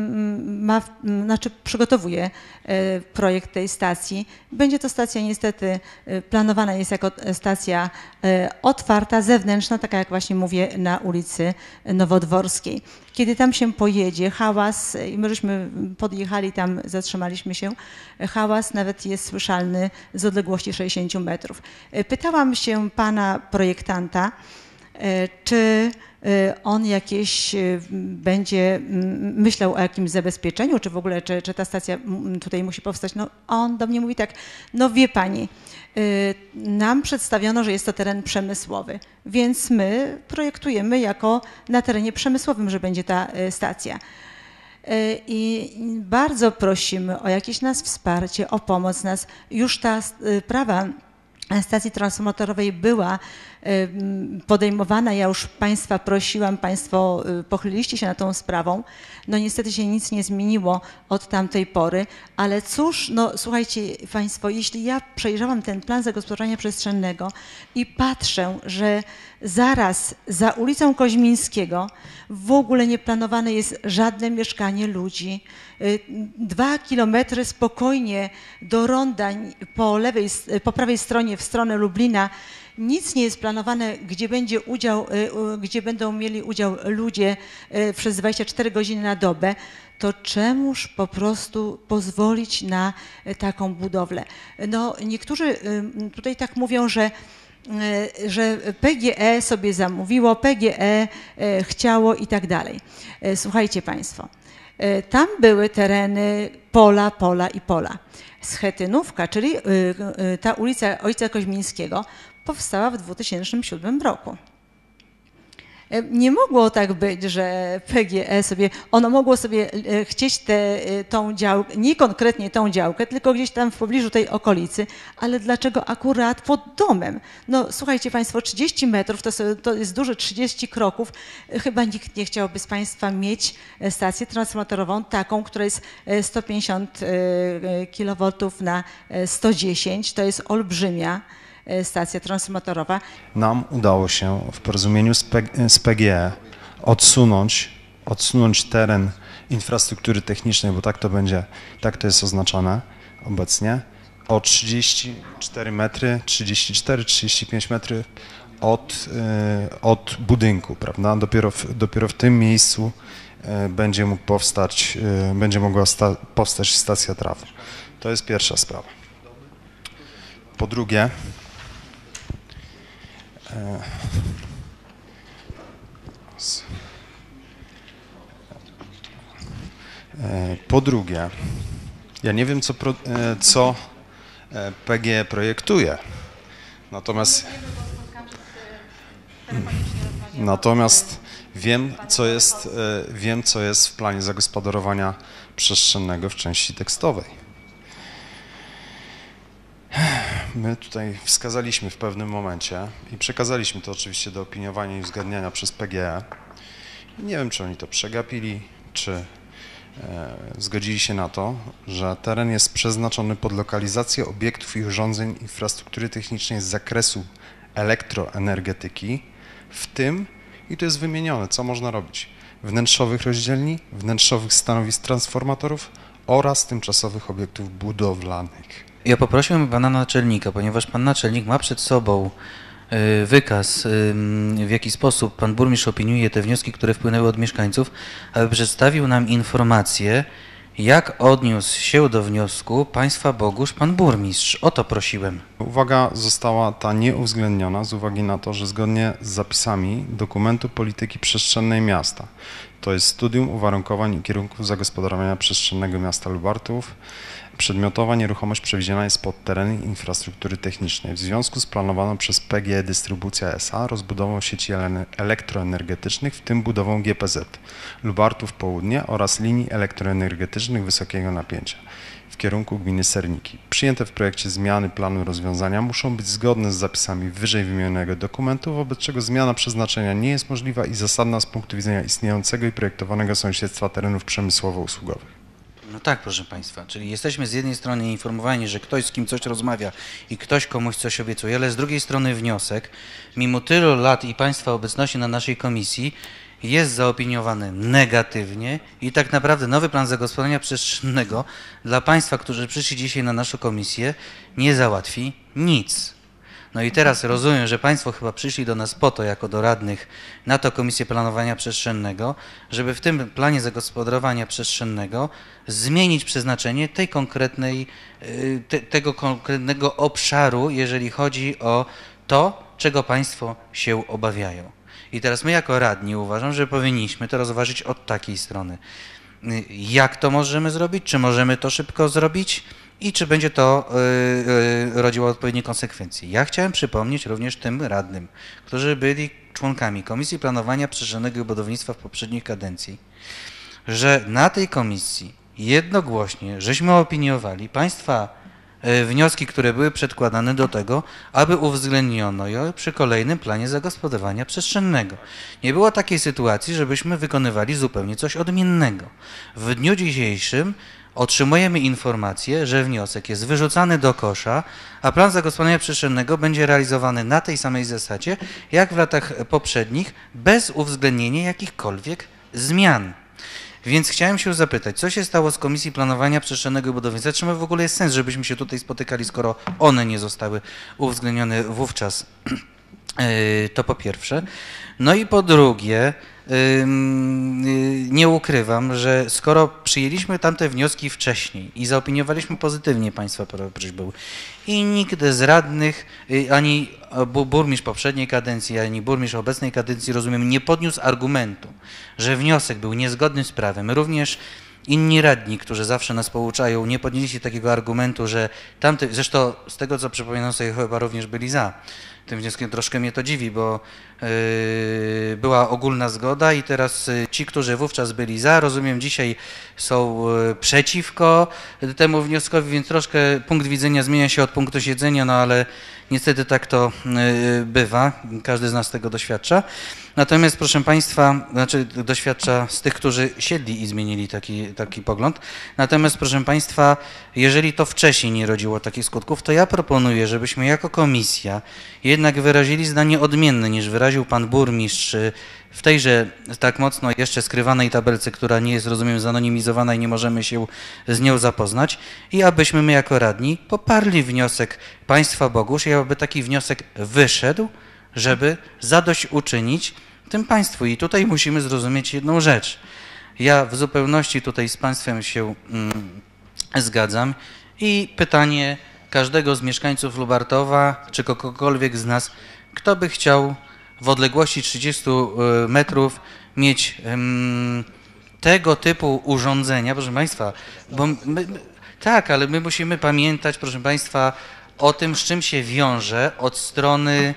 przygotowuje projekt tej stacji. Będzie to stacja niestety planowana jest jako stacja otwarta, zewnętrzna, taka jak właśnie mówię na ulicy Nowodworskiej. Kiedy tam się pojedzie, hałas, i my żeśmy podjechali tam, zatrzymaliśmy się, hałas nawet jest słyszalny z odległości 60 metrów. Pytałam się pana projektanta, czy on jakieś będzie myślał o jakimś zabezpieczeniu, czy w ogóle, czy ta stacja tutaj musi powstać. No, on do mnie mówi tak, no wie pani, nam przedstawiono, że jest to teren przemysłowy, więc my projektujemy jako na terenie przemysłowym, że będzie ta stacja. I bardzo prosimy o jakieś nas wsparcie, o pomoc nas. Już ta sprawa stacji transformatorowej była podejmowana, ja już Państwa prosiłam, Państwo pochyliliście się nad tą sprawą, no niestety się nic nie zmieniło od tamtej pory, ale cóż, no słuchajcie Państwo, jeśli ja przejrzałam ten plan zagospodarowania przestrzennego i patrzę, że zaraz za ulicą Koźmińskiego w ogóle nie planowane jest żadne mieszkanie ludzi, 2 kilometry spokojnie do ronda po prawej stronie w stronę Lublina, nic nie jest planowane, gdzie będą mieli udział ludzie przez 24 godziny na dobę, to czemuż po prostu pozwolić na taką budowlę? No, niektórzy tutaj tak mówią, że PGE sobie zamówiło, PGE chciało i tak dalej. Słuchajcie Państwo, tam były tereny pola, pola i pola. Schetynówka, czyli ta ulica Ojca Koźmińskiego, powstała w 2007 roku. Nie mogło tak być, że PGE sobie, ono mogło sobie chcieć tą działkę, nie konkretnie tą działkę, tylko gdzieś tam w pobliżu tej okolicy, ale dlaczego akurat pod domem? No słuchajcie Państwo, 30 metrów to jest duże 30 kroków. Chyba nikt nie chciałby z Państwa mieć stację transformatorową taką, która jest 150 kV na 110, to jest olbrzymia stacja transformatorowa. Nam udało się w porozumieniu z PGE odsunąć teren infrastruktury technicznej, bo tak to będzie, tak to jest oznaczane obecnie, o 34 metry, 34-35 metrów od budynku, prawda? Dopiero w tym miejscu będzie mogła powstać stacja traw. To jest pierwsza sprawa. Po drugie, ja nie wiem, co PGE projektuje, natomiast wiem, co jest w planie zagospodarowania przestrzennego w części tekstowej. My tutaj wskazaliśmy w pewnym momencie i przekazaliśmy to oczywiście do opiniowania i uzgadniania przez PGE. Nie wiem, czy oni to przegapili, czy zgodzili się na to, że teren jest przeznaczony pod lokalizację obiektów i urządzeń infrastruktury technicznej z zakresu elektroenergetyki, w tym, i to jest wymienione, co można robić, wnętrzowych rozdzielni, wnętrzowych stanowisk transformatorów oraz tymczasowych obiektów budowlanych. Ja poprosiłbym pana naczelnika, ponieważ pan naczelnik ma przed sobą wykaz, w jaki sposób pan burmistrz opiniuje te wnioski, które wpłynęły od mieszkańców, aby przedstawił nam informację, Jak odniósł się do wniosku państwa Bogusz pan burmistrz? O to prosiłem. Uwaga została ta nieuwzględniona z uwagi na to, że zgodnie z zapisami dokumentu polityki przestrzennej miasta, to jest studium uwarunkowań i kierunków zagospodarowania przestrzennego miasta Lubartów, przedmiotowa nieruchomość przewidziana jest pod tereny infrastruktury technicznej. W związku z planowaną przez PGE Dystrybucja S.A. rozbudową sieci elektroenergetycznych, w tym budową GPZ Lubartów Południe oraz linii elektroenergetycznych wysokiego napięcia w kierunku gminy Serniki. Przyjęte w projekcie zmiany planu rozwiązania muszą być zgodne z zapisami wyżej wymienionego dokumentu, wobec czego zmiana przeznaczenia nie jest możliwa i zasadna z punktu widzenia istniejącego i projektowanego sąsiedztwa terenów przemysłowo-usługowych. No tak, proszę państwa, czyli jesteśmy z jednej strony informowani, że ktoś z kim coś rozmawia i ktoś komuś coś obiecuje, ale z drugiej strony wniosek, mimo tylu lat i państwa obecności na naszej komisji, jest zaopiniowany negatywnie i tak naprawdę nowy plan zagospodarowania przestrzennego dla państwa, którzy przyszli dzisiaj na naszą komisję, nie załatwi nic. No i teraz rozumiem, że państwo chyba przyszli do nas po to, jako do radnych na to Komisję Planowania Przestrzennego, żeby w tym planie zagospodarowania przestrzennego zmienić przeznaczenie tego konkretnego obszaru, jeżeli chodzi o to, czego państwo się obawiają. I teraz my jako radni uważam, że powinniśmy to rozważyć od takiej strony. Jak to możemy zrobić? Czy możemy to szybko zrobić? I czy będzie to rodziło odpowiednie konsekwencje. Ja chciałem przypomnieć również tym radnym, którzy byli członkami Komisji Planowania Przestrzennego i Budownictwa w poprzedniej kadencji, że na tej komisji jednogłośnie żeśmy opiniowali państwa wnioski, które były przedkładane do tego, aby uwzględniono je przy kolejnym planie zagospodarowania przestrzennego. Nie było takiej sytuacji, żebyśmy wykonywali zupełnie coś odmiennego. W dniu dzisiejszym otrzymujemy informację, że wniosek jest wyrzucany do kosza, a plan zagospodarowania przestrzennego będzie realizowany na tej samej zasadzie, jak w latach poprzednich, bez uwzględnienia jakichkolwiek zmian. Więc chciałem się zapytać, co się stało z Komisji Planowania Przestrzennego i Budownictwa? Czy w ogóle jest sens, żebyśmy się tutaj spotykali, skoro one nie zostały uwzględnione wówczas? To po pierwsze. No i po drugie, nie ukrywam, że skoro przyjęliśmy tamte wnioski wcześniej i zaopiniowaliśmy pozytywnie państwa prośbę i nikt z radnych, ani burmistrz poprzedniej kadencji, ani burmistrz obecnej kadencji, rozumiem, nie podniósł argumentu, że wniosek był niezgodny z prawem, również inni radni, którzy zawsze nas pouczają, nie podnieśli takiego argumentu, że tamte, zresztą z tego co przypominam sobie, chyba również byli za tym wnioskiem. Troszkę mnie to dziwi, bo była ogólna zgoda i teraz ci, którzy wówczas byli za, rozumiem, dzisiaj są przeciwko temu wnioskowi, więc troszkę punkt widzenia zmienia się od punktu siedzenia, no ale niestety tak to bywa, każdy z nas tego doświadcza. Natomiast proszę państwa, znaczy doświadcza z tych, którzy siedli i zmienili taki pogląd. Natomiast proszę państwa, jeżeli to wcześniej nie rodziło takich skutków, to ja proponuję, żebyśmy jako komisja jednak wyrazili zdanie odmienne niż wyraził pan burmistrz w tejże tak mocno jeszcze skrywanej tabelce, która nie jest, rozumiem, zanonimizowana i nie możemy się z nią zapoznać, i abyśmy my jako radni poparli wniosek państwa Bogusz i aby taki wniosek wyszedł, żeby zadośćuczynić tym państwu. I tutaj musimy zrozumieć jedną rzecz. Ja w zupełności tutaj z państwem się zgadzam i pytanie każdego z mieszkańców Lubartowa, czy kogokolwiek z nas, kto by chciał w odległości 30 metrów mieć tego typu urządzenia, proszę państwa, bo tak, ale my musimy pamiętać, proszę państwa, o tym, z czym się wiąże od strony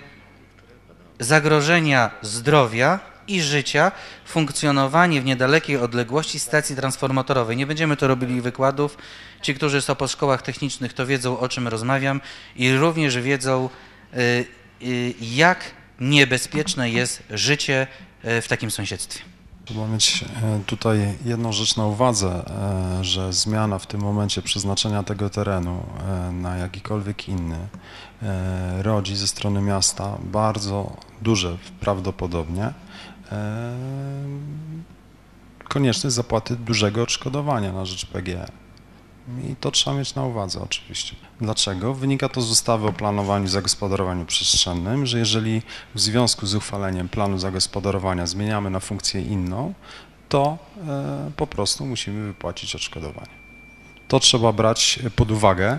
zagrożenia zdrowia i życia funkcjonowanie w niedalekiej odległości stacji transformatorowej. Nie będziemy to robili wykładów. Ci, którzy są po szkołach technicznych, to wiedzą, o czym rozmawiam i również wiedzą, jak niebezpieczne jest życie w takim sąsiedztwie. Trzeba mieć tutaj jedną rzecz na uwadze, że zmiana w tym momencie przeznaczenia tego terenu na jakikolwiek inny rodzi ze strony miasta bardzo duże prawdopodobnie konieczność zapłaty dużego odszkodowania na rzecz PGE. I to trzeba mieć na uwadze oczywiście. Dlaczego? Wynika to z ustawy o planowaniu i zagospodarowaniu przestrzennym, że jeżeli w związku z uchwaleniem planu zagospodarowania zmieniamy na funkcję inną, to po prostu musimy wypłacić odszkodowanie. To trzeba brać pod uwagę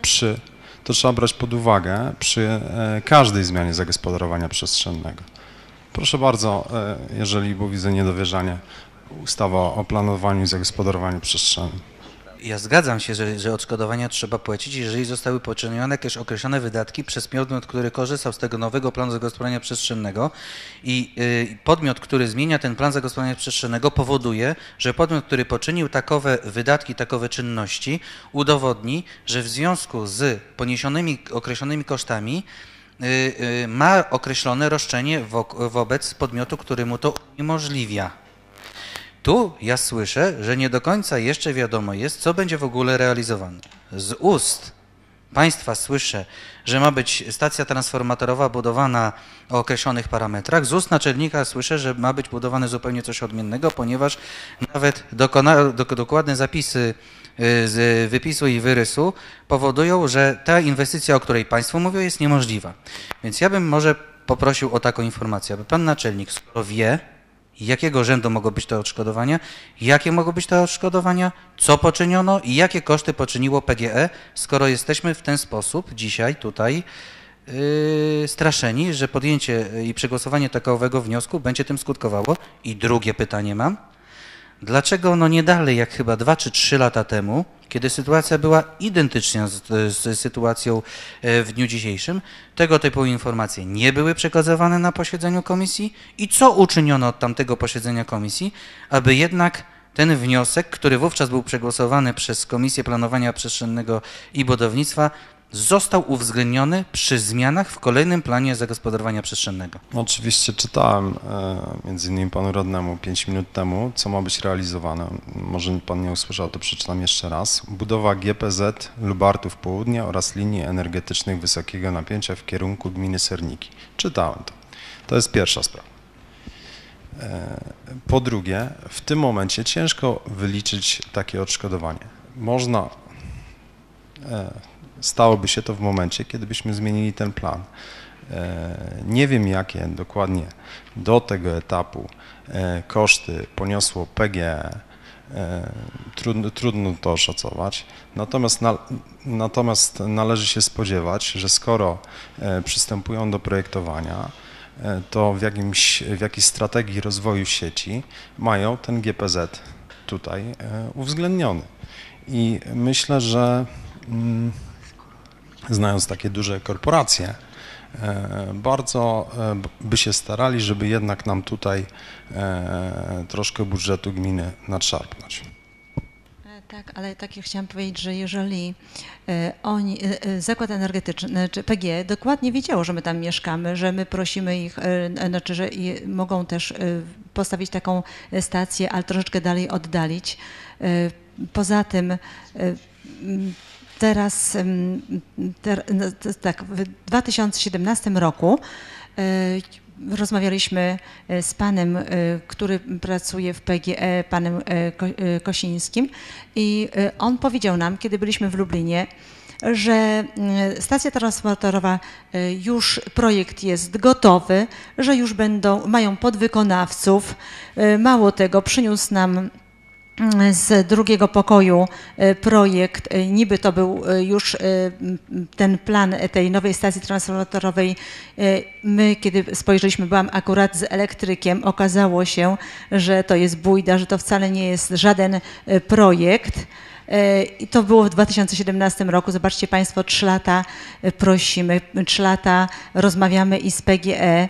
przy każdej zmianie zagospodarowania przestrzennego. Proszę bardzo, bo widzę niedowierzanie, ustawa o planowaniu i zagospodarowaniu przestrzennym. Ja zgadzam się, że odszkodowania trzeba płacić, jeżeli zostały poczynione jakieś określone wydatki przez podmiot, który korzystał z tego nowego planu zagospodarowania przestrzennego i podmiot, który zmienia ten plan zagospodarowania przestrzennego, powoduje, że podmiot, który poczynił takowe wydatki, takowe czynności, udowodni, że w związku z poniesionymi określonymi kosztami ma określone roszczenie wobec podmiotu, który mu to uniemożliwia. Tu ja słyszę, że nie do końca jeszcze wiadomo jest, co będzie w ogóle realizowane. Z ust państwa słyszę, że ma być stacja transformatorowa budowana o określonych parametrach. Z ust naczelnika słyszę, że ma być budowane zupełnie coś odmiennego, ponieważ nawet dokładne zapisy z wypisu i wyrysu powodują, że ta inwestycja, o której państwo mówią, jest niemożliwa. Więc ja bym może poprosił o taką informację, aby pan naczelnik, skoro wie, jakiego rzędu mogą być te odszkodowania, jakie mogą być te odszkodowania, co poczyniono i jakie koszty poczyniło PGE, skoro jesteśmy w ten sposób dzisiaj tutaj straszeni, że podjęcie i przegłosowanie takowego wniosku będzie tym skutkowało. I drugie pytanie mam. Dlaczego nie dalej jak chyba 2 czy 3 lata temu, kiedy sytuacja była identyczna z sytuacją w dniu dzisiejszym, tego typu informacje nie były przekazywane na posiedzeniu komisji i co uczyniono od tamtego posiedzenia komisji, aby jednak ten wniosek, który wówczas był przegłosowany przez Komisję Planowania Przestrzennego i Budownictwa, został uwzględniony przy zmianach w kolejnym planie zagospodarowania przestrzennego. Oczywiście czytałem między innymi panu radnemu 5 minut temu, co ma być realizowane. Może pan nie usłyszał, to przeczytam jeszcze raz. Budowa GPZ Lubartów Południe oraz linii energetycznych wysokiego napięcia w kierunku gminy Serniki. Czytałem to. To jest pierwsza sprawa. Po drugie, w tym momencie ciężko wyliczyć takie odszkodowanie. Stałoby się to w momencie, kiedy byśmy zmienili ten plan. Nie wiem, jakie dokładnie do tego etapu koszty poniosło PGE. Trudno to oszacować. Natomiast należy się spodziewać, że skoro przystępują do projektowania, to w jakiejś strategii rozwoju sieci mają ten GPZ tutaj uwzględniony. I myślę, że znając takie duże korporacje, bardzo by się starali, żeby jednak nam tutaj troszkę budżetu gminy nadszarpnąć. Tak, ale tak ja chciałam powiedzieć, że jeżeli zakład energetyczny, czy PGE dokładnie wiedziało, że my tam mieszkamy, że my prosimy ich, znaczy, że mogą też postawić taką stację, ale troszeczkę dalej oddalić. Poza tym teraz, tak, w 2017 roku rozmawialiśmy z panem, który pracuje w PGE, panem Kosińskim i on powiedział nam, kiedy byliśmy w Lublinie, że stacja transformatorowa, już projekt jest gotowy, że już mają podwykonawców. Mało tego, przyniósł nam z drugiego pokoju projekt, niby to był już ten plan tej nowej stacji transformatorowej. My, kiedy spojrzeliśmy, byłam akurat z elektrykiem, okazało się, że to jest bujda, że to wcale nie jest żaden projekt. I to było w 2017 roku. Zobaczcie Państwo, 3 lata prosimy, 3 lata rozmawiamy i z PGE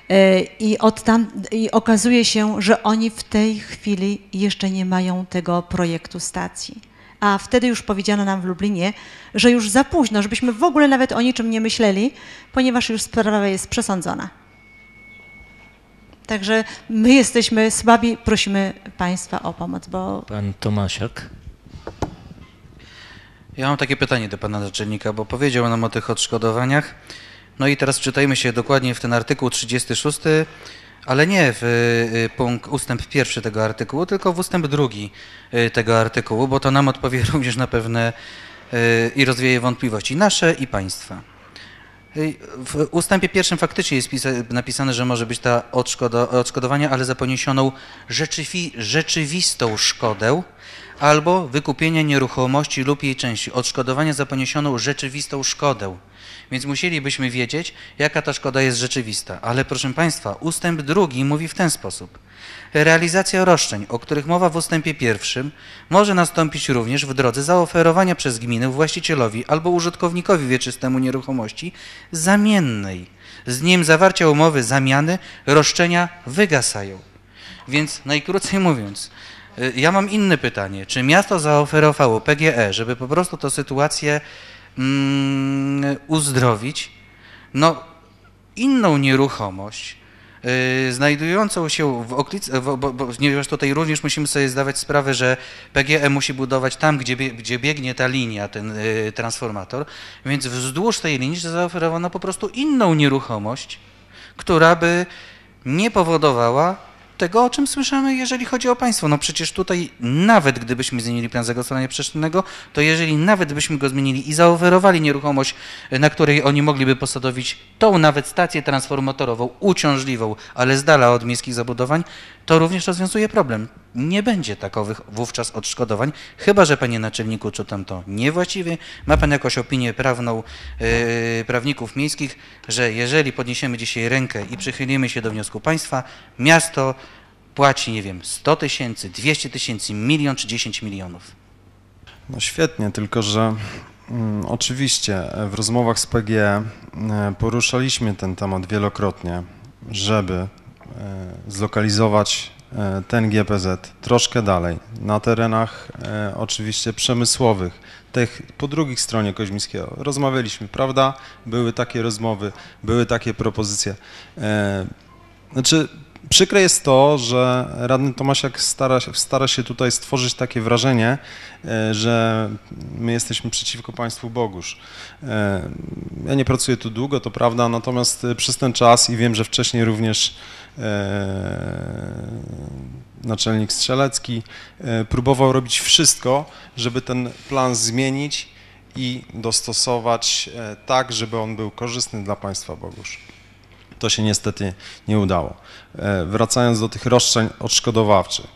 i okazuje się, że oni w tej chwili jeszcze nie mają tego projektu stacji. A wtedy już powiedziano nam w Lublinie, że już za późno, żebyśmy w ogóle nawet o niczym nie myśleli, ponieważ już sprawa jest przesądzona. Także my jesteśmy słabi, prosimy Państwa o pomoc, bo... Pan Tomasiak. Ja mam takie pytanie do pana naczelnika, bo powiedział nam o tych odszkodowaniach. No i teraz wczytajmy się dokładnie w ten artykuł 36, ale nie w ustęp 1 tego artykułu, tylko w ustęp 2 tego artykułu, bo to nam odpowie również na pewne i rozwieje wątpliwości nasze i państwa. W ustępie pierwszym faktycznie jest napisane, że może być ta odszkodowanie, ale za poniesioną rzeczywistą szkodę albo wykupienie nieruchomości lub jej części. Odszkodowanie za poniesioną rzeczywistą szkodę. Więc musielibyśmy wiedzieć, jaka ta szkoda jest rzeczywista. Ale proszę Państwa, ustęp drugi mówi w ten sposób. Realizacja roszczeń, o których mowa w ustępie pierwszym, może nastąpić również w drodze zaoferowania przez gminę właścicielowi albo użytkownikowi wieczystemu nieruchomości zamiennej. Z dniem zawarcia umowy zamiany roszczenia wygasają. Więc najkrócej mówiąc, ja mam inne pytanie. Czy miasto zaoferowało PGE, żeby po prostu tę sytuację uzdrowić? No, inną nieruchomość, znajdującą się w okolicy, ponieważ tutaj również musimy sobie zdawać sprawę, że PGE musi budować tam, gdzie biegnie ta linia, ten transformator, więc wzdłuż tej linii zaoferowano po prostu inną nieruchomość, która by nie powodowała tego, o czym słyszymy, jeżeli chodzi o państwo. No przecież tutaj nawet gdybyśmy zmienili plan zagospodarowania przestrzennego, to jeżeli nawet byśmy go zmienili i zaoferowali nieruchomość, na której oni mogliby posadowić tą nawet stację transformatorową, uciążliwą, ale z dala od miejskich zabudowań, to również rozwiązuje problem. Nie będzie takowych wówczas odszkodowań, chyba że, panie naczelniku, czytam to niewłaściwie, ma pan jakąś opinię prawną prawników miejskich, że jeżeli podniesiemy dzisiaj rękę i przychylimy się do wniosku państwa, miasto płaci, nie wiem, 100 000, 200 000, 1 000 000 czy 10 milionów. No świetnie, tylko że oczywiście w rozmowach z PGE poruszaliśmy ten temat wielokrotnie, żeby zlokalizować ten GPZ troszkę dalej, na terenach oczywiście przemysłowych, tych po drugiej stronie Koźmińskiego. Rozmawialiśmy, prawda? Były takie rozmowy, były takie propozycje. Znaczy, przykre jest to, że radny Tomasiak stara się tutaj stworzyć takie wrażenie, że my jesteśmy przeciwko państwu Bogusz. Ja nie pracuję tu długo, to prawda, natomiast przez ten czas i wiem, że wcześniej również naczelnik Strzelecki próbował robić wszystko, żeby ten plan zmienić i dostosować tak, żeby on był korzystny dla państwa Bogusz. To się niestety nie udało. Wracając do tych roszczeń odszkodowawczych,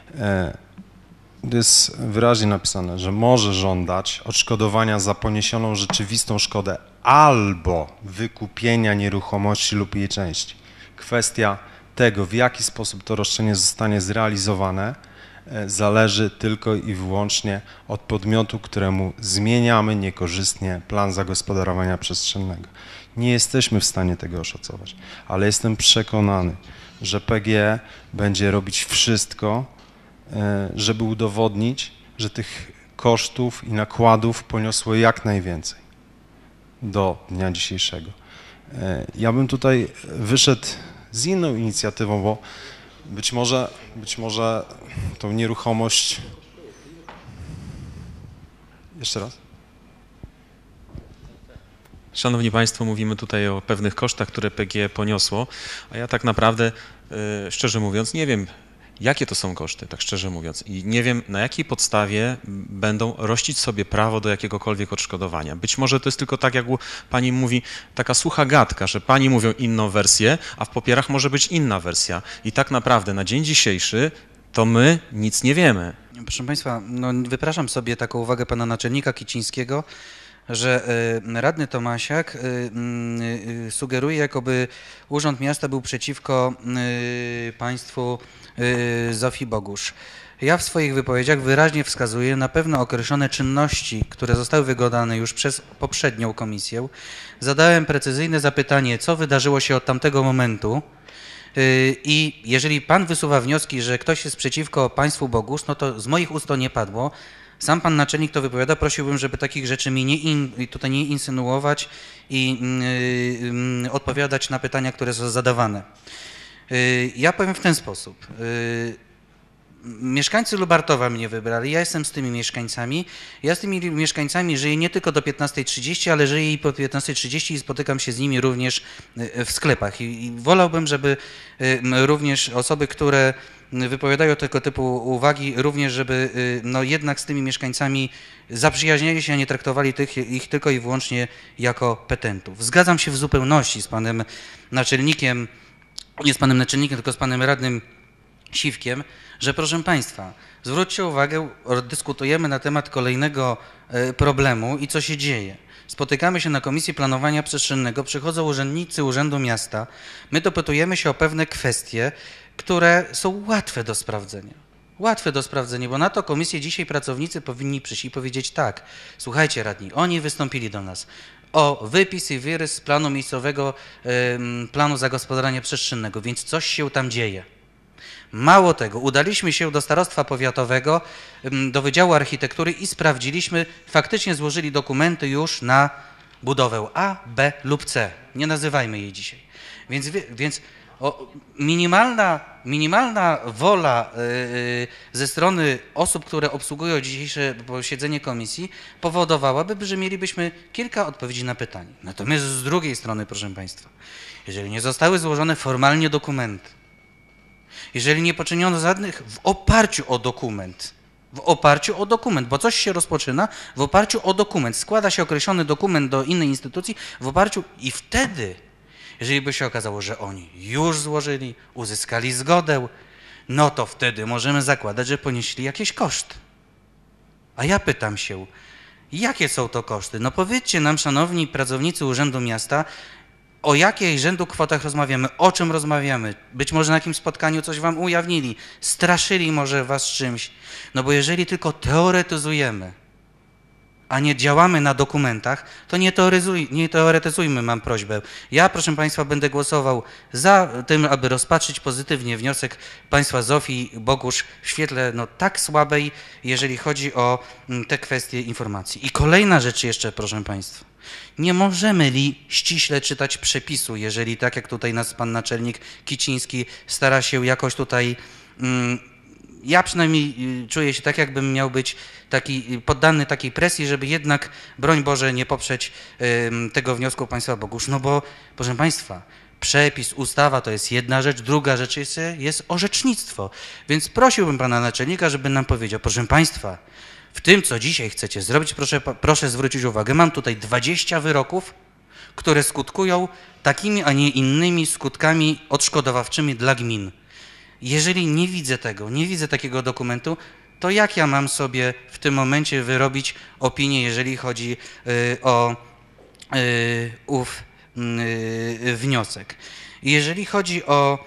jest wyraźnie napisane, że może żądać odszkodowania za poniesioną rzeczywistą szkodę albo wykupienia nieruchomości lub jej części. Kwestia tego, w jaki sposób to roszczenie zostanie zrealizowane, zależy tylko i wyłącznie od podmiotu, któremu zmieniamy niekorzystnie plan zagospodarowania przestrzennego. Nie jesteśmy w stanie tego oszacować, ale jestem przekonany, że PGE będzie robić wszystko, żeby udowodnić, że tych kosztów i nakładów poniosło jak najwięcej do dnia dzisiejszego. Ja bym tutaj wyszedł z inną inicjatywą, bo być może tą nieruchomość... Jeszcze raz? Szanowni Państwo, mówimy tutaj o pewnych kosztach, które PGE poniosło, a ja tak naprawdę, szczerze mówiąc, nie wiem, jakie to są koszty, tak szczerze mówiąc, i nie wiem, na jakiej podstawie będą rościć sobie prawo do jakiegokolwiek odszkodowania. Być może to jest tylko tak, jak pani mówi, taka sucha gadka, że pani mówią inną wersję, a w papierach może być inna wersja. I tak naprawdę na dzień dzisiejszy to my nic nie wiemy. Proszę Państwa, no wypraszam sobie taką uwagę pana naczelnika Kicińskiego, że radny Tomasiak sugeruje, jakoby Urząd Miasta był przeciwko państwu Zofii Bogusz. Ja w swoich wypowiedziach wyraźnie wskazuję na pewne określone czynności, które zostały wykonane już przez poprzednią komisję. Zadałem precyzyjne zapytanie, co wydarzyło się od tamtego momentu i jeżeli pan wysuwa wnioski, że ktoś jest przeciwko państwu Bogusz, no to z moich ust to nie padło. Sam pan naczelnik to wypowiada, prosiłbym, żeby takich rzeczy mi tutaj nie insynuować i odpowiadać na pytania, które są zadawane. Ja powiem w ten sposób. mieszkańcy Lubartowa mnie wybrali, ja jestem z tymi mieszkańcami. Ja z tymi mieszkańcami żyję nie tylko do 15:30, ale żyję i po 15:30 i spotykam się z nimi również w sklepach. I wolałbym, żeby również osoby, które wypowiadają tego typu uwagi, również żeby no jednak z tymi mieszkańcami zaprzyjaźniali się, a nie traktowali ich tylko i wyłącznie jako petentów. Zgadzam się w zupełności z panem naczelnikiem, nie z panem naczelnikiem, tylko z panem radnym Siwkiem, że proszę państwa, zwróćcie uwagę, dyskutujemy na temat kolejnego problemu i co się dzieje. Spotykamy się na Komisji Planowania Przestrzennego, przychodzą urzędnicy Urzędu Miasta, my dopytujemy się o pewne kwestie, które są łatwe do sprawdzenia. Łatwe do sprawdzenia, bo na to komisję dzisiaj pracownicy powinni przyjść i powiedzieć tak, słuchajcie radni, oni wystąpili do nas o wypis i wyrys z planu miejscowego, planu zagospodarowania przestrzennego, więc coś się tam dzieje. Mało tego, udaliśmy się do starostwa powiatowego, do Wydziału Architektury i sprawdziliśmy, faktycznie złożyli dokumenty już na budowę A, B lub C. Nie nazywajmy jej dzisiaj. Więc minimalna wola ze strony osób, które obsługują dzisiejsze posiedzenie komisji, powodowałaby, że mielibyśmy kilka odpowiedzi na pytania. Natomiast z drugiej strony, proszę państwa, jeżeli nie zostały złożone formalnie dokumenty, jeżeli nie poczyniono żadnych w oparciu o dokument, bo coś się rozpoczyna w oparciu o dokument, składa się określony dokument do innej instytucji w oparciu i wtedy, jeżeli by się okazało, że oni już złożyli, uzyskali zgodę, no to wtedy możemy zakładać, że ponieśli jakieś koszty. A ja pytam się, jakie są to koszty? No powiedzcie nam, szanowni pracownicy Urzędu Miasta, o jakiej rzędu kwotach rozmawiamy, o czym rozmawiamy. Być może na jakimś spotkaniu coś wam ujawnili, straszyli może was czymś. No bo jeżeli tylko teoretyzujemy, a nie działamy na dokumentach, to nie teoretyzujmy, mam prośbę. Ja, proszę państwa, będę głosował za tym, aby rozpatrzyć pozytywnie wniosek państwa Zofii Bogusz w świetle no, tak słabej, jeżeli chodzi o te kwestie informacji. I kolejna rzecz jeszcze, proszę państwa. Nie możemy ściśle czytać przepisu, jeżeli tak jak tutaj nas pan naczelnik Kiciński stara się jakoś tutaj, ja przynajmniej czuję się tak, jakbym miał być taki poddany takiej presji, żeby jednak, broń Boże, nie poprzeć tego wniosku państwa Bogusz. No bo, proszę państwa, przepis, ustawa to jest jedna rzecz, druga rzecz jest orzecznictwo. Więc prosiłbym pana naczelnika, żeby nam powiedział, proszę państwa, w tym, co dzisiaj chcecie zrobić, proszę zwrócić uwagę, mam tutaj 20 wyroków, które skutkują takimi, a nie innymi skutkami odszkodowawczymi dla gmin. Jeżeli nie widzę tego, nie widzę takiego dokumentu, to jak ja mam sobie w tym momencie wyrobić opinię, jeżeli chodzi o ów wniosek? Jeżeli chodzi o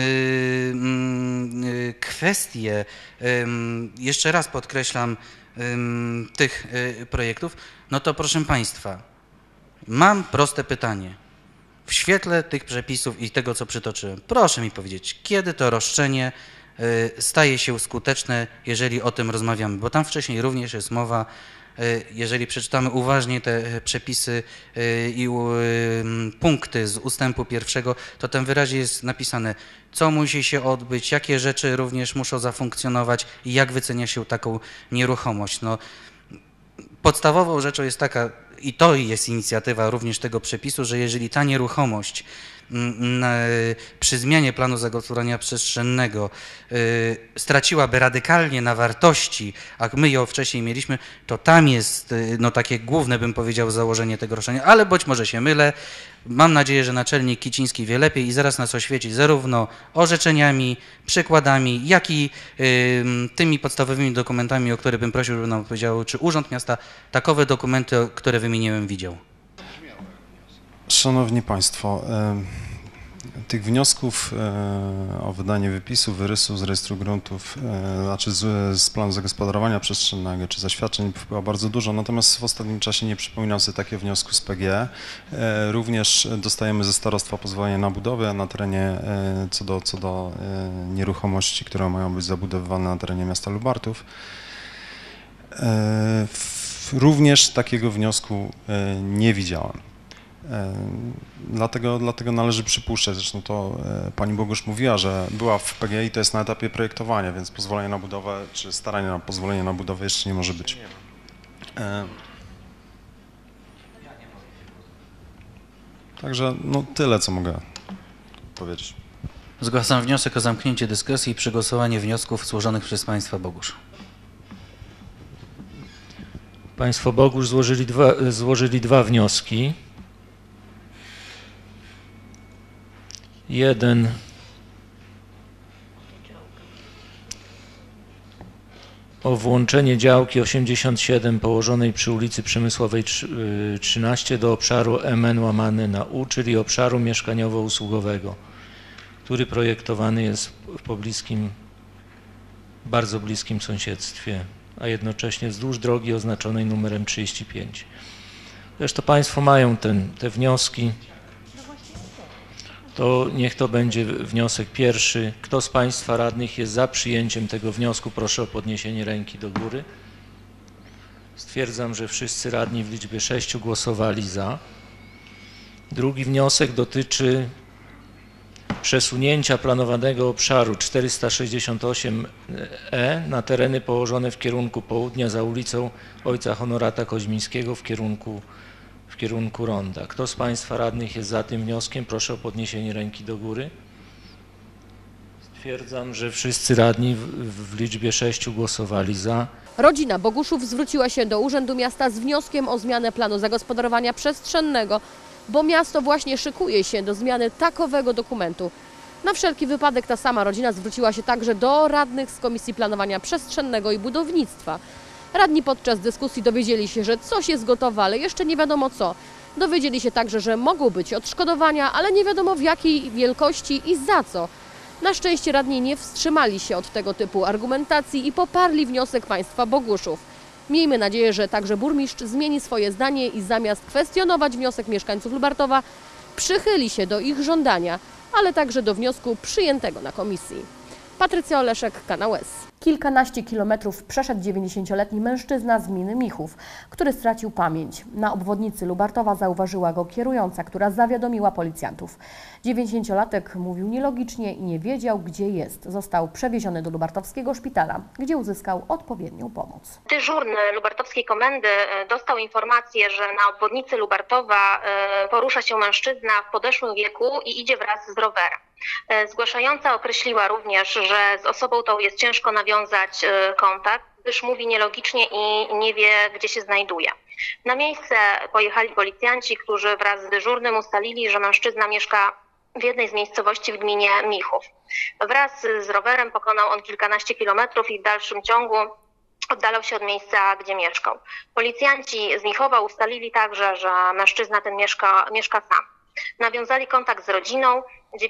kwestie, jeszcze raz podkreślam, tych projektów, no to proszę państwa, mam proste pytanie. W świetle tych przepisów i tego, co przytoczyłem, proszę mi powiedzieć, kiedy to roszczenie staje się skuteczne, jeżeli o tym rozmawiamy, bo tam wcześniej również jest mowa, jeżeli przeczytamy uważnie te przepisy i punkty z ustępu 1, to tam wyraźnie jest napisane, co musi się odbyć, jakie rzeczy również muszą zafunkcjonować i jak wycenia się taką nieruchomość. No, podstawową rzeczą jest taka, i to jest inicjatywa również tego przepisu, że jeżeli ta nieruchomość przy zmianie planu zagospodarowania przestrzennego straciłaby radykalnie na wartości, a my ją wcześniej mieliśmy, to tam jest no, takie główne, bym powiedział, założenie tego roszczenia, ale być może się mylę. Mam nadzieję, że naczelnik Kiciński wie lepiej i zaraz nas oświeci zarówno orzeczeniami, przykładami, jak i tymi podstawowymi dokumentami, o które bym prosił, żeby nam powiedział, czy Urząd Miasta takowe dokumenty, które wymieniłem, widział. Szanowni Państwo, tych wniosków o wydanie wypisu, wyrysu z rejestru gruntów, znaczy z planu zagospodarowania przestrzennego czy zaświadczeń było bardzo dużo, natomiast w ostatnim czasie nie przypominam sobie takiego wniosku z PGE. Również dostajemy ze starostwa pozwolenie na budowę na terenie, co do nieruchomości, które mają być zabudowywane na terenie miasta Lubartów. Również takiego wniosku nie widziałem. Dlatego należy przypuszczać, zresztą to pani Bogusz mówiła, że była w PGE i to jest na etapie projektowania, więc pozwolenie na budowę, czy staranie na pozwolenie na budowę jeszcze nie może być. Także no tyle, co mogę powiedzieć. Zgłaszam wniosek o zamknięcie dyskusji i przegłosowanie wniosków złożonych przez państwa Bogusz. Państwo Bogusz złożyli dwa wnioski. Jeden o włączenie działki 87 położonej przy ulicy Przemysłowej 13 do obszaru MN/U, czyli obszaru mieszkaniowo-usługowego, który projektowany jest w pobliskim, bardzo bliskim sąsiedztwie, a jednocześnie wzdłuż drogi oznaczonej numerem 35. Zresztą Państwo mają te wnioski. To niech to będzie wniosek pierwszy. Kto z Państwa radnych jest za przyjęciem tego wniosku, proszę o podniesienie ręki do góry. Stwierdzam, że wszyscy radni w liczbie 6 głosowali za. Drugi wniosek dotyczy przesunięcia planowanego obszaru 468E na tereny położone w kierunku południa za ulicą Ojca Honorata Koźmińskiego w kierunku ronda. Kto z Państwa radnych jest za tym wnioskiem? Proszę o podniesienie ręki do góry. Stwierdzam, że wszyscy radni w liczbie 6 głosowali za. Rodzina Boguszów zwróciła się do Urzędu Miasta z wnioskiem o zmianę planu zagospodarowania przestrzennego, bo miasto właśnie szykuje się do zmiany takowego dokumentu. Na wszelki wypadek ta sama rodzina zwróciła się także do radnych z Komisji Planowania Przestrzennego i Budownictwa. Radni podczas dyskusji dowiedzieli się, że coś jest gotowe, ale jeszcze nie wiadomo co. Dowiedzieli się także, że mogą być odszkodowania, ale nie wiadomo w jakiej wielkości i za co. Na szczęście radni nie wstrzymali się od tego typu argumentacji i poparli wniosek państwa Boguszów. Miejmy nadzieję, że także burmistrz zmieni swoje zdanie i zamiast kwestionować wniosek mieszkańców Lubartowa, przychyli się do ich żądania, ale także do wniosku przyjętego na komisji. Patrycja Oleszek, Kanał S. Kilkanaście kilometrów przeszedł 90-letni mężczyzna z gminy Michów, który stracił pamięć. Na obwodnicy Lubartowa zauważyła go kierująca, która zawiadomiła policjantów. 90-latek mówił nielogicznie i nie wiedział, gdzie jest. Został przewieziony do lubartowskiego szpitala, gdzie uzyskał odpowiednią pomoc. Dyżurny lubartowskiej komendy dostał informację, że na obwodnicy Lubartowa porusza się mężczyzna w podeszłym wieku i idzie wraz z rowerem. Zgłaszająca określiła również, że z osobą tą jest ciężko nawiązać kontakt, gdyż mówi nielogicznie i nie wie, gdzie się znajduje. Na miejsce pojechali policjanci, którzy wraz z dyżurnym ustalili, że mężczyzna mieszka w jednej z miejscowości w gminie Michów. Wraz z rowerem pokonał on kilkanaście kilometrów i w dalszym ciągu oddalał się od miejsca, gdzie mieszkał. Policjanci z Michowa ustalili także, że mężczyzna ten mieszka sam. Nawiązali kontakt z rodziną.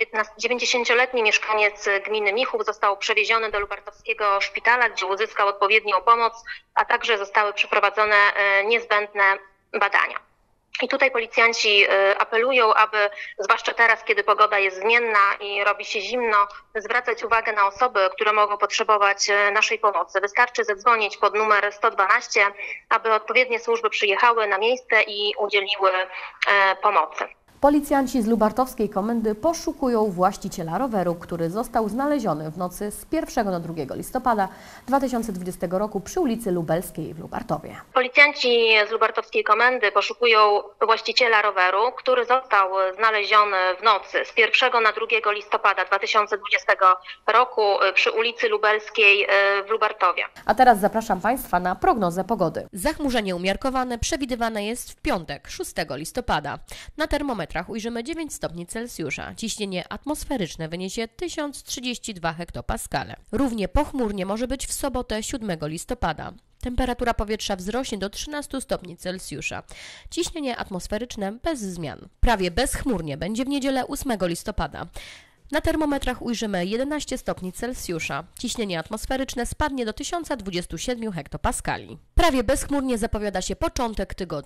90-letni mieszkaniec gminy Michów został przewieziony do lubartowskiego szpitala, gdzie uzyskał odpowiednią pomoc, a także zostały przeprowadzone niezbędne badania. I tutaj policjanci apelują, aby zwłaszcza teraz, kiedy pogoda jest zmienna i robi się zimno, zwracać uwagę na osoby, które mogą potrzebować naszej pomocy. Wystarczy zadzwonić pod numer 112, aby odpowiednie służby przyjechały na miejsce i udzieliły pomocy. Policjanci z lubartowskiej komendy poszukują właściciela roweru, który został znaleziony w nocy z 1 na 2 listopada 2020 roku przy ulicy Lubelskiej w Lubartowie. Policjanci z lubartowskiej komendy poszukują właściciela roweru, który został znaleziony w nocy z 1 na 2 listopada 2020 roku przy ulicy Lubelskiej w Lubartowie. A teraz zapraszam Państwa na prognozę pogody. Zachmurzenie umiarkowane przewidywane jest w piątek, 6 listopada. Na termometrach ujrzymy 9 stopni Celsjusza. Ciśnienie atmosferyczne wyniesie 1032 hektopaskale. Równie pochmurnie może być w sobotę 7 listopada. Temperatura powietrza wzrośnie do 13 stopni Celsjusza. Ciśnienie atmosferyczne bez zmian. Prawie bezchmurnie będzie w niedzielę 8 listopada. Na termometrach ujrzymy 11 stopni Celsjusza. Ciśnienie atmosferyczne spadnie do 1027 hektopaskali. Prawie bezchmurnie zapowiada się początek tygodnia.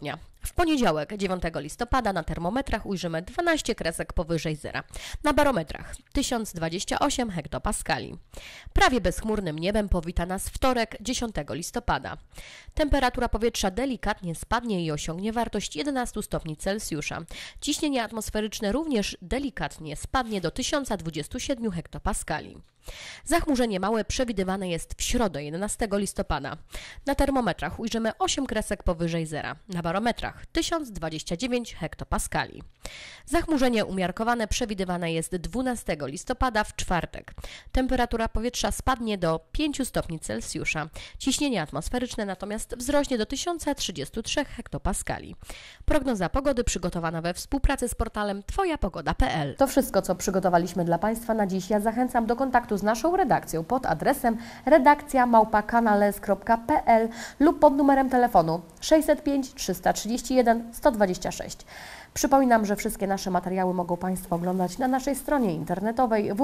W poniedziałek, 9 listopada, na termometrach ujrzymy 12 kresek powyżej zera. Na barometrach 1028 hektopaskali. Prawie bezchmurnym niebem powita nas wtorek, 10 listopada. Temperatura powietrza delikatnie spadnie i osiągnie wartość 11 stopni Celsjusza. Ciśnienie atmosferyczne również delikatnie spadnie do 1027 hektopaskali. Zachmurzenie małe przewidywane jest w środę, 11 listopada. Na termometrach ujrzymy 8 kresek powyżej zera. Na barometrach 1029 hektopaskali. Zachmurzenie umiarkowane przewidywane jest 12 listopada w czwartek. Temperatura powietrza spadnie do 5 stopni Celsjusza. Ciśnienie atmosferyczne natomiast wzrośnie do 1033 hektopaskali. Prognoza pogody przygotowana we współpracy z portalem twojapogoda.pl. To wszystko, co przygotowaliśmy dla Państwa na dziś. Ja zachęcam do kontaktu z naszą redakcją pod adresem redakcja@canales.pl lub pod numerem telefonu 605 331 126. Przypominam, że wszystkie nasze materiały mogą Państwo oglądać na naszej stronie internetowej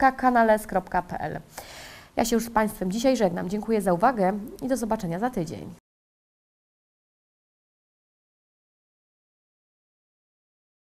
www.canales.pl. Ja się już z Państwem dzisiaj żegnam. Dziękuję za uwagę i do zobaczenia za tydzień.